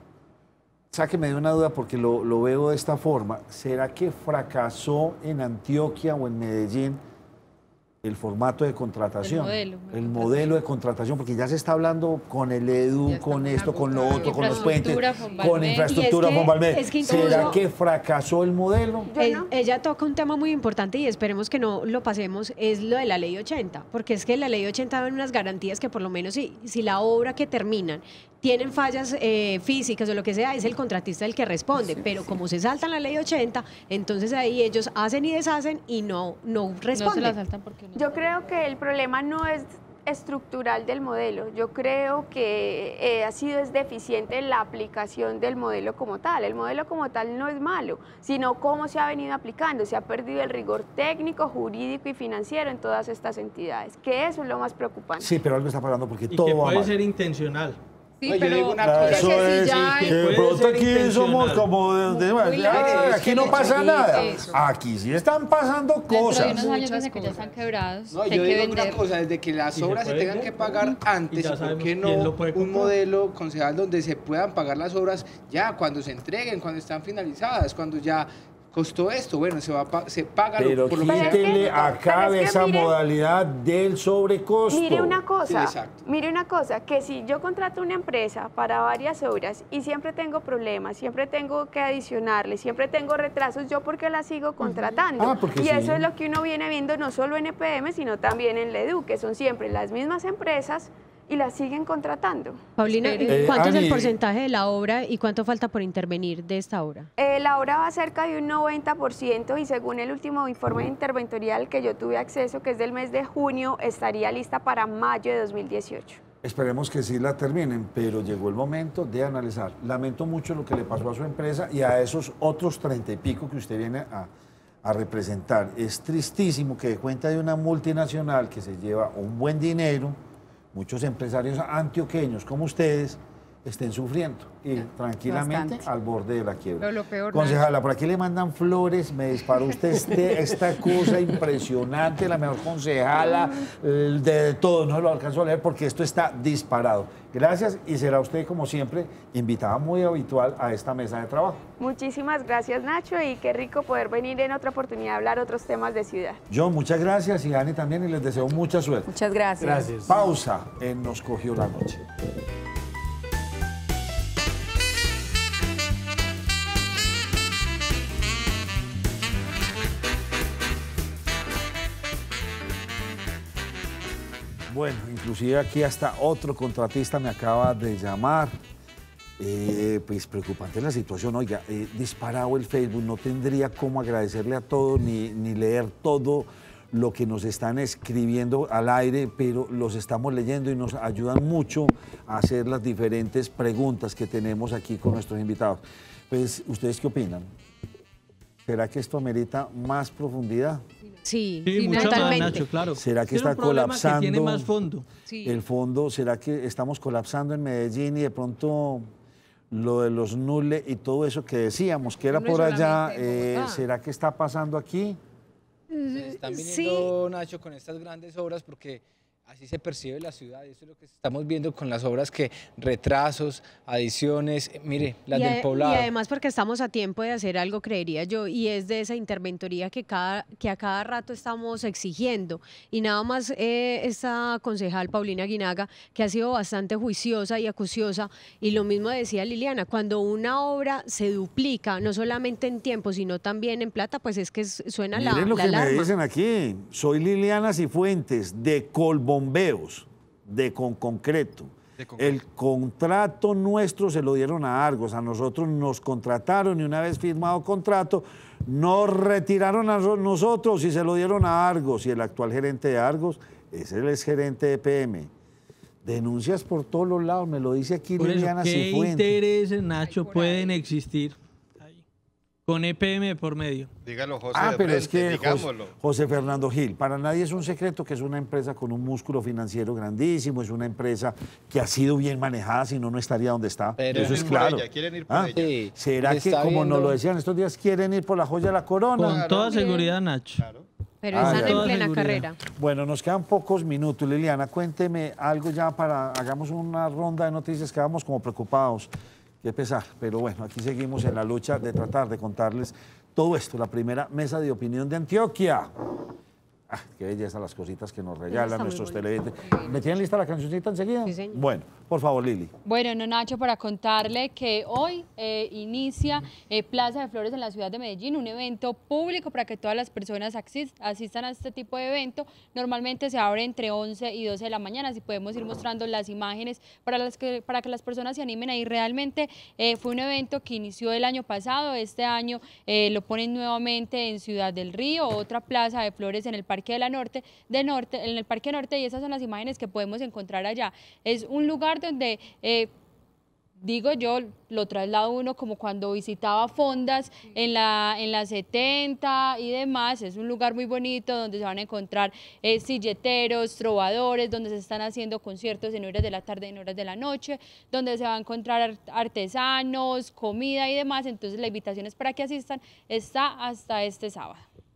A: sáqueme de una duda porque lo, lo veo de esta forma. ¿Será que fracasó en Antioquia o en Medellín el formato de contratación,
G: El modelo.
A: el modelo de contratación, porque ya se está hablando con el EDU, con esto, con lo otro, con los puentes, con infraestructura, con Valmed.
E: Es que incluso,
A: ¿será que fracasó el modelo?
E: El, ella toca un tema muy importante y esperemos que no lo pasemos, es lo de la ley ochenta, porque es que la ley ochenta da unas garantías que por lo menos si, si la obra que terminan tienen fallas eh, físicas o lo que sea, es el contratista el que responde, sí, pero sí. como se saltan la ley ochenta, entonces ahí ellos hacen y deshacen y no, no responden.
G: No se la saltan porque no.
M: Yo creo que el problema no es estructural del modelo, yo creo que eh, ha sido es deficiente la aplicación del modelo como tal. El modelo como tal no es malo, sino cómo se ha venido aplicando, se ha perdido el rigor técnico, jurídico y financiero en todas estas entidades, que eso es lo más preocupante.
A: Sí, pero algo está pasando porque
F: y
A: todo
F: que
A: va
F: puede
A: mal.
F: ser intencional.
B: Sí,
O: no,
B: pero
O: yo digo una cosa,
A: eso
B: que
A: es,
B: si ya
A: que
B: hay-
A: de pronto aquí somos como de, de-
B: Muy
A: ah,
B: lejos,
A: aquí
B: que
A: no
B: le
A: pasa
B: echen
A: nada.
B: eso.
A: Aquí sí están pasando
G: Dentro de
A: cosas.
G: unos años
B: Muchas
G: dicen que ya
B: cosas.
G: están quebrados,
O: No,
G: que
O: yo
G: hay que
O: digo una
G: vender.
O: cosa, desde que las
F: Y se
O: obras se
F: puede
O: tengan
F: vender,
O: que pagar
F: y
O: antes,
F: ya
O: ¿por
F: sabemos
O: qué
F: quién
O: no
F: lo puede
O: un
F: comprar?
O: modelo, concejal, donde se puedan pagar las obras ya cuando se entreguen, cuando están finalizadas, cuando ya costó esto? Bueno, se, va a pa- se paga lo-
A: Pero
O: por lo que se
A: quítele,
O: ha-
A: acabe
M: Pero es que
A: esa
M: mire-
A: modalidad del sobrecosto.
M: Mire una
O: Sí,
M: cosa,
O: exacto.
M: mire una cosa, que si yo contrato una empresa para varias obras y siempre tengo problemas, siempre tengo que adicionarle, siempre tengo retrasos, ¿yo por qué la sigo contratando?
A: Ah, porque
M: y
A: sí.
M: eso es lo que uno viene viendo no solo en E P M, sino también en la EDU, que son siempre las mismas empresas y las siguen contratando.
E: Paulina,
A: Eh,
E: ¿cuánto es
A: Ani,
E: el porcentaje de la obra y cuánto falta por intervenir de esta obra?
M: Eh, la obra va cerca de un noventa por ciento y según el último informe interventorial que yo tuve acceso, que es del mes de junio, estaría lista para mayo de dos mil dieciocho.
A: Esperemos que sí la terminen, pero llegó el momento de analizar. Lamento mucho lo que le pasó a su empresa y a esos otros treinta y pico que usted viene a, a representar. Es tristísimo que de cuenta de una multinacional que se lleva un buen dinero, muchos empresarios antioqueños como ustedes estén sufriendo y tranquilamente
N: bastante.
A: al borde de la quiebra.
B: Pero lo peor,
A: Concejala, por aquí le mandan flores, me disparó usted este, esta cosa impresionante, la mejor concejala eh, de todo, no lo alcanzo a leer porque esto está disparado. Gracias y será usted como siempre invitada muy habitual a esta mesa de trabajo.
M: Muchísimas gracias, Nacho, y qué rico poder venir en otra oportunidad a hablar otros temas de ciudad.
A: John, muchas gracias y Dani también y les deseo mucha suerte.
N: Muchas gracias.
O: Gracias.
A: Pausa en Nos Cogió la Noche. Bueno, inclusive aquí hasta otro contratista me acaba de llamar. Eh, pues preocupante la situación, oiga, eh, disparado el Facebook, no tendría cómo agradecerle a todos ni, ni leer todo lo que nos están escribiendo al aire, pero los estamos leyendo y nos ayudan mucho a hacer las diferentes preguntas que tenemos aquí con nuestros invitados. Pues, ¿ustedes qué opinan? ¿Será que esto amerita más profundidad?
E: Sí,
F: Sí, mucho más,
E: totalmente.
F: Nacho, claro.
A: ¿Será que
F: Es un
A: está
F: problema
A: colapsando?
F: que tiene más fondo.
B: Sí.
A: El fondo, ¿será que estamos colapsando en Medellín y de pronto lo de los nules y todo eso que decíamos que era
B: No es
A: por allá,
B: solamente en
A: eh,
B: Bogotá.
A: ¿será que está pasando aquí?
C: Se están viniendo, Nacho, con estas grandes obras porque así se percibe la ciudad y eso es lo que estamos viendo con las obras, que retrasos, adiciones, eh, mire, las
E: y,
C: del
E: ade-
C: poblado.
E: y además porque estamos a tiempo de hacer algo, creería yo, y es de esa interventoría que, cada, que a cada rato estamos exigiendo. Y nada más eh, esta concejal Paulina Guinaga, que ha sido bastante juiciosa y acuciosa, y lo mismo decía Liliana, cuando una obra se duplica, no solamente en tiempo, sino también en plata, pues es que s- suena la,
A: Miren lo
E: la
A: que me
E: alarma.
A: dicen aquí. Soy Liliana Cifuentes, de Colbombeos, de Con Concreto.
D: De concreto.
A: El contrato nuestro se lo dieron a Argos, a nosotros nos contrataron y una vez firmado contrato, nos retiraron a ro- nosotros y se lo dieron a Argos. Y el actual gerente de Argos es el exgerente de E P M. Denuncias por todos los lados, me lo dice aquí
F: Por eso,
A: Liliana
F: ¿qué
A: Cifuentes.
F: intereses, Nacho,
B: por
F: pueden
B: ahí.
F: existir ahí, con E P M por medio?
D: Dígalo, José.
A: Ah,
D: de
A: pero es
D: frente,
A: que José,
D: digámoslo.
A: José Fernando Gil, para nadie es un secreto que es una empresa con un músculo financiero grandísimo, es una empresa que ha sido bien manejada, si no, no estaría donde está.
C: Pero-
A: Eso es
D: Quieren ir por
A: claro.
D: ella, quieren ir por
A: Ah,
D: ella.
C: Sí,
A: ¿será
C: se
A: que,
C: está
A: como nos
C: viendo-
A: lo decían estos días, quieren ir por la joya de la corona?
F: Con toda seguridad, Nacho.
D: Claro.
E: Pero
A: Ah,
E: están
A: ya.
E: en
F: Toda
E: plena
F: seguridad.
E: carrera.
A: Bueno, nos quedan pocos minutos, Liliana. Cuénteme algo ya para, hagamos una ronda de noticias, quedamos como preocupados. Qué pesar, pero bueno, aquí seguimos en la lucha de tratar de contarles todo esto. La primera mesa de opinión de Antioquia. Ah, qué belleza las cositas que nos regalan nuestros televidentes. ¿Me tienen lista la cancioncita enseguida?
G: Sí, señor.
A: Bueno, por favor, Lili.
G: Bueno, no, Nacho, para contarle que hoy eh, inicia eh, Plaza de Flores en la ciudad de Medellín, un evento público para que todas las personas asistan a este tipo de evento. Normalmente se abre entre once y doce de la mañana, así podemos ir mostrando las imágenes para, las que, para que las personas se animen a ir. Realmente eh, fue un evento que inició el año pasado, este año eh, lo ponen nuevamente en Ciudad del Río, otra Plaza de Flores en el Parque de la Norte, de Norte, en el Parque Norte, y esas son las imágenes que podemos encontrar allá. Es un lugar donde, eh, digo yo, lo traslado uno como cuando visitaba fondas en la, en la setenta y demás. Es un lugar muy bonito donde se van a encontrar eh, silleteros, trovadores, donde se están haciendo conciertos en horas de la tarde, en horas de la noche, donde se va a encontrar artesanos, comida y demás. Entonces la invitación es para que asistan, está hasta este sábado.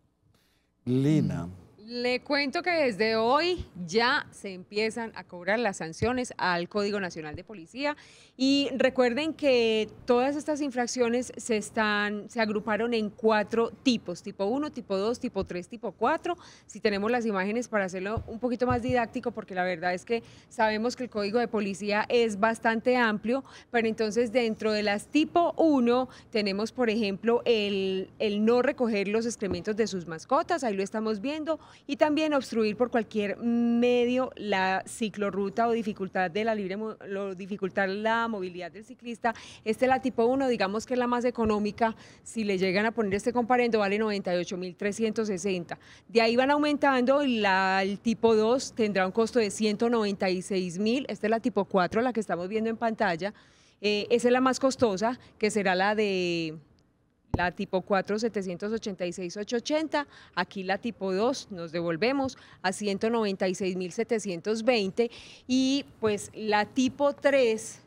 A: Lina.
B: Le cuento que desde hoy ya se empiezan a cobrar las sanciones al Código Nacional de Policía y recuerden que todas estas infracciones se, están, se agruparon en cuatro tipos, tipo uno, tipo dos, tipo tres, tipo cuatro. Si tenemos las imágenes para hacerlo un poquito más didáctico, porque la verdad es que sabemos que el Código de Policía es bastante amplio, pero entonces dentro de las tipo uno tenemos, por ejemplo, el, el no recoger los excrementos de sus mascotas, ahí lo estamos viendo, y también obstruir por cualquier medio la ciclorruta o dificultar de la libre lo, dificultar la movilidad del ciclista. Esta es la tipo uno, digamos que es la más económica. Si le llegan a poner este comparendo vale noventa y ocho mil trescientos sesenta. De ahí van aumentando y la, el tipo dos tendrá un costo de ciento noventa y seis mil. Esta es la tipo cuatro, la que estamos viendo en pantalla. Eh, esa es la más costosa, que será la de la tipo cuatro, setecientos ochenta y seis mil ochocientos ochenta, aquí la tipo dos nos devolvemos a ciento noventa y seis mil setecientos veinte y pues la tipo tres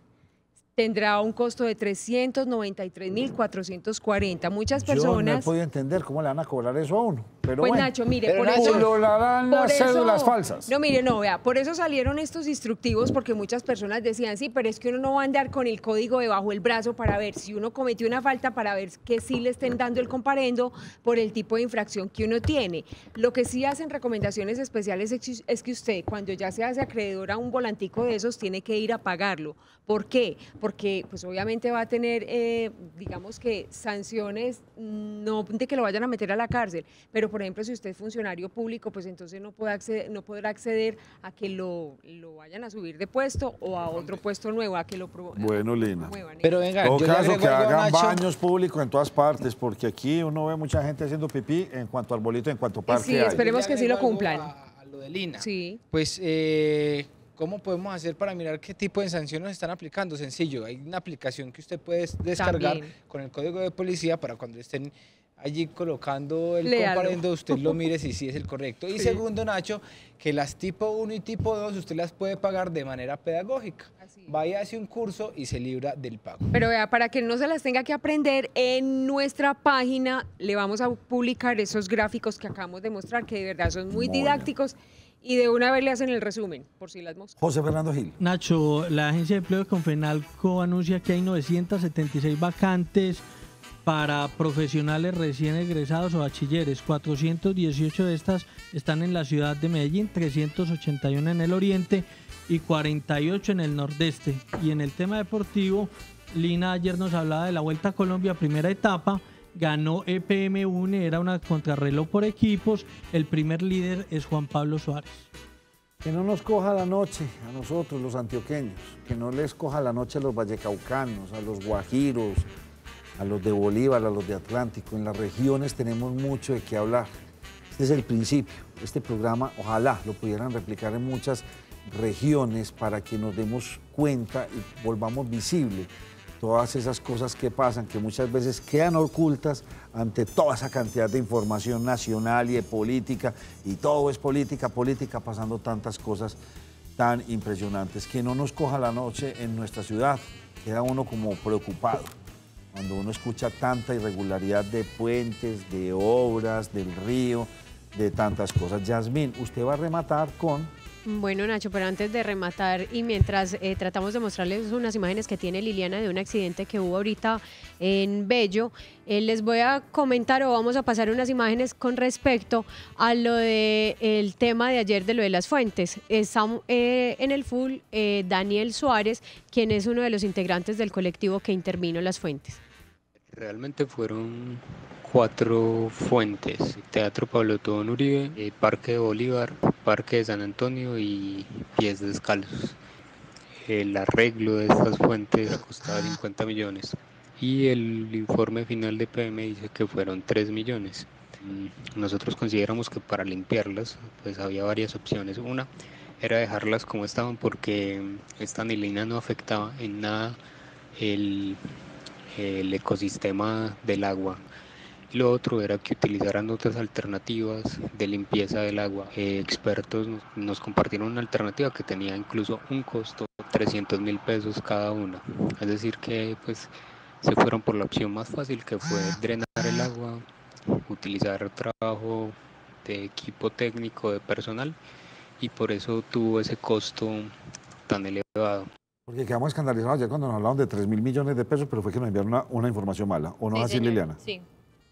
B: tendrá un costo de trescientos noventa y tres mil cuatrocientos cuarenta. Muchas personas...
A: Yo no he podido entender cómo le van a cobrar eso a uno. Pero
B: pues
A: bueno,
B: Nacho, mire,
A: pero
B: por
A: Nacho,
B: eso...
A: lo darán las cédulas falsas.
B: No, mire, no, vea, por eso salieron estos instructivos, porque muchas personas decían, sí, pero es que uno no va a andar con el código debajo del brazo para ver si uno cometió una falta, para ver que sí le estén dando el comparendo por el tipo de infracción que uno tiene. Lo que sí hacen recomendaciones especiales es, es que usted, cuando ya se hace acreedor a un volantico de esos, tiene que ir a pagarlo. ¿Por qué? Porque, pues obviamente va a tener, eh, digamos que sanciones, no de que lo vayan a meter a la cárcel, pero por ejemplo, si usted es funcionario público, pues entonces no, puede acceder, no podrá acceder a que lo, lo vayan a subir de puesto o a otro puesto nuevo, a que lo promuevan.
A: Bueno, Lina.
C: Pero venga,
A: en todo
C: yo
A: caso, que hagan
C: Nacho.
A: baños públicos en todas partes, porque aquí uno ve mucha gente haciendo pipí en cuanto al bolito, en cuanto parque
B: Sí,
A: hay.
B: esperemos que sí lo cumplan.
C: A, a lo de Lina.
B: Sí.
C: Pues, eh, ¿cómo podemos hacer para mirar qué tipo de sanciones están aplicando? Sencillo, hay una aplicación que usted puede descargar
B: También.
C: con el código de policía para cuando estén allí colocando el
B: Léalo.
C: comparendo, usted lo mire si sí es el correcto. Y
B: Sí.
C: segundo, Nacho, que las tipo uno y tipo dos usted las puede pagar de manera pedagógica. Vaya hacia un curso y se libra del pago.
B: Pero vea, para que no se las tenga que aprender, en nuestra página le vamos a publicar esos gráficos que acabamos de mostrar, que de verdad son muy
A: Muy
B: didácticos, y de una vez le hacen el resumen, por si las moscas.
A: José Fernando Gil.
F: Nacho, la Agencia de Empleo de Confenalco anuncia que hay novecientas setenta y seis vacantes para profesionales recién egresados o bachilleres. cuatrocientas dieciocho de estas están en la ciudad de Medellín, trescientas ochenta y una en el oriente y cuarenta y ocho en el nordeste. Y en el tema deportivo, Lina ayer nos hablaba de la Vuelta a Colombia, primera etapa. Ganó E P M U N E, era una contrarreloj por equipos. El primer líder es Juan Pablo Suárez.
A: Que no nos coja la noche a nosotros, los antioqueños, que no les coja la noche a los vallecaucanos, a los guajiros, a los de Bolívar, a los de Atlántico. En las regiones tenemos mucho de qué hablar. Este es el principio. Este programa, ojalá lo pudieran replicar en muchas regiones para que nos demos cuenta y volvamos visible todas esas cosas que pasan, que muchas veces quedan ocultas ante toda esa cantidad de información nacional y de política, y todo es política, política, pasando tantas cosas tan impresionantes. Que no nos coja la noche en nuestra ciudad, queda uno como preocupado cuando uno escucha tanta irregularidad de puentes, de obras, del río, de tantas cosas. Yasmín, usted va a rematar con...
E: Bueno, Nacho, pero antes de rematar y mientras eh, tratamos de mostrarles unas imágenes que tiene Liliana de un accidente que hubo ahorita en Bello, eh, les voy a comentar o vamos a pasar unas imágenes con respecto a lo de el tema de ayer de lo de las fuentes. Está eh, en el full eh, Daniel Suárez, quien es uno de los integrantes del colectivo que intervino las fuentes.
P: Realmente fueron cuatro fuentes: Teatro Pablo Tobón Uribe, eh, Parque de Bolívar, Parque de San Antonio y Pies Descalzos. El arreglo de estas fuentes costaba cincuenta millones y el informe final de P M dice que fueron tres millones. Nosotros consideramos que para limpiarlas pues había varias opciones. Una era dejarlas como estaban porque esta anilina no afectaba en nada el, el ecosistema del agua. Lo otro era que utilizaran otras alternativas de limpieza del agua. Eh, expertos nos, nos compartieron una alternativa que tenía incluso un costo de trescientos mil pesos cada una. Es decir que pues se fueron por la opción más fácil, que fue drenar el agua, utilizar trabajo de equipo técnico, de personal, y por eso tuvo ese costo tan elevado.
A: Porque quedamos escandalizados ayer cuando nos hablaron de tres mil millones de pesos, pero fue que nos enviaron una, una información mala. ¿O no es
G: Sí,
A: así,
G: señor,
A: Liliana?
G: Sí.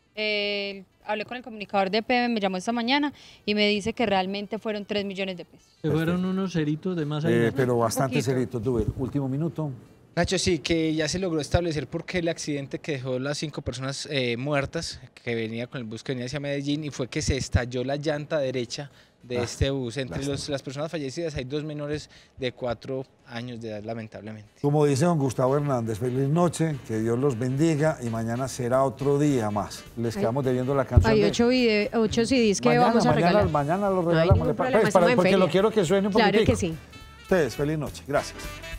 G: Eh, hablé con el comunicador de P M, me llamó esta mañana y me dice que realmente fueron tres millones de pesos.
F: Que fueron unos ceritos de más
A: Eh,
F: allá.
A: pero bastante ceritos, tuve. Último minuto.
C: Nacho, sí, que ya se logró establecer por qué el accidente que dejó las cinco personas eh, muertas, que venía con el bus que venía hacia Medellín, y fue que se estalló la llanta derecha de
A: Ah,
C: este bus. Entre
A: lástima.
C: los, las personas fallecidas hay dos menores de cuatro años de edad, lamentablemente.
A: Como dice don Gustavo Hernández, feliz noche, que Dios los bendiga y mañana será otro día más. Les
E: Ay.
A: quedamos debiendo la canción
E: Hay
A: de...
E: ocho, video, ocho C Ds que
A: Mañana,
E: vamos a
A: mañana,
E: regalar.
A: mañana lo
E: No hay
A: regalamos.
E: ningún
A: le pa-
E: problema,
A: pues,
E: estamos
A: para-
E: en
A: porque
E: feria.
A: lo quiero que suene un
E: Claro
A: poquitico.
E: que sí.
A: Ustedes, feliz noche. Gracias.